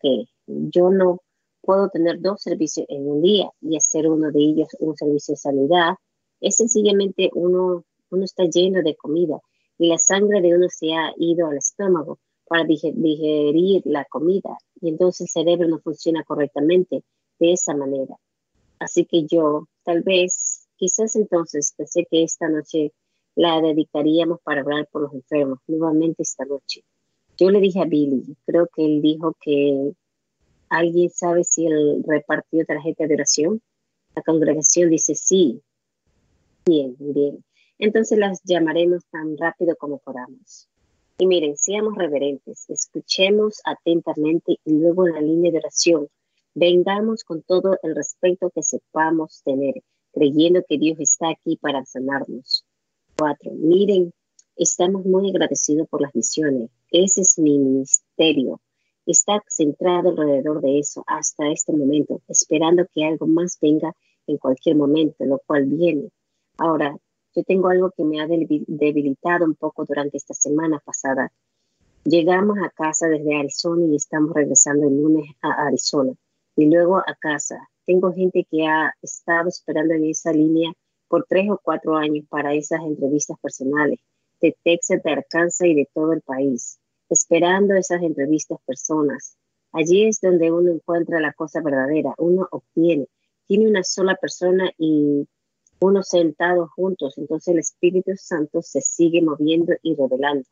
yo no puedo tener 2 servicios en un día y hacer uno de ellos un servicio de sanidad. Es sencillamente uno está lleno de comida y la sangre de uno se ha ido al estómago para digerir la comida y entonces el cerebro no funciona correctamente de esa manera. Así que yo, tal vez, quizás entonces pensé que esta noche la dedicaríamos para hablar por los enfermos, nuevamente esta noche. Yo le dije a Billy, creo que él dijo que alguien sabe si él repartió tarjeta de oración. La congregación dice sí. Bien, bien. Entonces las llamaremos tan rápido como podamos. Y miren, seamos reverentes, escuchemos atentamente y luego en la línea de oración vengamos con todo el respeto que sepamos tener, creyendo que Dios está aquí para sanarnos. 4. Miren, estamos muy agradecidos por las misiones. Ese es mi ministerio. Está centrado alrededor de eso hasta este momento, esperando que algo más venga en cualquier momento, lo cual viene. Ahora, yo tengo algo que me ha debilitado un poco durante esta semana pasada. Llegamos a casa desde Arizona y estamos regresando el lunes a Arizona y luego a casa. Tengo gente que ha estado esperando en esa línea por 3 o 4 años para esas entrevistas personales de Texas, de Arkansas y de todo el país, esperando esas entrevistas personas. Allí es donde uno encuentra la cosa verdadera, uno obtiene, tiene una sola persona y uno sentado juntos, entonces el Espíritu Santo se sigue moviendo y revelando.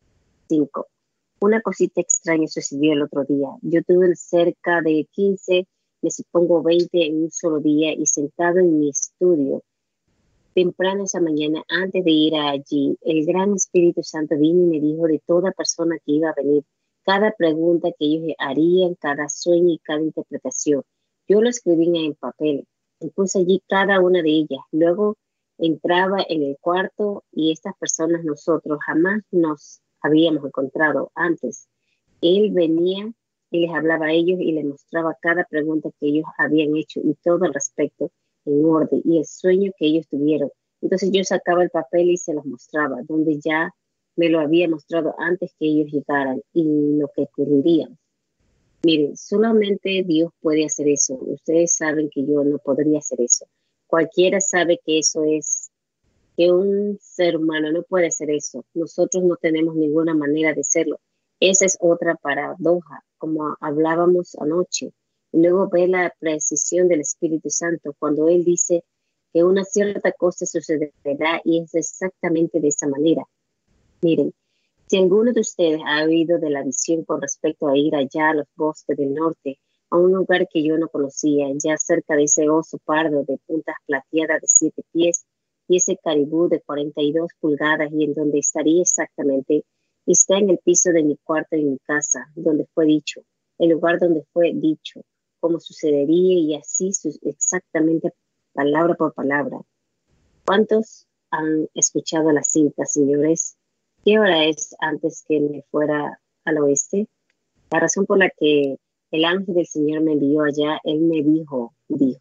5. Una cosita extraña sucedió el otro día. Yo tuve cerca de 15, me supongo 20 en un solo día y sentado en mi estudio, temprano esa mañana, antes de ir allí, el gran Espíritu Santo vino y me dijo de toda persona que iba a venir, cada pregunta que ellos harían, cada sueño y cada interpretación. Yo lo escribí en papel y puse allí cada una de ellas. Luego entraba en el cuarto y estas personas nosotros jamás nos habíamos encontrado antes. Él venía y les hablaba a ellos y les mostraba cada pregunta que ellos habían hecho y todo al respecto en orden y el sueño que ellos tuvieron. Entonces yo sacaba el papel y se los mostraba, donde ya me lo había mostrado antes que ellos llegaran y lo que ocurriría. Miren, solamente Dios puede hacer eso. Ustedes saben que yo no podría hacer eso. Cualquiera sabe que eso es, que un ser humano no puede hacer eso. Nosotros no tenemos ninguna manera de hacerlo. Esa es otra paradoja, como hablábamos anoche. Y luego ve la precisión del Espíritu Santo cuando Él dice que una cierta cosa sucederá y es exactamente de esa manera. Miren, si alguno de ustedes ha oído de la visión con respecto a ir allá a los bosques del norte, a un lugar que yo no conocía, ya cerca de ese oso pardo de puntas plateadas de 7 pies y ese caribú de 42 pulgadas y en donde estaría exactamente, está en el piso de mi cuarto en mi casa, donde fue dicho, el lugar donde fue dicho, cómo sucedería y así exactamente palabra por palabra. ¿Cuántos han escuchado la cinta, señores? ¿Qué hora es antes que me fuera al oeste? La razón por la que el ángel del Señor me envió allá, él me dijo,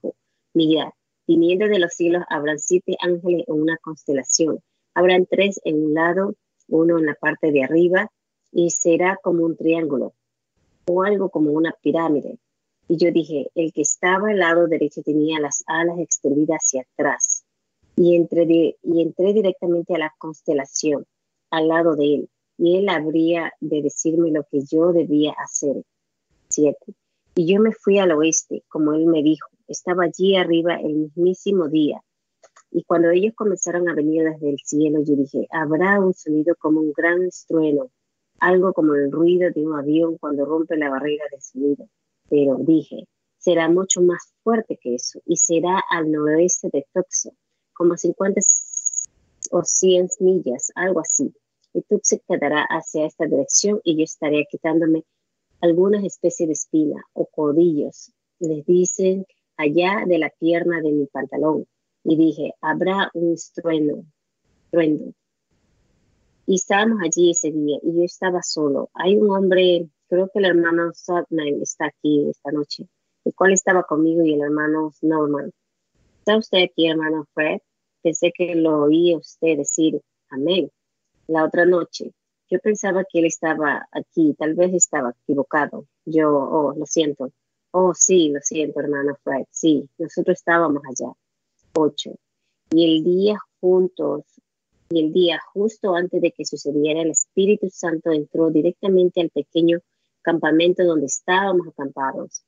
mira, viniendo de los cielos habrán 7 ángeles en una constelación. Habrán 3 en un lado, 1 en la parte de arriba, y será como un triángulo, o algo como una pirámide. Y yo dije, el que estaba al lado derecho tenía las alas extendidas hacia atrás. Y entré directamente a la constelación, al lado de él. Y él habría de decirme lo que yo debía hacer. 7. Y yo me fui al oeste, como él me dijo. Estaba allí arriba el mismísimo día. Y cuando ellos comenzaron a venir desde el cielo, yo dije, habrá un sonido como un gran estruendo, algo como el ruido de un avión cuando rompe la barrera de sonido. Pero dije, será mucho más fuerte que eso y será al noroeste de Tucson, como 50 o 100 millas, algo así. Y Tucson quedará hacia esta dirección y yo estaré quitándome algunas especies de espina o cordillos, les dicen allá de la pierna de mi pantalón. y dije, habrá un truendo. Y estábamos allí ese día y yo estaba solo. Hay un hombre, creo que el hermano Sutman está aquí esta noche, el cual estaba conmigo, y el hermano Norman. ¿Está usted aquí, hermano Fred? Pensé que lo oí a usted decir amén la otra noche. Yo pensaba que él estaba aquí, tal vez estaba equivocado. Yo, lo siento. Oh, sí, lo siento, hermano Fred. Sí, nosotros estábamos allá. 8. Y el día justo antes de que sucediera, el Espíritu Santo entró directamente al pequeño campamento donde estábamos acampados.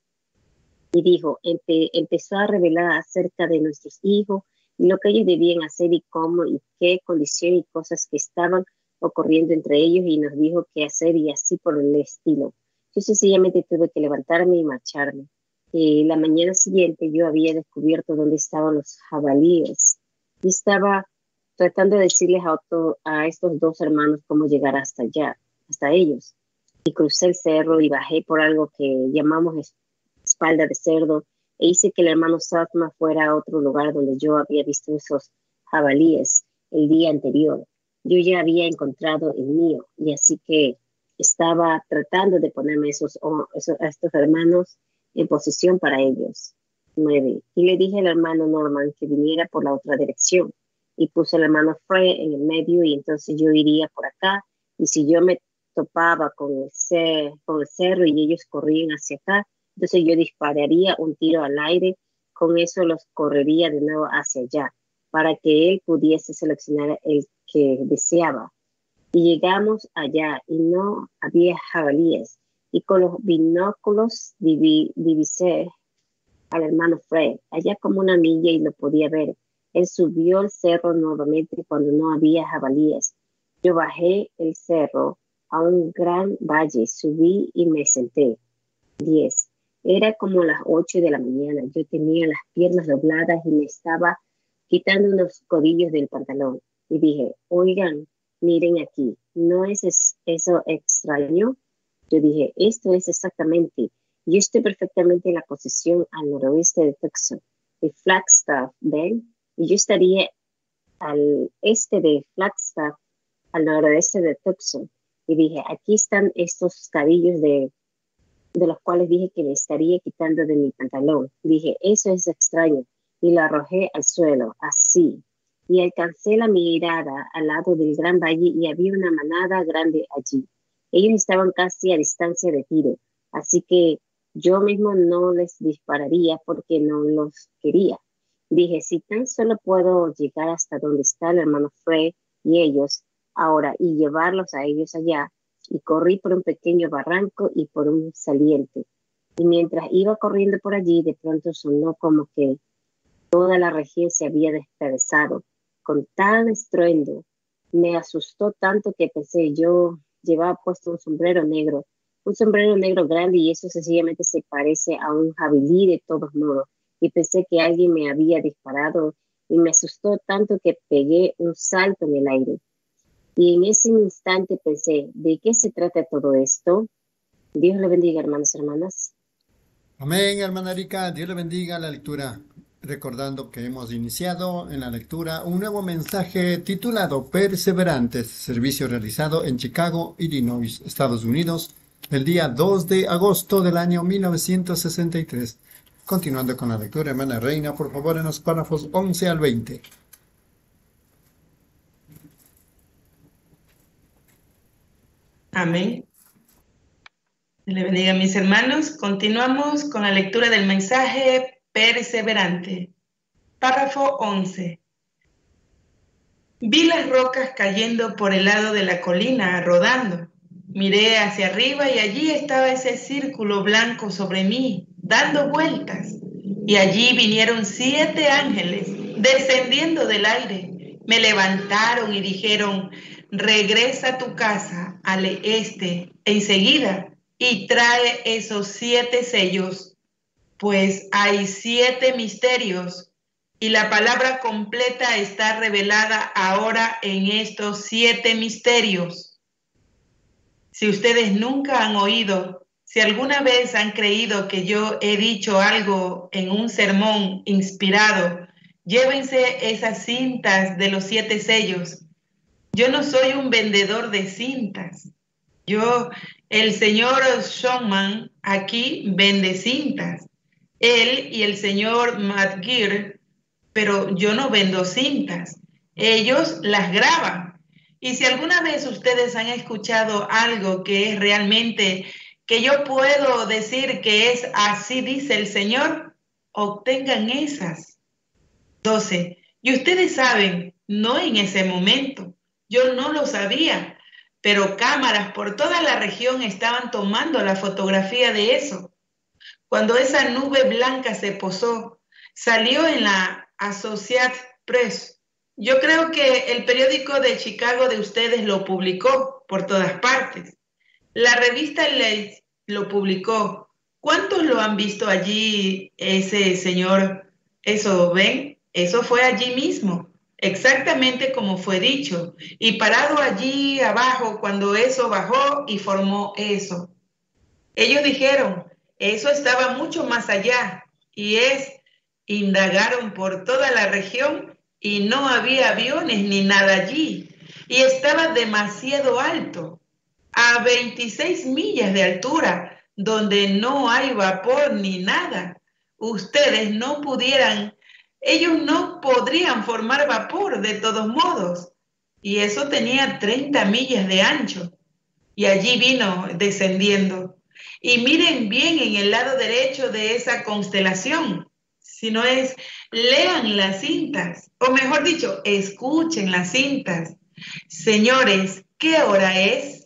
Y dijo, empezó a revelar acerca de nuestros hijos y lo que ellos debían hacer y cómo y qué condición y cosas que estaban ocurriendo entre ellos, y nos dijo qué hacer y así por el estilo. Yo sencillamente tuve que levantarme y marcharme. Y la mañana siguiente yo había descubierto dónde estaban los jabalíes y estaba tratando de decirles a estos dos hermanos cómo llegar hasta allá, hasta ellos. Y crucé el cerro y bajé por algo que llamamos espalda de cerdo, e hice que el hermano Satma fuera a otro lugar donde yo había visto esos jabalíes el día anterior. Yo ya había encontrado el mío, y así que estaba tratando de ponerme a estos hermanos en posición para ellos. 9. Y le dije al hermano Norman que viniera por la otra dirección, y puse al hermano Fred en el medio, y entonces yo iría por acá, y si yo me topaba con el cerro y ellos corrían hacia acá, entonces yo dispararía un tiro al aire, con eso los correría de nuevo hacia allá, para que él pudiese seleccionar el que deseaba. Y llegamos allá y no había jabalíes, y con los binóculos divisé al hermano Fred, allá como una milla, y lo podía ver. Él subió el cerro nuevamente cuando no había jabalíes. Yo bajé el cerro a un gran valle, subí y me senté. 10. Era como las 8 de la mañana. Yo tenía las piernas dobladas y me estaba quitando unos codillos del pantalón. Y dije, oigan, miren aquí, ¿no es eso extraño? Yo dije, esto es exactamente. Yo estoy perfectamente en la posición al noroeste de Tucson, de Flagstaff, ¿ven? Y yo estaría al este de Flagstaff, al noroeste de Tucson. Y dije, aquí están estos cabellos de los cuales dije que me estaría quitando de mi pantalón. Dije, eso es extraño. Y lo arrojé al suelo, así. Y alcancé la mirada al lado del gran valle, y había una manada grande allí. Ellos estaban casi a distancia de tiro, así que yo mismo no les dispararía porque no los quería. Dije, si tan solo puedo llegar hasta donde está el hermano Fred y ellos ahora y llevarlos a ellos allá, y corrí por un pequeño barranco y por un saliente. Y mientras iba corriendo por allí, de pronto sonó como que toda la región se había despedazado con tal estruendo. Me asustó tanto que pensé, yo llevaba puesto un sombrero negro grande, y eso sencillamente se parece a un jabalí de todos modos. Y pensé que alguien me había disparado, y me asustó tanto que pegué un salto en el aire. Y en ese instante pensé, ¿de qué se trata todo esto? Dios le bendiga, hermanos y hermanas. Amén, hermana Erika. Dios le bendiga la lectura. Recordando que hemos iniciado en la lectura un nuevo mensaje titulado Perseverantes, servicio realizado en Chicago, Illinois, Estados Unidos, el día 2 de agosto del año 1963. Continuando con la lectura, hermana Reina, por favor, en los párrafos 11 al 20. Amén. Le bendiga, mis hermanos. Continuamos con la lectura del mensaje perseverante. Párrafo 11. Vi las rocas cayendo por el lado de la colina, rodando. Miré hacia arriba y allí estaba ese círculo blanco sobre mí, dando vueltas. Y allí vinieron 7 ángeles, descendiendo del aire. Me levantaron y dijeron, regresa a tu casa al este enseguida y trae esos 7 sellos, pues hay 7 misterios y la palabra completa está revelada ahora en estos 7 misterios. Si ustedes nunca han oído, si alguna vez han creído que yo he dicho algo en un sermón inspirado, Llévense esas cintas de los 7 sellos. Yo no soy un vendedor de cintas. El señor Showman aquí vende cintas. Él y el señor McGear, pero yo no vendo cintas. Ellos las graban. Y si alguna vez ustedes han escuchado algo que es realmente, que yo puedo decir que es así dice el Señor, obtengan esas. 12. Y ustedes saben, no en ese momento, yo no lo sabía, pero cámaras por toda la región estaban tomando la fotografía de eso. Cuando esa nube blanca se posó, salió en la Associated Press. Yo creo que el periódico de Chicago de ustedes lo publicó por todas partes. La revista Lace lo publicó. ¿Cuántos lo han visto allí, ese señor? ¿Eso ven? Eso fue allí mismo, exactamente como fue dicho, y parado allí abajo cuando eso bajó y formó eso. Ellos dijeron, eso estaba mucho más allá, indagaron por toda la región y no había aviones ni nada allí, y estaba demasiado alto, a 26 millas de altura, donde no hay vapor ni nada. Ellos no podrían formar vapor de todos modos. Y eso tenía 30 millas de ancho. Y allí vino descendiendo. Y miren bien en el lado derecho de esa constelación. Si no es, lean las cintas. O mejor dicho, escuchen las cintas. Señores, ¿qué hora es?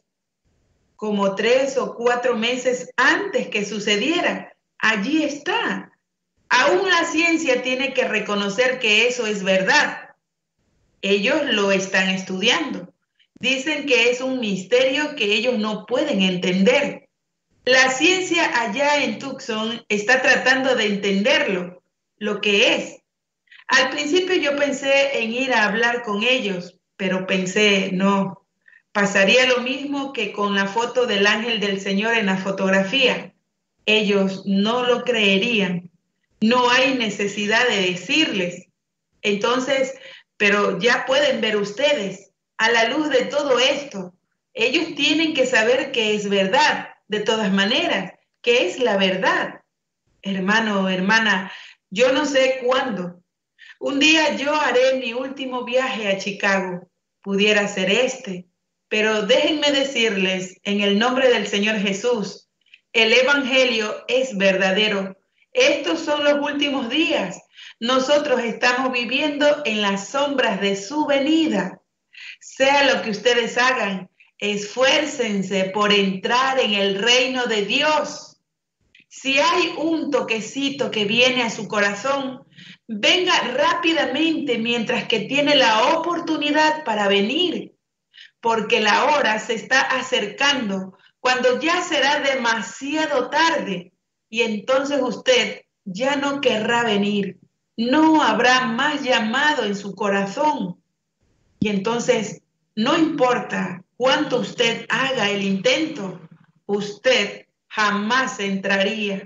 Como 3 o 4 meses antes que sucediera. Allí está. Aún la ciencia tiene que reconocer que eso es verdad. Ellos lo están estudiando. Dicen que es un misterio que ellos no pueden entender. La ciencia allá en Tucson está tratando de entenderlo, lo que es. Al principio yo pensé en ir a hablar con ellos, pero pensé, no, pasaría lo mismo que con la foto del ángel del Señor en la fotografía. Ellos no lo creerían. No hay necesidad de decirles. Entonces, pero ya pueden ver ustedes, a la luz de todo esto, ellos tienen que saber que es verdad, de todas maneras, que es la verdad. Hermano, hermana, yo no sé cuándo. Un día yo haré mi último viaje a Chicago. Pudiera ser este, pero déjenme decirles, en el nombre del Señor Jesús, el Evangelio es verdadero. Estos son los últimos días. Nosotros estamos viviendo en las sombras de su venida. Sea lo que ustedes hagan, esfuércense por entrar en el reino de Dios. Si hay un toquecito que viene a su corazón, venga rápidamente mientras que tiene la oportunidad para venir, porque la hora se está acercando, cuando ya será demasiado tarde. Y entonces usted ya no querrá venir. No habrá más llamado en su corazón. Y entonces, no importa cuánto usted haga el intento, usted jamás entraría.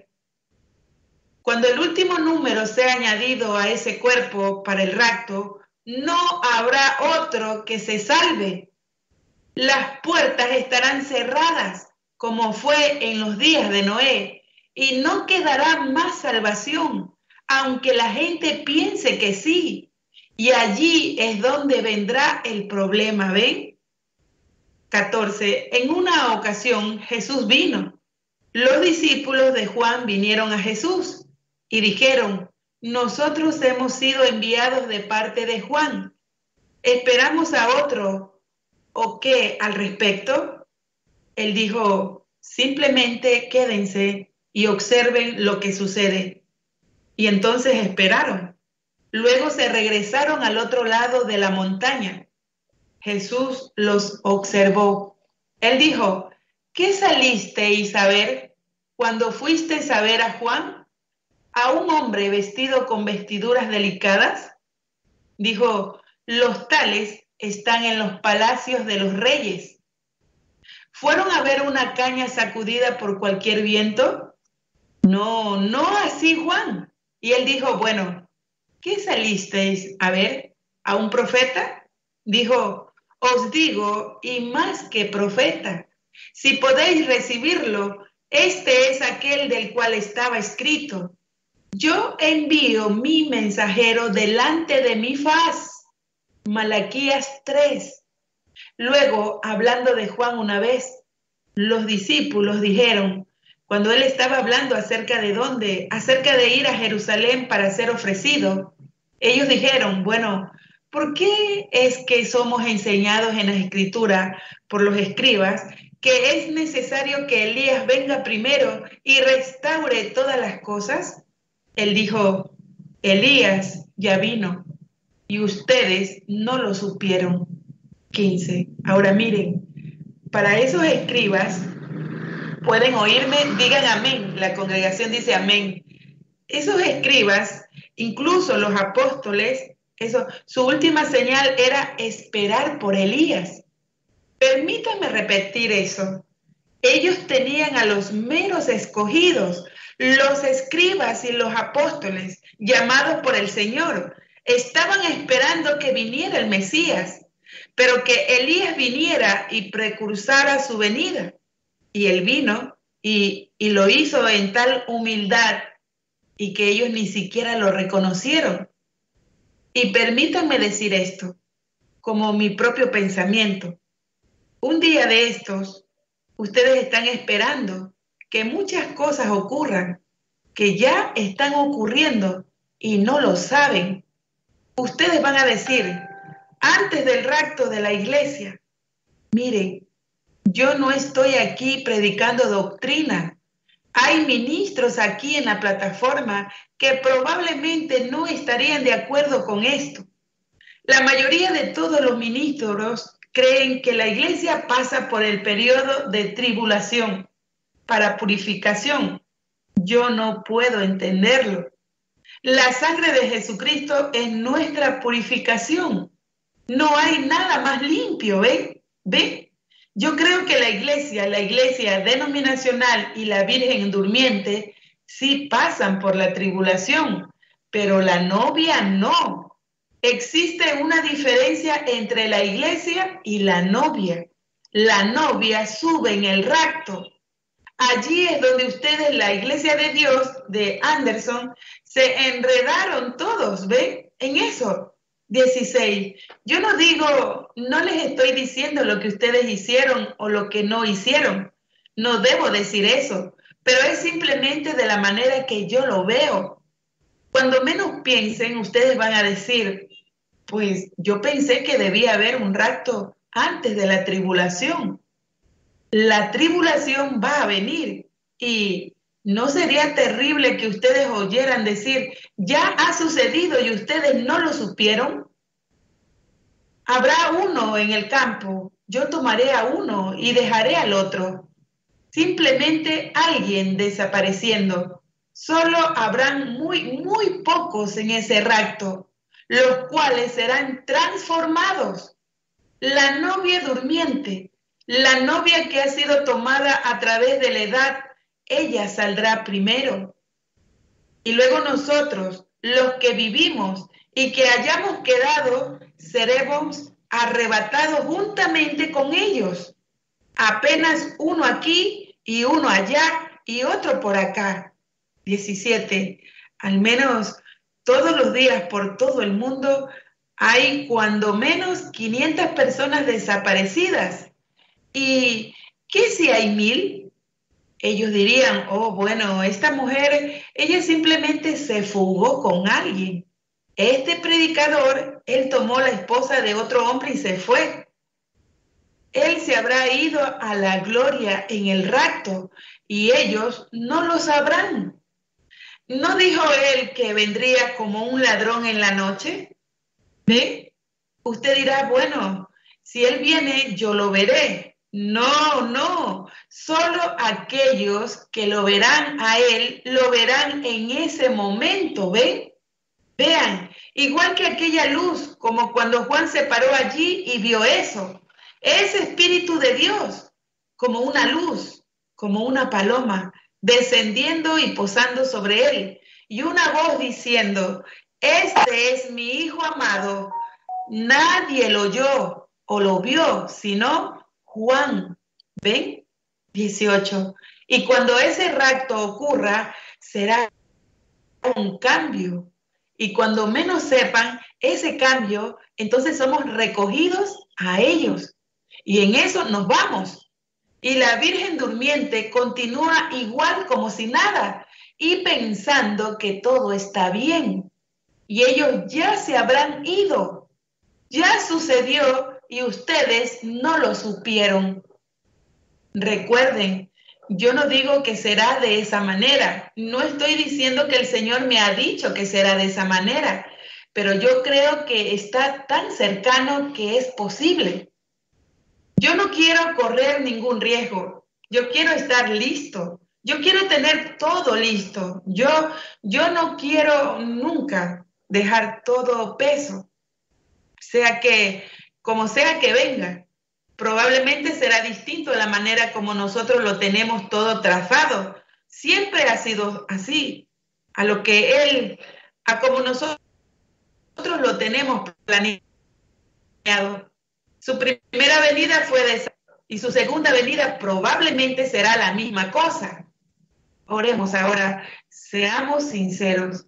Cuando el último número sea añadido a ese cuerpo para el rapto, no habrá otro que se salve. Las puertas estarán cerradas, como fue en los días de Noé, y no quedará más salvación, aunque la gente piense que sí. Y allí es donde vendrá el problema, ¿ven? 14. En una ocasión Jesús vino. Los discípulos de Juan vinieron a Jesús y dijeron, nosotros hemos sido enviados de parte de Juan. ¿Esperamos a otro o qué al respecto? Él dijo, simplemente quédense y observen lo que sucede. Y entonces esperaron. Luego se regresaron al otro lado de la montaña. Jesús los observó. Él dijo, ¿qué salisteis a ver cuando fuisteis a ver a Juan? ¿A un hombre vestido con vestiduras delicadas? Dijo, los tales están en los palacios de los reyes. ¿Fueron a ver una caña sacudida por cualquier viento? No, no así Juan. Y él dijo, bueno, ¿qué salisteis a ver? ¿A un profeta? Dijo, os digo, y más que profeta, si podéis recibirlo, este es aquel del cual estaba escrito. Yo envío mi mensajero delante de mi faz. Malaquías 3. Luego, hablando de Juan una vez, los discípulos dijeron, cuando él estaba hablando acerca de ir a Jerusalén para ser ofrecido, ellos dijeron, bueno, ¿por qué es que somos enseñados en la Escritura por los escribas que es necesario que Elías venga primero y restaure todas las cosas? Él dijo, Elías ya vino y ustedes no lo supieron. 15. Ahora miren, para esos escribas, pueden oírme, digan amén. La congregación dice amén. Esos escribas, incluso los apóstoles, su última señal era esperar por Elías. Permítanme repetir eso. Ellos tenían a los meros escogidos, los escribas y los apóstoles, llamados por el Señor. Estaban esperando que viniera el Mesías, pero que Elías viniera y precursara su venida. Y él vino y lo hizo en tal humildad y que ellos ni siquiera lo reconocieron. Y permítanme decir esto, como mi propio pensamiento. Un día de estos, ustedes están esperando que muchas cosas ocurran, que ya están ocurriendo y no lo saben. Ustedes van a decir, antes del rapto de la iglesia, miren, yo no estoy aquí predicando doctrina. Hay ministros aquí en la plataforma que probablemente no estarían de acuerdo con esto. La mayoría de todos los ministros creen que la iglesia pasa por el periodo de tribulación para purificación. Yo no puedo entenderlo. La sangre de Jesucristo es nuestra purificación. No hay nada más limpio, ¿ven? ¿Ven? Yo creo que la iglesia denominacional y la Virgen durmiente sí pasan por la tribulación, pero la novia no. Existe una diferencia entre la iglesia y la novia. La novia sube en el rapto. Allí es donde ustedes, la Iglesia de Dios de Anderson, se enredaron todos, ¿ven? En eso. 16. Yo no les estoy diciendo lo que ustedes hicieron o lo que no hicieron. No debo decir eso, pero es simplemente de la manera que yo lo veo. Cuando menos piensen, ustedes van a decir, pues yo pensé que debía haber un rapto antes de la tribulación. La tribulación va a venir y ¿no sería terrible que ustedes oyeran decir, ya ha sucedido y ustedes no lo supieron? Habrá uno en el campo, yo tomaré a uno y dejaré al otro. Simplemente alguien desapareciendo. Solo habrán muy pocos en ese rapto, los cuales serán transformados. La novia durmiente, la novia que ha sido tomada a través de la edad, ella saldrá primero. Y luego nosotros, los que vivimos y que hayamos quedado, seremos arrebatados juntamente con ellos. Apenas uno aquí y uno allá y otro por acá. 17. Al menos todos los días por todo el mundo hay cuando menos 500 personas desaparecidas. ¿Y qué si hay 1000? Ellos dirían, oh, bueno, esta mujer, ella simplemente se fugó con alguien. Este predicador, él tomó la esposa de otro hombre y se fue. Él se habrá ido a la gloria en el rapto y ellos no lo sabrán. ¿No dijo él que vendría como un ladrón en la noche? ¿Ve? Usted dirá, bueno, si él viene, yo lo veré. No, solo aquellos que lo verán a él, lo verán en ese momento, ¿ven? Vean, igual que aquella luz, como cuando Juan se paró allí y vio eso, ese Espíritu de Dios, como una luz, como una paloma, descendiendo y posando sobre él, y una voz diciendo, este es mi Hijo amado. Nadie lo oyó o lo vio, sino Juan. ¿Ven? 18. Y cuando ese rapto ocurra, será un cambio. Y cuando menos sepan ese cambio, entonces somos recogidos a ellos. Y en eso nos vamos. Y la Virgen durmiente continúa igual como si nada y pensando que todo está bien. Y ellos ya se habrán ido. Ya sucedió y ustedes no lo supieron. Recuerden, yo no digo que será de esa manera. No estoy diciendo que el Señor me ha dicho que será de esa manera, pero yo creo que está tan cercano que es posible. Yo no quiero correr ningún riesgo. Yo quiero estar listo. Yo quiero tener todo listo. Yo no quiero nunca dejar todo peso. Como sea que venga, probablemente será distinto de la manera como nosotros lo tenemos todo trazado. Siempre ha sido así, a como nosotros lo tenemos planeado. Su primera venida fue de esa, y su segunda venida probablemente será la misma cosa. Oremos ahora, seamos sinceros.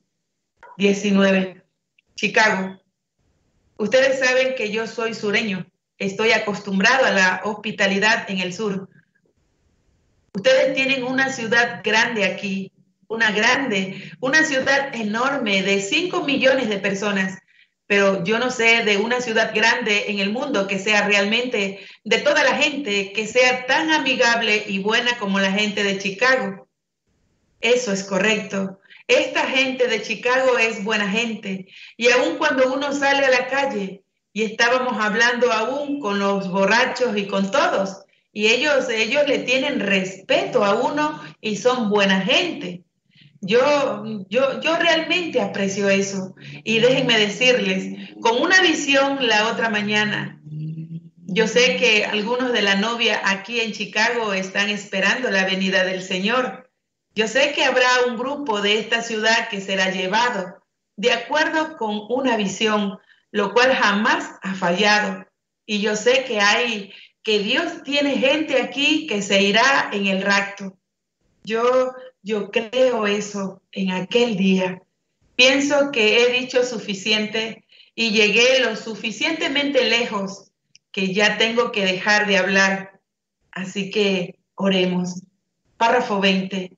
19. Chicago. Ustedes saben que yo soy sureño. Estoy acostumbrado a la hospitalidad en el sur. Ustedes tienen una ciudad grande aquí, una ciudad enorme de 5 millones de personas, pero yo no sé de una ciudad grande en el mundo que sea realmente de toda la gente, que sea tan amigable y buena como la gente de Chicago. Eso es correcto. Esta gente de Chicago es buena gente. Y aun cuando uno sale a la calle, y estábamos hablando aún con los borrachos y con todos, y ellos le tienen respeto a uno y son buena gente. Yo realmente aprecio eso. Y déjenme decirles, con una visión la otra mañana, yo sé que algunos de la novia aquí en Chicago están esperando la venida del Señor. Yo sé que habrá un grupo de esta ciudad que será llevado de acuerdo con una visión, lo cual jamás ha fallado. Y yo sé que Dios tiene gente aquí que se irá en el rapto. Yo creo eso en aquel día. Pienso que he dicho suficiente y llegué lo suficientemente lejos que ya tengo que dejar de hablar. Así que oremos. Párrafo 20.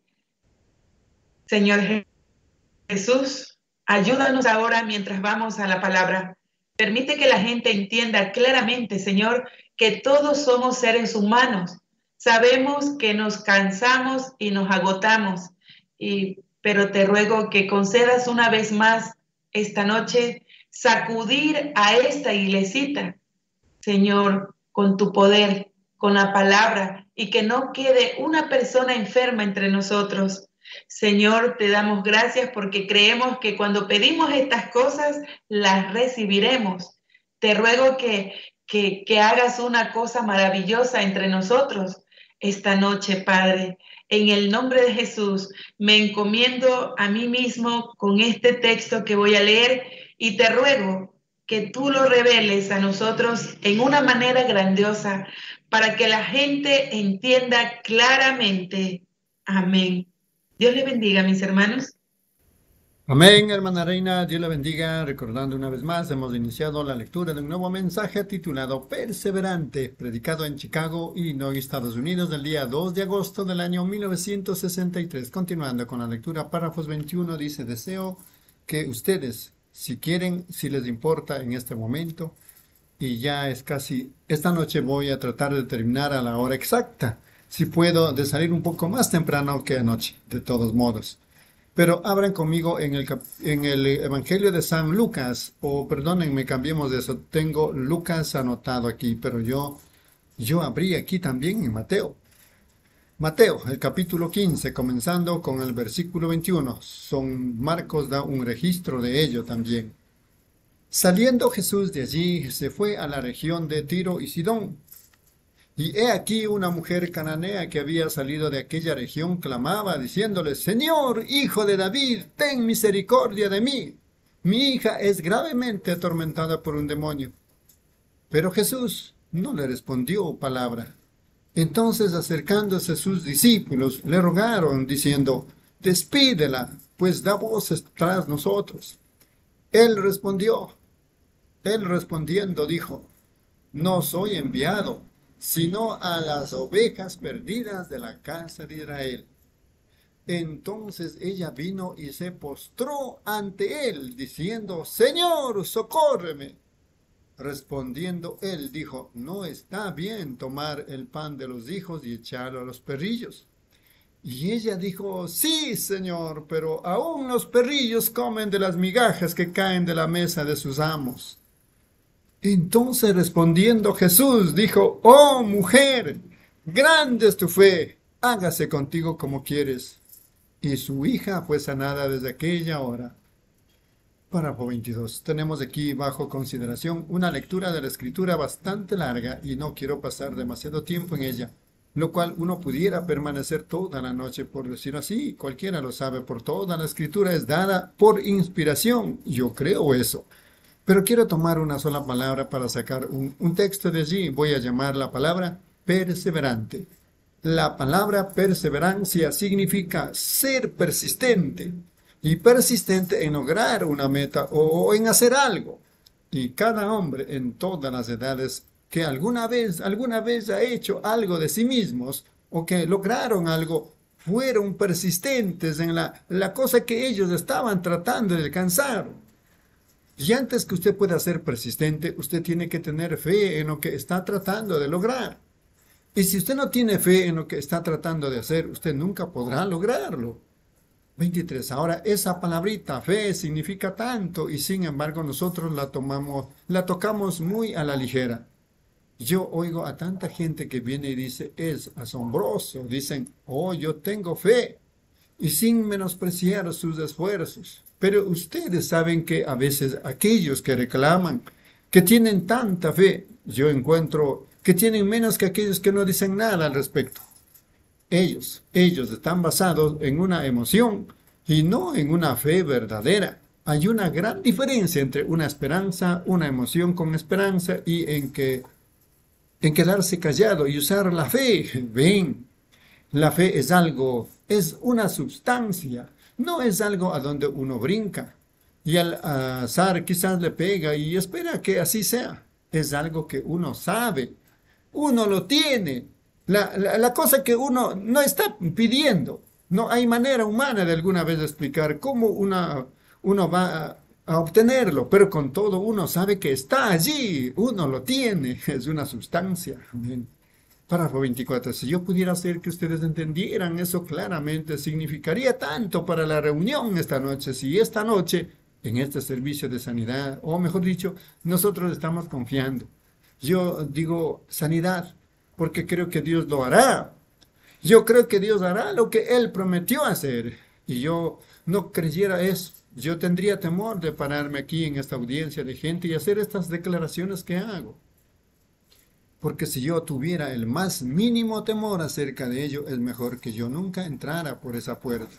Señor Jesús, ayúdanos ahora mientras vamos a la palabra. Permite que la gente entienda claramente, Señor, que todos somos seres humanos. Sabemos que nos cansamos y nos agotamos, pero te ruego que concedas una vez más esta noche sacudir a esta iglesita, Señor, con tu poder, con la palabra, y que no quede una persona enferma entre nosotros. Señor, te damos gracias porque creemos que cuando pedimos estas cosas, las recibiremos. Te ruego que hagas una cosa maravillosa entre nosotros esta noche, Padre. En el nombre de Jesús, me encomiendo a mí mismo con este texto que voy a leer y te ruego que tú lo reveles a nosotros en una manera grandiosa para que la gente entienda claramente. Amén. Dios les bendiga, mis hermanos. Amén, hermana Reina, Dios la bendiga. Recordando una vez más, hemos iniciado la lectura de un nuevo mensaje titulado Perseverante, predicado en Chicago, Illinois, Estados Unidos, del día 2 de agosto del año 1963. Continuando con la lectura, párrafos 21, dice: deseo que ustedes, si quieren, si les importa en este momento, y ya es casi, esta noche voy a tratar de terminar a la hora exacta, si puedo, de salir un poco más temprano que anoche, de todos modos. Pero abran conmigo en el Evangelio de San Lucas, o perdónenme, cambiemos de eso. Tengo Lucas anotado aquí, pero yo abrí aquí también en Mateo. Mateo, el capítulo 15, comenzando con el versículo 21. Marcos da un registro de ello también. Saliendo Jesús de allí, se fue a la región de Tiro y Sidón. Y he aquí una mujer cananea que había salido de aquella región clamaba, diciéndole: Señor, hijo de David, ten misericordia de mí. mi hija es gravemente atormentada por un demonio. Pero Jesús no le respondió palabra. Entonces, acercándose a sus discípulos, le rogaron, diciendo, despídela, pues da voces tras nosotros. Él respondiendo dijo, no soy enviado, sino a las ovejas perdidas de la casa de Israel. Entonces ella vino y se postró ante él, diciendo, Señor, socórreme. Respondiendo él dijo, no está bien tomar el pan de los hijos y echarlo a los perrillos. Y ella dijo, sí, Señor, pero aún los perrillos comen de las migajas que caen de la mesa de sus amos. Entonces respondiendo Jesús dijo, oh mujer, grande es tu fe, hágase contigo como quieres. Y su hija fue sanada desde aquella hora. Párrafo 22. Tenemos aquí bajo consideración una lectura de la Escritura bastante larga y no quiero pasar demasiado tiempo en ella, lo cual uno pudiera permanecer toda la noche, por decir así. Cualquiera lo sabe, por toda la Escritura es dada por inspiración. Yo creo eso. Pero quiero tomar una sola palabra para sacar un texto de allí. Voy a llamar la palabra perseverante. La palabra perseverancia significa ser persistente. Y persistente en lograr una meta o en hacer algo. Y cada hombre en todas las edades que alguna vez ha hecho algo de sí mismos o que lograron algo, fueron persistentes en la cosa que ellos estaban tratando de alcanzar. Y antes que usted pueda ser persistente, usted tiene que tener fe en lo que está tratando de lograr. Y si usted no tiene fe en lo que está tratando de hacer, usted nunca podrá lograrlo. 23. Ahora, esa palabrita, fe, significa tanto y sin embargo nosotros la tocamos muy a la ligera. Yo oigo a tanta gente que viene y dice, es asombroso. Dicen, oh, yo tengo fe. Y sin menospreciar sus esfuerzos. Pero ustedes saben que a veces aquellos que reclaman, que tienen tanta fe, yo encuentro que tienen menos que aquellos que no dicen nada al respecto. Ellos están basados en una emoción y no en una fe verdadera. Hay una gran diferencia entre una esperanza, una emoción con esperanza y en quedarse callado y usar la fe. Ven, la fe es algo, es una sustancia, no es algo a donde uno brinca y al azar quizás le pega y espera que así sea. Es algo que uno sabe, uno lo tiene. La cosa que uno no está pidiendo. No hay manera humana de alguna vez explicar cómo uno va a obtenerlo, pero con todo uno sabe que está allí, uno lo tiene, es una sustancia. Amén. Párrafo 24. Si yo pudiera hacer que ustedes entendieran eso claramente, significaría tanto para la reunión esta noche. Si esta noche, en este servicio de sanidad, o mejor dicho, nosotros estamos confiando. Yo digo sanidad, porque creo que Dios lo hará. Yo creo que Dios hará lo que Él prometió hacer. Y yo no creyera eso. Yo tendría temor de pararme aquí en esta audiencia de gente y hacer estas declaraciones que hago. Porque si yo tuviera el más mínimo temor acerca de ello, es mejor que yo nunca entrara por esa puerta.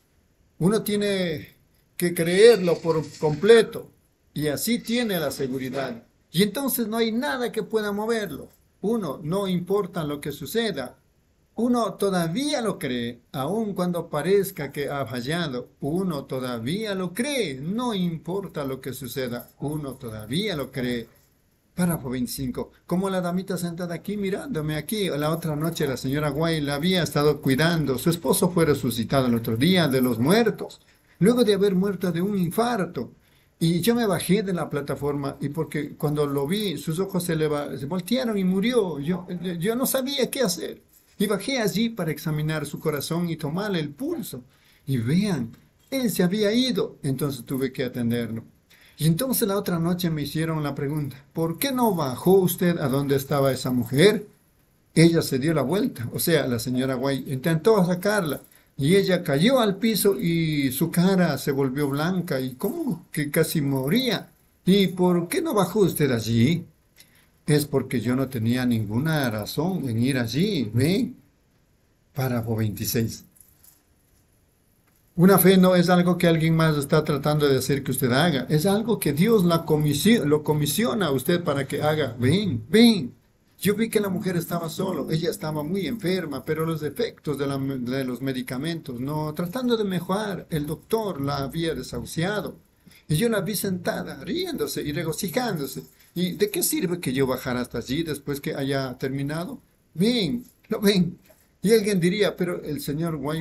Uno tiene que creerlo por completo y así tiene la seguridad. Y entonces no hay nada que pueda moverlo. Uno, no importa lo que suceda, uno todavía lo cree, aun cuando parezca que ha fallado, uno todavía lo cree, no importa lo que suceda, uno todavía lo cree. Párrafo 25. Como la damita sentada aquí mirándome aquí, la otra noche la señora White la había estado cuidando, su esposo fue resucitado el otro día de los muertos, luego de haber muerto de un infarto. Y yo me bajé de la plataforma y porque cuando lo vi, sus ojos se voltearon y murió. Yo no sabía qué hacer. Y bajé allí para examinar su corazón y tomarle el pulso. Y vean, él se había ido. Entonces tuve que atenderlo. Y entonces la otra noche me hicieron la pregunta, ¿por qué no bajó usted a donde estaba esa mujer? Ella se dio la vuelta, o sea, la señora White intentó sacarla. Y ella cayó al piso y su cara se volvió blanca y como que casi moría. ¿Y por qué no bajó usted allí? Es porque yo no tenía ninguna razón en ir allí, ¿ven? Párrafo 26. Una fe no es algo que alguien más está tratando de hacer que usted haga. Es algo que Dios lo comisiona a usted para que haga. Ven, ven. Yo vi que la mujer estaba solo. Ella estaba muy enferma, pero los efectos de los medicamentos, no, tratando de mejorar, el doctor la había desahuciado. Y yo la vi sentada, riéndose y regocijándose. ¿Y de qué sirve que yo bajara hasta allí después que haya terminado? Ven, no ven. Y alguien diría, pero el señor White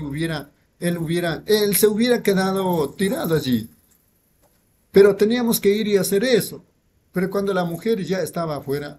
él se hubiera quedado tirado allí. Pero teníamos que ir y hacer eso. Pero cuando la mujer ya estaba afuera,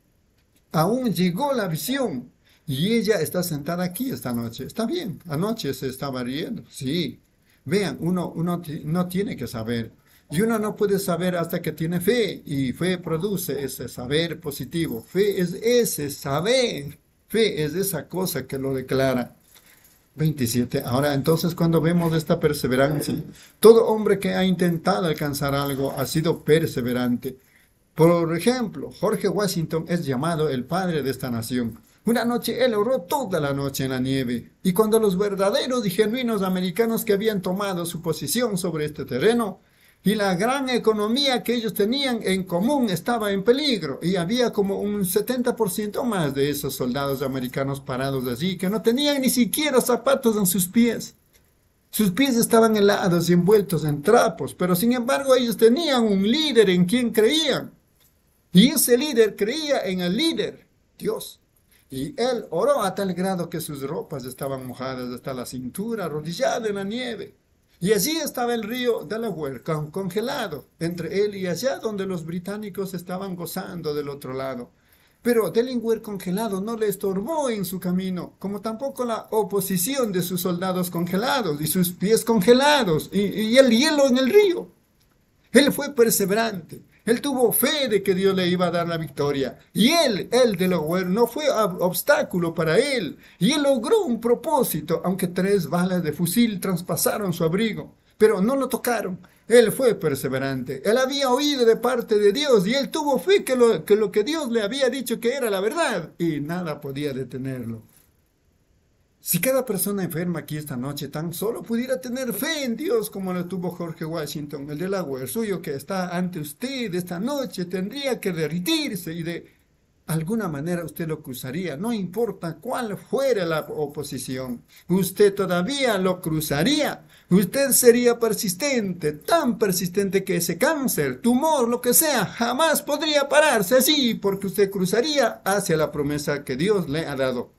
aún llegó la visión. Y ella está sentada aquí esta noche. Está bien, anoche se estaba riendo. Sí, vean, uno no tiene que saber. Y uno no puede saber hasta que tiene fe. Y fe produce ese saber positivo. Fe es ese saber. Fe es esa cosa que lo declara. 27. Ahora, entonces, cuando vemos esta perseverancia, todo hombre que ha intentado alcanzar algo ha sido perseverante. Por ejemplo, George Washington es llamado el padre de esta nación. Una noche él oró toda la noche en la nieve, y cuando los verdaderos y genuinos americanos que habían tomado su posición sobre este terreno, y la gran economía que ellos tenían en común estaba en peligro, y había como un 70% más de esos soldados americanos parados allí, que no tenían ni siquiera zapatos en sus pies. Sus pies estaban helados y envueltos en trapos, pero sin embargo ellos tenían un líder en quien creían. Y ese líder creía en el líder, Dios. Y él oró a tal grado que sus ropas estaban mojadas hasta la cintura, arrodillado en la nieve. Y allí estaba el río Delaware congelado, entre él y allá donde los británicos estaban gozando del otro lado. Pero Delaware congelado no le estorbó en su camino, como tampoco la oposición de sus soldados congelados y sus pies congelados y el hielo en el río. Él fue perseverante. Él tuvo fe de que Dios le iba a dar la victoria. Y el Delaware no fue obstáculo para él. Y él logró un propósito, aunque 3 balas de fusil traspasaron su abrigo. Pero no lo tocaron. Él fue perseverante. Él había oído de parte de Dios y él tuvo fe que lo que Dios le había dicho que era la verdad. Y nada podía detenerlo. Si cada persona enferma aquí esta noche tan solo pudiera tener fe en Dios como lo tuvo George Washington, el Delaware suyo que está ante usted esta noche, tendría que derretirse y de alguna manera usted lo cruzaría, no importa cuál fuera la oposición, usted todavía lo cruzaría, usted sería persistente, tan persistente que ese cáncer, tumor, lo que sea, jamás podría pararse allí porque usted cruzaría hacia la promesa que Dios le ha dado.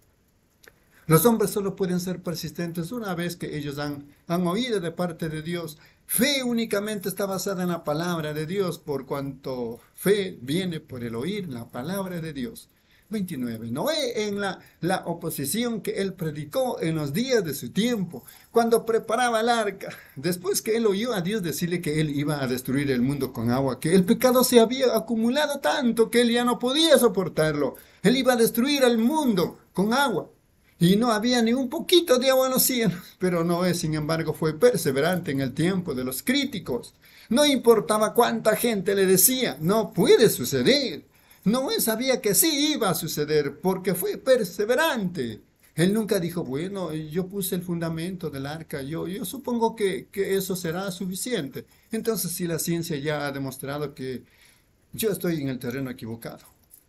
Los hombres solo pueden ser persistentes una vez que ellos han oído de parte de Dios. Fe únicamente está basada en la palabra de Dios, por cuanto fe viene por el oír la palabra de Dios. 29. Noé en la oposición que él predicó en los días de su tiempo, cuando preparaba el arca, después que él oyó a Dios decirle que él iba a destruir el mundo con agua, que el pecado se había acumulado tanto que él ya no podía soportarlo. Él iba a destruir al mundo con agua. Y no había ni un poquito de agua en los cielos. Pero Noé, sin embargo, fue perseverante en el tiempo de los críticos. No importaba cuánta gente le decía, no puede suceder. Noé sabía que sí iba a suceder porque fue perseverante. Él nunca dijo, bueno, yo puse el fundamento del arca, yo supongo que eso será suficiente. Entonces, si la ciencia ya ha demostrado que yo estoy en el terreno equivocado.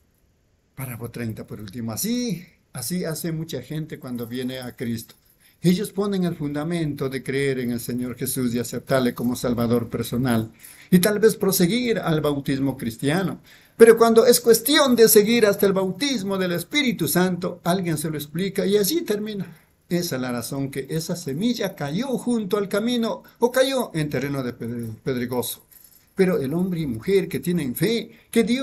Párrafo 30 por último. Así hace mucha gente cuando viene a Cristo. Ellos ponen el fundamento de creer en el Señor Jesús y aceptarle como Salvador personal. Y tal vez proseguir al bautismo cristiano. Pero cuando es cuestión de seguir hasta el bautismo del Espíritu Santo, alguien se lo explica y allí termina. Esa es la razón que esa semilla cayó junto al camino o cayó en terreno de pedregoso. Pero el hombre y mujer que tienen fe,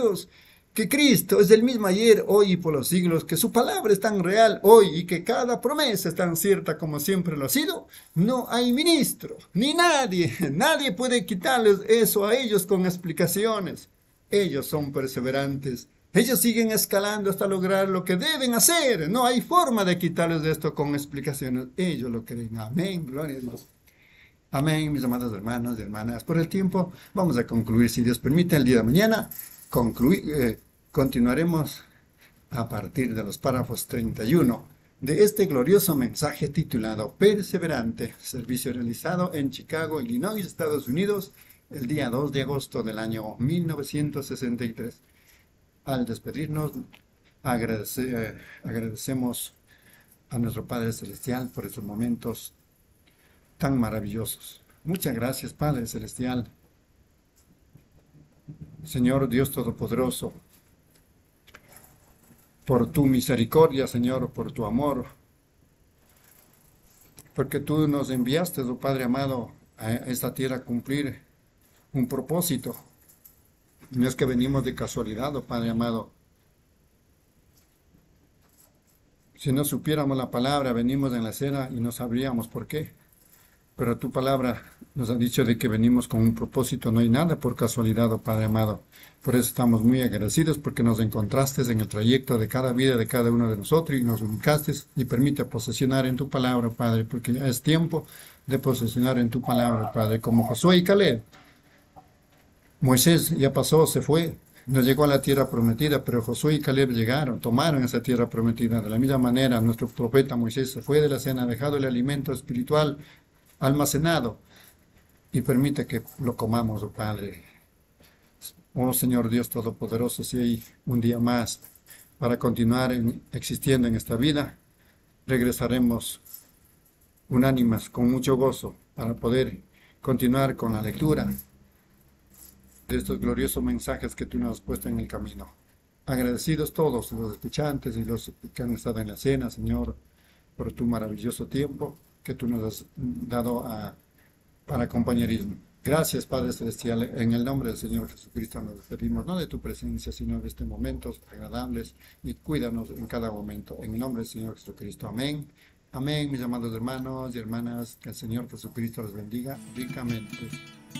que Cristo es el mismo ayer, hoy y por los siglos, que su palabra es tan real hoy y que cada promesa es tan cierta como siempre lo ha sido, no hay ministro, ni nadie puede quitarles eso a ellos con explicaciones. Ellos son perseverantes, ellos siguen escalando hasta lograr lo que deben hacer, no hay forma de quitarles esto con explicaciones, ellos lo creen. Amén, gloria a Dios. Amén, mis amados hermanos y hermanas. Por el tiempo vamos a concluir, si Dios permite, el día de mañana. Continuaremos a partir de los párrafos 31 de este glorioso mensaje titulado Perseverante, servicio realizado en Chicago, Illinois, Estados Unidos, el día 2 de agosto del año 1963. Al despedirnos, agradecemos a nuestro Padre Celestial por esos momentos tan maravillosos. Muchas gracias, Padre Celestial. Señor Dios Todopoderoso, por tu misericordia, Señor, por tu amor, porque tú nos enviaste, oh Padre amado, a esta tierra a cumplir un propósito. No es que venimos de casualidad, oh Padre amado. Si no supiéramos la palabra, venimos en la escena y no sabríamos por qué. Pero tu palabra nos ha dicho de que venimos con un propósito, no hay nada por casualidad, oh Padre amado. Por eso estamos muy agradecidos porque nos encontraste en el trayecto de cada vida de cada uno de nosotros y nos ubicaste y permite posesionar en tu palabra, Padre, porque ya es tiempo de posesionar en tu palabra, Padre, como Josué y Caleb. Moisés ya pasó, se fue, no llegó a la tierra prometida, pero Josué y Caleb llegaron, tomaron esa tierra prometida. De la misma manera, nuestro profeta Moisés se fue de la cena, dejado el alimento espiritual almacenado, y permite que lo comamos, oh Padre. Oh Señor Dios Todopoderoso, si hay un día más para continuar existiendo en esta vida, regresaremos unánimes, con mucho gozo, para poder continuar con la lectura de estos gloriosos mensajes que tú nos has puesto en el camino. Agradecidos todos los escuchantes y los que han estado en la cena, Señor, por tu maravilloso tiempo que tú nos has dado para compañerismo. Gracias, Padre Celestial, en el nombre del Señor Jesucristo nos despedimos, no de tu presencia, sino de estos momentos agradables, y cuídanos en cada momento. En el nombre del Señor Jesucristo. Amén. Amén, mis amados hermanos y hermanas, que el Señor Jesucristo los bendiga ricamente.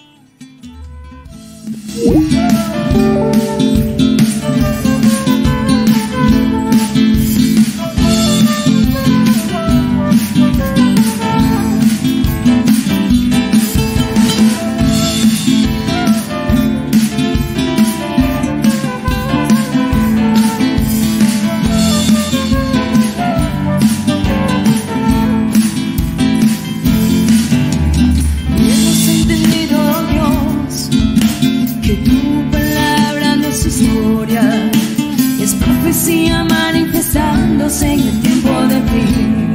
Manifestándose en el tiempo de fin.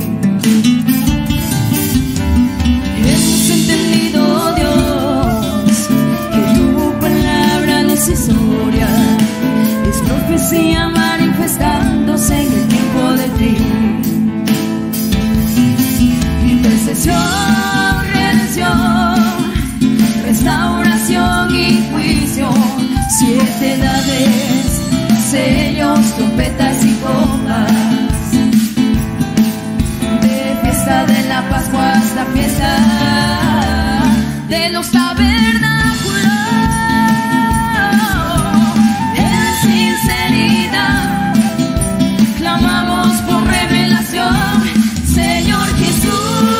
Hemos entendido, Dios, que tu palabra no es historia, es profecía manifestándose en el tiempo de fin. Intercesión, redención, restauración y juicio, 7 edades, sellos, trompetas y copas, de fiesta de la Pascua hasta fiesta de los tabernáculos. En sinceridad clamamos por revelación, Señor Jesús.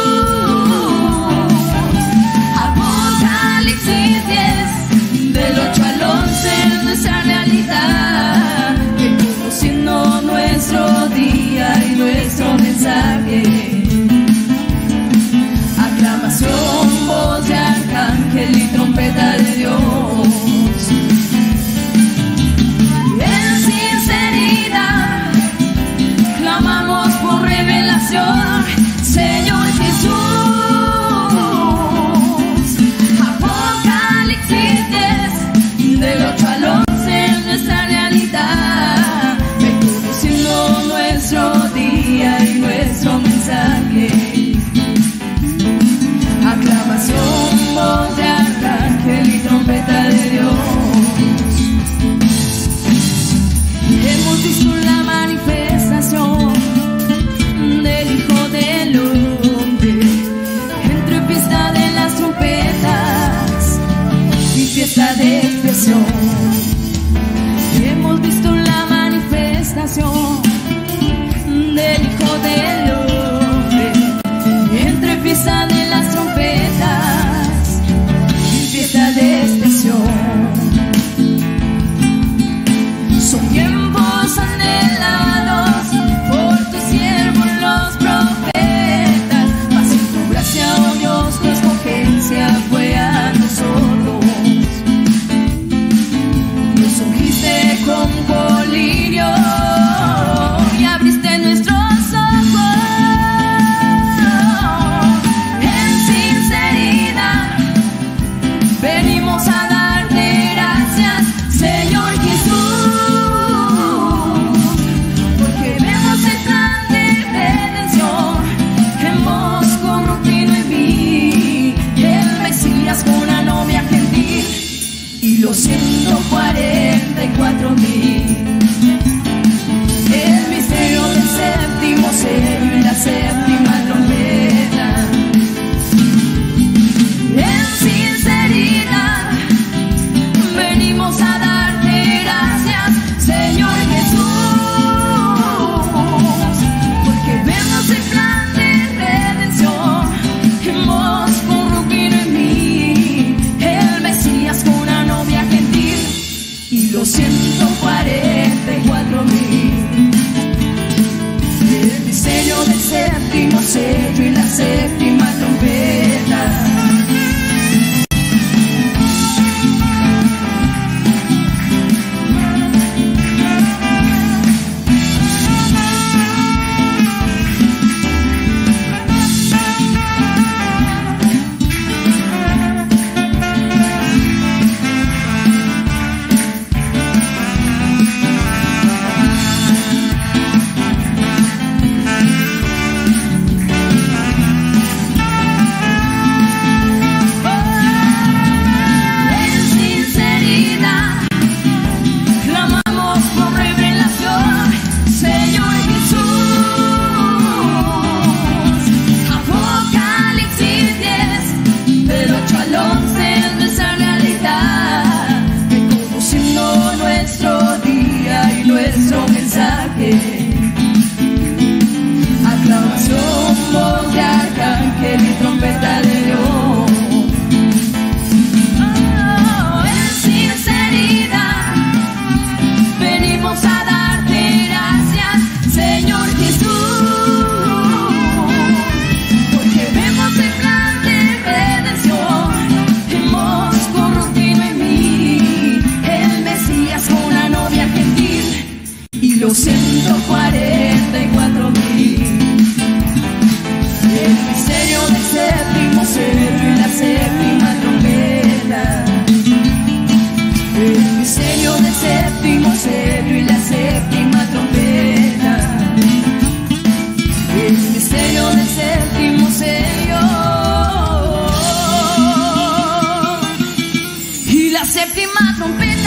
Apocalipsis 10, del 8 al 11 es nuestra realidad, siendo nuestro día y nuestro mensaje. Aclamación, voz de arcángel y trompeta de Dios. En sinceridad clamamos por revelación, Señor Jesús. Apocalipsis 10, del 8 al 11 es nuestra realidad, nuestro día y nuestro mensaje. Aclamación, voz de arcángel y trompeta de Dios. Hemos visto la manifestación del Hijo del Hombre, entre fiesta de las trompetas y fiesta de expiación. Hemos visto la manifestación del Hijo del Hombre, entre fiesta de las trompetas y fiesta de expiación. Son tiempos anhelados por tu siervo los los 144,000. El misterio del séptimo sello y la séptima trompeta. En sinceridad venimos a darte gracias, Señor Jesús, porque vemos el plan de redención que hemos corrompido en mí, el Mesías con una novia gentil y los 144,000. El diseño del séptimo sello y la séptima trompeta. Aclamación, voz de arcángel y trompeta de Dios. En sinceridad venimos a darte gracias, Señor Jesús, porque vemos el plan de redención que hemos corrompido en mí, el Mesías con una novia gentil y los 144,000. El misterio del séptimo sello y la séptima trompeta. El misterio del séptimo sello y la séptima trompeta. El misterio del séptimo sello y la séptima trompeta.